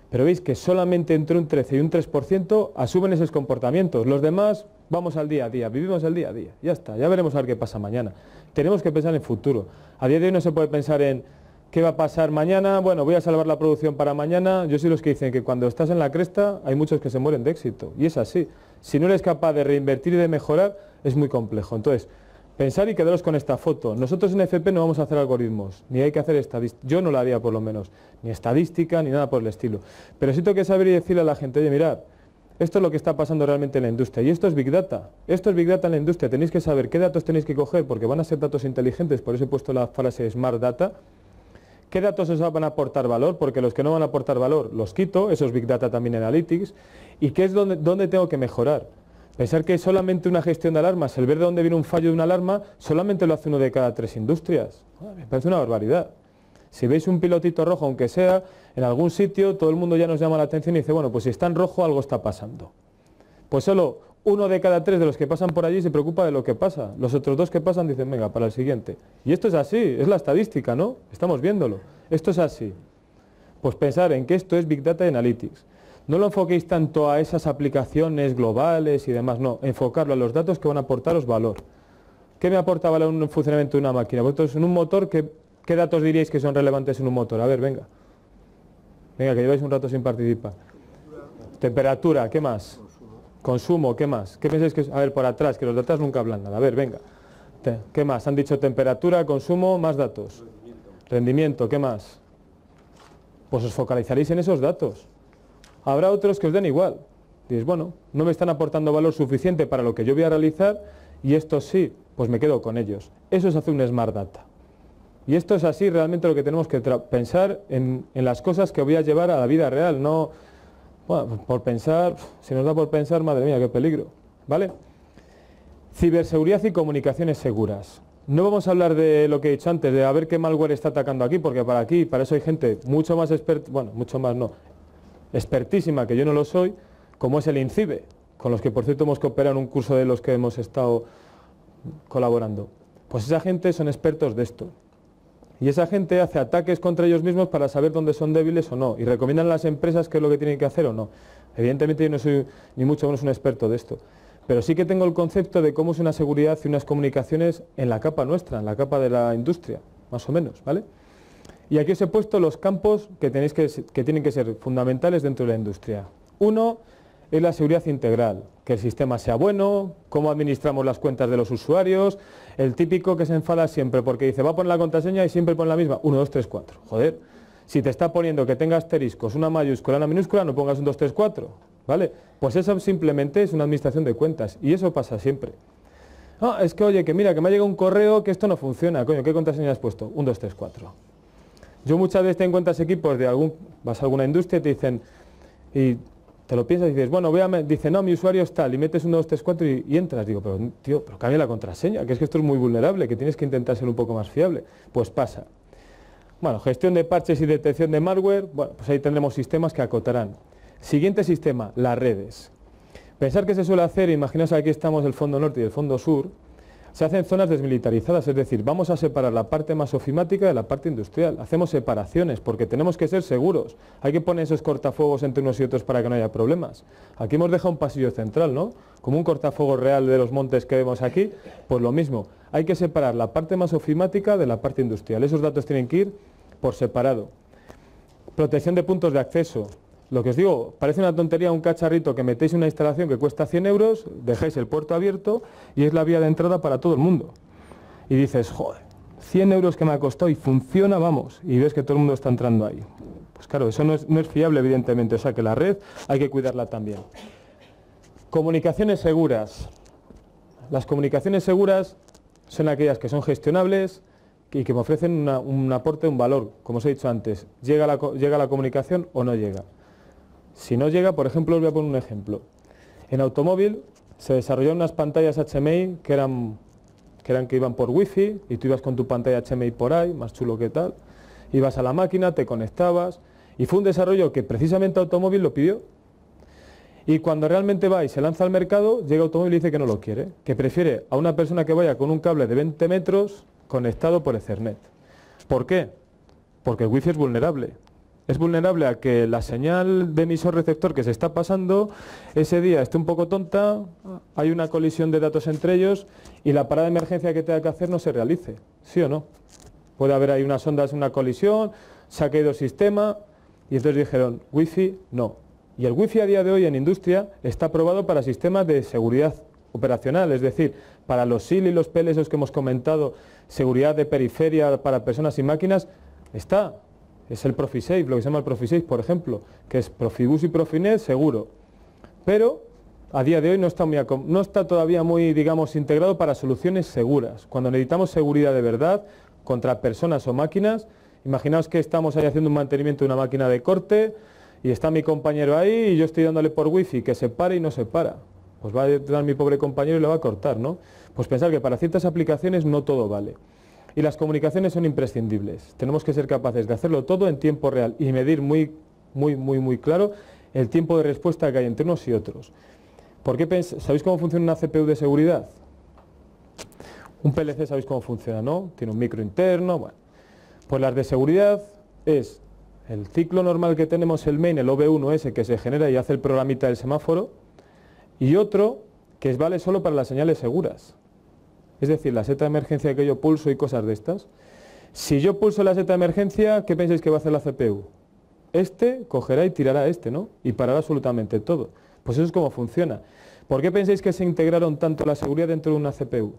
Pero veis que solamente entre un trece y un tres por ciento asumen esos comportamientos. Los demás vamos al día a día, vivimos el día a día. Ya está, ya veremos a ver qué pasa mañana. Tenemos que pensar en futuro. A día de hoy no se puede pensar en qué va a pasar mañana, bueno, voy a salvar la producción para mañana. Yo soy los que dicen que cuando estás en la cresta hay muchos que se mueren de éxito. Y es así. Si no eres capaz de reinvertir y de mejorar, es muy complejo. Entonces, pensar y quedaros con esta foto. Nosotros en F P no vamos a hacer algoritmos, ni hay que hacer estadística. Yo no la haría por lo menos, ni estadística, ni nada por el estilo. Pero sí tengo que saber y decirle a la gente, oye, mirad, esto es lo que está pasando realmente en la industria. Y esto es Big Data. Esto es Big Data en la industria. Tenéis que saber qué datos tenéis que coger, porque van a ser datos inteligentes, por eso he puesto la frase Smart Data. ¿Qué datos os van a aportar valor? Porque los que no van a aportar valor los quito, eso es Big Data también Analytics. ¿Y qué es donde, dónde tengo que mejorar? Pensar que solamente una gestión de alarmas, el ver de dónde viene un fallo de una alarma, solamente lo hace uno de cada tres industrias. Me parece una barbaridad. Si veis un pilotito rojo, aunque sea, en algún sitio, todo el mundo ya nos llama la atención y dice, bueno, pues si está en rojo algo está pasando. Pues solo uno de cada tres de los que pasan por allí se preocupa de lo que pasa. Los otros dos que pasan dicen, venga, para el siguiente. Y esto es así, es la estadística, ¿no? Estamos viéndolo. Esto es así. Pues pensar en que esto es Big Data Analytics. No lo enfoquéis tanto a esas aplicaciones globales y demás, no. Enfocarlo a los datos que van a aportaros valor. ¿Qué me aporta valor en el funcionamiento de una máquina? Vosotros en un motor, ¿qué, qué datos diríais que son relevantes en un motor? A ver, venga. Venga, que lleváis un rato sin participar. Temperatura, ¿qué más? Consumo, ¿qué más? ¿Qué pensáis que es? A ver, por atrás, que los de atrás nunca hablan nada. A ver, venga. ¿Qué más? Han dicho temperatura, consumo, más datos. Rendimiento. Rendimiento, ¿qué más? Pues os focalizaréis en esos datos. Habrá otros que os den igual. Dices, bueno, no me están aportando valor suficiente para lo que yo voy a realizar y estos sí, pues me quedo con ellos. Eso es hacer un Smart Data. Y esto es así realmente lo que tenemos que pensar en, en las cosas que voy a llevar a la vida real, no, bueno, por pensar, si nos da por pensar, madre mía, qué peligro, ¿vale? Ciberseguridad y comunicaciones seguras. No vamos a hablar de lo que he dicho antes, de a ver qué malware está atacando aquí, porque para aquí, para eso hay gente mucho más experta, bueno, mucho más no, expertísima, que yo no lo soy, como es el INCIBE, con los que por cierto hemos cooperado en un curso de los que hemos estado colaborando. Pues esa gente son expertos de esto. Y esa gente hace ataques contra ellos mismos para saber dónde son débiles o no. Y recomiendan a las empresas qué es lo que tienen que hacer o no. Evidentemente yo no soy ni mucho menos un experto de esto. Pero sí que tengo el concepto de cómo es una seguridad y unas comunicaciones en la capa nuestra, en la capa de la industria, más o menos, ¿vale? Y aquí os he puesto los campos que, tenéis que, que tienen que ser fundamentales dentro de la industria. Uno es la seguridad integral, que el sistema sea bueno, cómo administramos las cuentas de los usuarios, el típico que se enfada siempre porque dice, va a poner la contraseña y siempre pone la misma, uno, dos, tres, cuatro. Joder, si te está poniendo que tenga asteriscos, una mayúscula, una minúscula, no pongas un dos, tres, cuatro, ¿vale? Pues eso simplemente es una administración de cuentas y eso pasa siempre. Ah, es que oye, que mira, que me ha llegado un correo que esto no funciona, coño, ¿qué contraseña has puesto? un, dos, tres, cuatro. Yo muchas veces tengo cuentas equipos de algún, vas a alguna industria y te dicen, y te lo piensas y dices, bueno, voy a, dice, no, mi usuario es tal, y metes uno, dos, tres, cuatro y, y entras. Digo, pero tío, pero cambia la contraseña, que es que esto es muy vulnerable, que tienes que intentar ser un poco más fiable. Pues pasa. Bueno, gestión de parches y detección de malware, bueno, pues ahí tendremos sistemas que acotarán. Siguiente sistema, las redes. Pensar que se suele hacer, imaginaos aquí estamos el fondo norte y el fondo sur, se hacen zonas desmilitarizadas, es decir, vamos a separar la parte más ofimática de la parte industrial. Hacemos separaciones porque tenemos que ser seguros. Hay que poner esos cortafuegos entre unos y otros para que no haya problemas. Aquí hemos dejado un pasillo central, ¿no? Como un cortafuegos real de los montes que vemos aquí, pues lo mismo. Hay que separar la parte más ofimática de la parte industrial. Esos datos tienen que ir por separado. Protección de puntos de acceso. Lo que os digo, parece una tontería un cacharrito que metéis en una instalación que cuesta cien euros, dejáis el puerto abierto y es la vía de entrada para todo el mundo. Y dices, joder, cien euros que me ha costado y funciona, vamos, y ves que todo el mundo está entrando ahí. Pues claro, eso no es, no es fiable, evidentemente, o sea que la red hay que cuidarla también. Comunicaciones seguras. Las comunicaciones seguras son aquellas que son gestionables y que me ofrecen una, un aporte, un valor. Como os he dicho antes, ¿llega la, llega la comunicación o no llega? Si no llega, por ejemplo, os voy a poner un ejemplo. En automóvil se desarrollaron unas pantallas H M I que eran, que eran que iban por wifi y tú ibas con tu pantalla H M I por ahí, más chulo que tal. Ibas a la máquina, te conectabas y fue un desarrollo que precisamente Automóvil lo pidió. Y cuando realmente va y se lanza al mercado, llega Automóvil y dice que no lo quiere, que prefiere a una persona que vaya con un cable de veinte metros conectado por Ethernet. ¿Por qué? Porque el wifi es vulnerable. Es vulnerable a que la señal de emisor-receptor que se está pasando ese día esté un poco tonta, hay una colisión de datos entre ellos y la parada de emergencia que tenga que hacer no se realice. ¿Sí o no? Puede haber ahí unas ondas, una colisión, se ha caído el sistema y entonces dijeron, wifi no. Y el wifi a día de hoy en industria está aprobado para sistemas de seguridad operacional, es decir, para los S I L y los P L S que hemos comentado, seguridad de periferia para personas y máquinas, está. Es el Profisafe, lo que se llama el Profisafe, por ejemplo, que es Profibus y Profinet seguro. Pero a día de hoy no está, muy, no está todavía muy, digamos, integrado para soluciones seguras. Cuando necesitamos seguridad de verdad contra personas o máquinas, imaginaos que estamos ahí haciendo un mantenimiento de una máquina de corte y está mi compañero ahí y yo estoy dándole por wifi que se pare y no se para. Pues va a dar mi pobre compañero y le va a cortar, ¿no? Pues pensar que para ciertas aplicaciones no todo vale. Y las comunicaciones son imprescindibles. Tenemos que ser capaces de hacerlo todo en tiempo real y medir muy, muy, muy, muy claro el tiempo de respuesta que hay entre unos y otros. ¿Por qué pens- ¿Sabéis cómo funciona una C P U de seguridad? Un P L C sabéis cómo funciona, ¿no? Tiene un micro interno, bueno. Pues las de seguridad es el ciclo normal que tenemos, el main, el O V uno ese que se genera y hace el programita del semáforo, y otro que vale solo para las señales seguras. Es decir, la seta de emergencia que yo pulso y cosas de estas. Si yo pulso la seta de emergencia, ¿qué pensáis que va a hacer la C P U? Este cogerá y tirará a este, ¿no? Y parará absolutamente todo. Pues eso es como funciona. ¿Por qué pensáis que se integraron tanto la seguridad dentro de una C P U?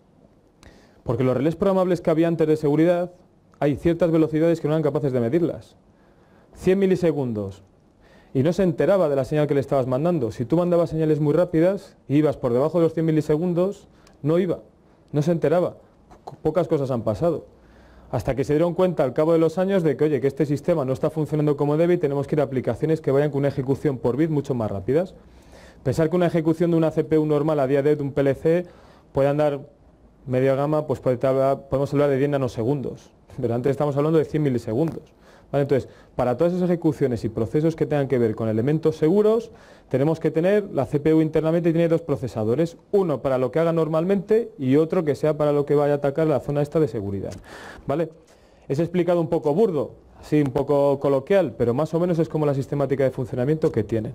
Porque los relés programables que había antes de seguridad, hay ciertas velocidades que no eran capaces de medirlas. cien milisegundos. Y no se enteraba de la señal que le estabas mandando. Si tú mandabas señales muy rápidas y ibas por debajo de los cien milisegundos, no iba. No se enteraba. Pocas cosas han pasado. Hasta que se dieron cuenta al cabo de los años de que, oye, que este sistema no está funcionando como debe y tenemos que ir a aplicaciones que vayan con una ejecución por bit mucho más rápidas. Pensar que una ejecución de una C P U normal a día de hoy de un P L C puede andar media gama, pues puede hablar, podemos hablar de diez nanosegundos. Pero antes estamos hablando de cien milisegundos. ¿Vale? Entonces, para todas esas ejecuciones y procesos que tengan que ver con elementos seguros, tenemos que tener, la C P U internamente tiene dos procesadores, uno para lo que haga normalmente y otro que sea para lo que vaya a atacar la zona esta de seguridad. ¿Vale? Es explicado un poco burdo, así un poco coloquial, pero más o menos es como la sistemática de funcionamiento que tiene.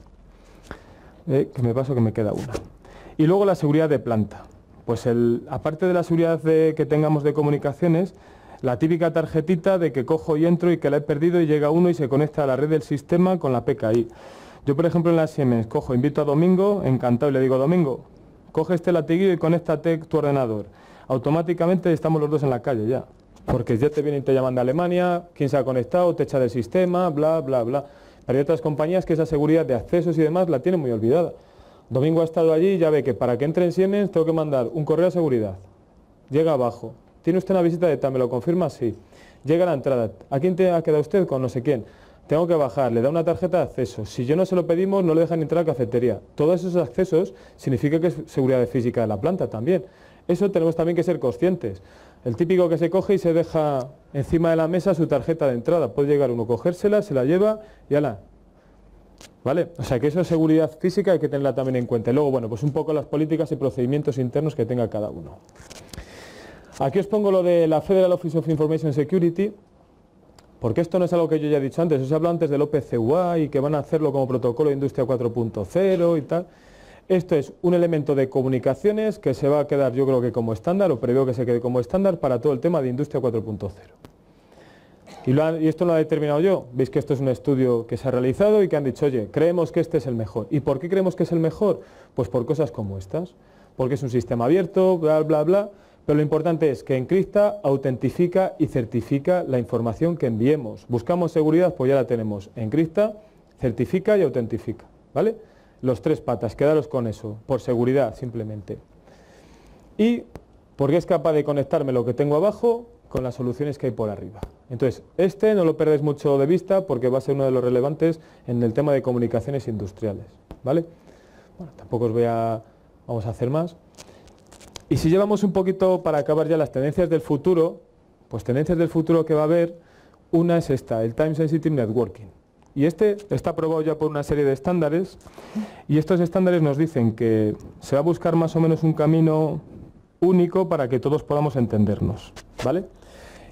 Eh, que me paso que me queda una. Y luego la seguridad de planta. Pues el, aparte de la seguridad de, que tengamos de comunicaciones, la típica tarjetita de que cojo y entro y que la he perdido y llega uno y se conecta a la red del sistema con la P K I. Yo, por ejemplo, en la Siemens cojo, invito a Domingo, encantado, y le digo, Domingo, coge este latiguillo y conéctate tu ordenador. Automáticamente estamos los dos en la calle ya, porque ya te vienen y te llaman de Alemania, quién se ha conectado, te echa del sistema, bla, bla, bla. Pero hay otras compañías que esa seguridad de accesos y demás la tienen muy olvidada. Domingo ha estado allí y ya ve que para que entre en Siemens tengo que mandar un correo de seguridad. Llega abajo. ¿Tiene usted una visita de tal? ¿Me lo confirma? Sí. Llega a la entrada. ¿A quién te ha quedado usted? Con no sé quién. Tengo que bajar, le da una tarjeta de acceso. Si yo no se lo pedimos, no le dejan entrar a la cafetería. Todos esos accesos significa que es seguridad física de la planta también. Eso tenemos también que ser conscientes. El típico que se coge y se deja encima de la mesa su tarjeta de entrada. Puede llegar uno, cogérsela, se la lleva y ala. ¿Vale? O sea que eso es seguridad física, hay que tenerla también en cuenta. Y luego, bueno, pues un poco las políticas y procedimientos internos que tenga cada uno. Aquí os pongo lo de la Federal Office of Information Security, porque esto no es algo que yo ya he dicho antes, os he hablado antes del O P C U A y que van a hacerlo como protocolo de industria cuatro punto cero y tal. Esto es un elemento de comunicaciones que se va a quedar, yo creo que como estándar, o preveo que se quede como estándar para todo el tema de industria cuatro punto cero. Y, lo han, y esto lo he determinado yo. Veis que esto es un estudio que se ha realizado y que han dicho, oye, creemos que este es el mejor. ¿Y por qué creemos que es el mejor? Pues por cosas como estas. Porque es un sistema abierto, bla, bla, bla. Pero lo importante es que encripta, autentifica y certifica la información que enviemos. Buscamos seguridad, pues ya la tenemos. Encripta, certifica y autentifica. ¿Vale? Los tres patas, quedaros con eso. Por seguridad, simplemente. Y porque es capaz de conectarme lo que tengo abajo con las soluciones que hay por arriba. Entonces, este no lo perdáis mucho de vista porque va a ser uno de los relevantes en el tema de comunicaciones industriales, ¿vale? Bueno, tampoco os voy a... vamos a hacer más. Y si llevamos un poquito para acabar ya las tendencias del futuro, pues tendencias del futuro que va a haber, una es esta, el Time Sensitive Networking. Y este está aprobado ya por una serie de estándares y estos estándares nos dicen que se va a buscar más o menos un camino único para que todos podamos entendernos, ¿vale?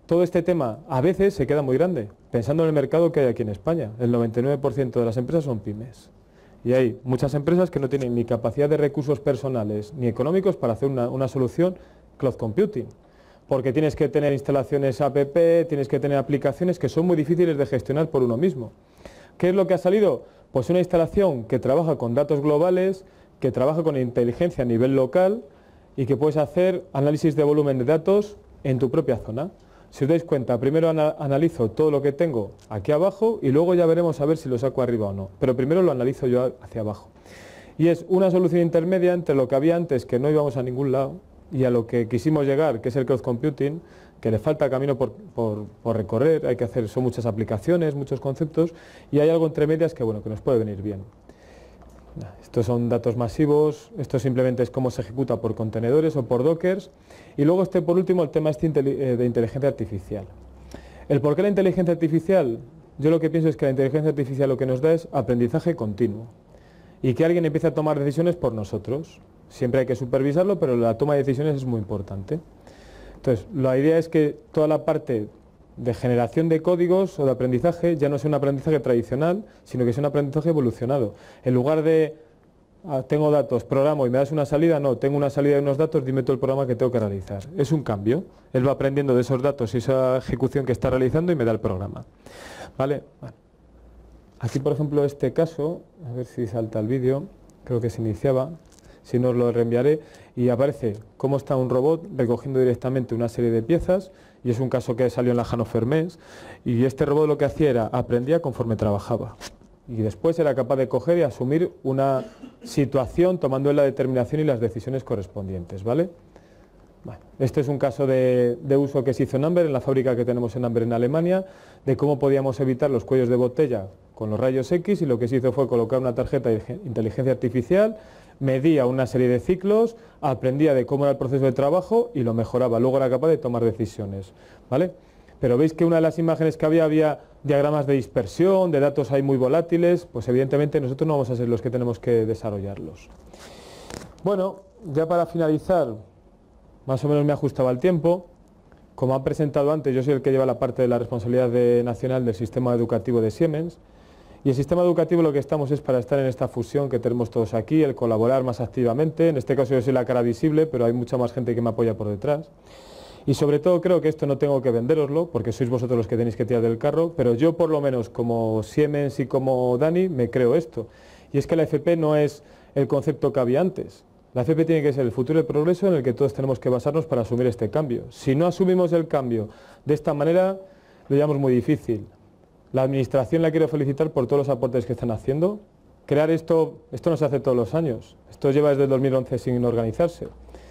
todo este tema a veces se queda muy grande, pensando en el mercado que hay aquí en España. El noventa y nueve por ciento de las empresas son pymes. Y hay muchas empresas que no tienen ni capacidad de recursos personales ni económicos para hacer una, una solución cloud computing. Porque tienes que tener instalaciones app, tienes que tener aplicaciones que son muy difíciles de gestionar por uno mismo. ¿Qué es lo que ha salido? Pues una instalación que trabaja con datos globales, que trabaja con inteligencia a nivel local y que puedes hacer análisis de volumen de datos en tu propia zona. Si os dais cuenta, primero ana analizo todo lo que tengo aquí abajo y luego ya veremos a ver si lo saco arriba o no. Pero primero lo analizo yo hacia abajo. Y es una solución intermedia entre lo que había antes, que no íbamos a ningún lado, y a lo que quisimos llegar, que es el cloud computing, que le falta camino por, por, por recorrer, hay que hacer, son muchas aplicaciones, muchos conceptos, y hay algo entre medias que, bueno, que nos puede venir bien. Estos son datos masivos, esto simplemente es cómo se ejecuta por contenedores o por dockers, y luego este por último el tema este de inteligencia artificial. ¿El por qué la inteligencia artificial? Yo lo que pienso es que la inteligencia artificial lo que nos da es aprendizaje continuo, y que alguien empiece a tomar decisiones por nosotros. Siempre hay que supervisarlo, pero la toma de decisiones es muy importante. Entonces, la idea es que toda la parte de generación de códigos o de aprendizaje ya no sea un aprendizaje tradicional, sino que sea un aprendizaje evolucionado. En lugar de, ah, tengo datos, programo y me das una salida, no, tengo una salida de unos datos, dime todo el programa que tengo que realizar. Es un cambio. Él va aprendiendo de esos datos y esa ejecución que está realizando y me da el programa. ¿Vale? Bueno. Aquí, por ejemplo, este caso, a ver si salta el vídeo, creo que se iniciaba. Si no, os lo reenviaré, y aparece cómo está un robot recogiendo directamente una serie de piezas, y es un caso que salió en la Hannover Messe, y este robot lo que hacía era, aprendía conforme trabajaba, y después era capaz de coger y asumir una situación tomando la determinación y las decisiones correspondientes, ¿vale? Bueno, este es un caso de, de uso que se hizo en Amber, en la fábrica que tenemos en Amber en Alemania, de cómo podíamos evitar los cuellos de botella con los rayos X, y lo que se hizo fue colocar una tarjeta de inteligencia artificial, medía una serie de ciclos, aprendía de cómo era el proceso de trabajo y lo mejoraba, luego era capaz de tomar decisiones, ¿vale? Pero veis que una de las imágenes que había, había diagramas de dispersión, de datos ahí muy volátiles, pues evidentemente nosotros no vamos a ser los que tenemos que desarrollarlos. Bueno, ya para finalizar, más o menos me ajustaba el tiempo. Como han presentado antes, yo soy el que lleva la parte de la responsabilidad de, nacional del sistema educativo de Siemens. Y el sistema educativo lo que estamos es para estar en esta fusión que tenemos todos aquí, el colaborar más activamente. En este caso yo soy la cara visible, pero hay mucha más gente que me apoya por detrás. Y sobre todo creo que esto no tengo que vendéroslo, porque sois vosotros los que tenéis que tirar del carro, pero yo por lo menos como Siemens y como Dani me creo esto. Y es que la F P no es el concepto que había antes. La F P tiene que ser el futuro del progreso en el que todos tenemos que basarnos para asumir este cambio. Si no asumimos el cambio de esta manera, lo llevamos muy difícil. La administración la quiero felicitar por todos los aportes que están haciendo. Crear esto, esto no se hace todos los años. Esto lleva desde el dos mil once sin organizarse.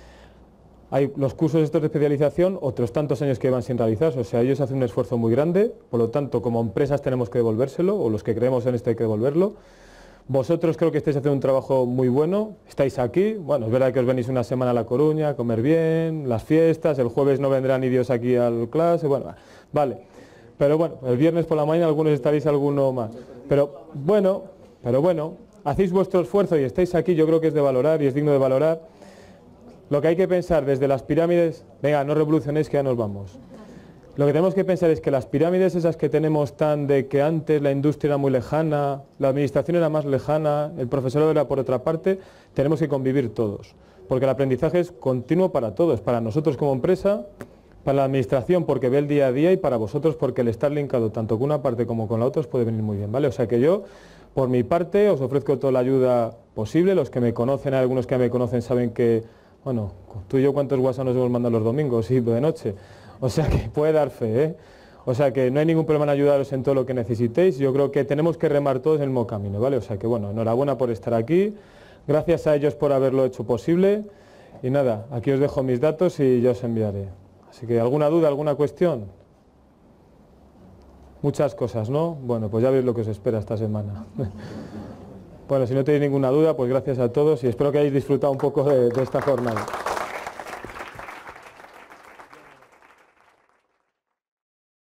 Hay los cursos estos de especialización, otros tantos años que llevan sin realizarse. O sea, ellos hacen un esfuerzo muy grande, por lo tanto, como empresas tenemos que devolvérselo, o los que creemos en esto hay que devolverlo. Vosotros creo que estáis haciendo un trabajo muy bueno, estáis aquí, bueno, es verdad que os venís una semana a La Coruña a comer bien, las fiestas, el jueves no vendrán ni Dios aquí al clase, bueno, vale. Pero bueno, el viernes por la mañana algunos estaréis, alguno más. Pero bueno, pero bueno, hacéis vuestro esfuerzo y estáis aquí, yo creo que es de valorar y es digno de valorar. Lo que hay que pensar desde las pirámides, venga, no revolucionéis que ya nos vamos. Lo que tenemos que pensar es que las pirámides esas que tenemos tan de que antes la industria era muy lejana, la administración era más lejana, el profesorado era por otra parte, tenemos que convivir todos. Porque el aprendizaje es continuo para todos, para nosotros como empresa, para la administración porque ve el día a día y para vosotros porque el estar linkado tanto con una parte como con la otra os puede venir muy bien, ¿vale? O sea que yo, por mi parte, os ofrezco toda la ayuda posible. Los que me conocen, hay algunos que me conocen saben que, bueno, tú y yo cuántos WhatsApp nos hemos mandado los domingos y de noche. O sea que puede dar fe, ¿eh? O sea que no hay ningún problema en ayudaros en todo lo que necesitéis. Yo creo que tenemos que remar todos en el mismo camino, ¿vale? O sea que bueno, enhorabuena por estar aquí. Gracias a ellos por haberlo hecho posible. Y nada, aquí os dejo mis datos y yo os enviaré. Así que, ¿alguna duda, alguna cuestión? Muchas cosas, ¿no? Bueno, pues ya veis lo que os espera esta semana. Bueno, si no tenéis ninguna duda, pues gracias a todos y espero que hayáis disfrutado un poco de, de esta jornada.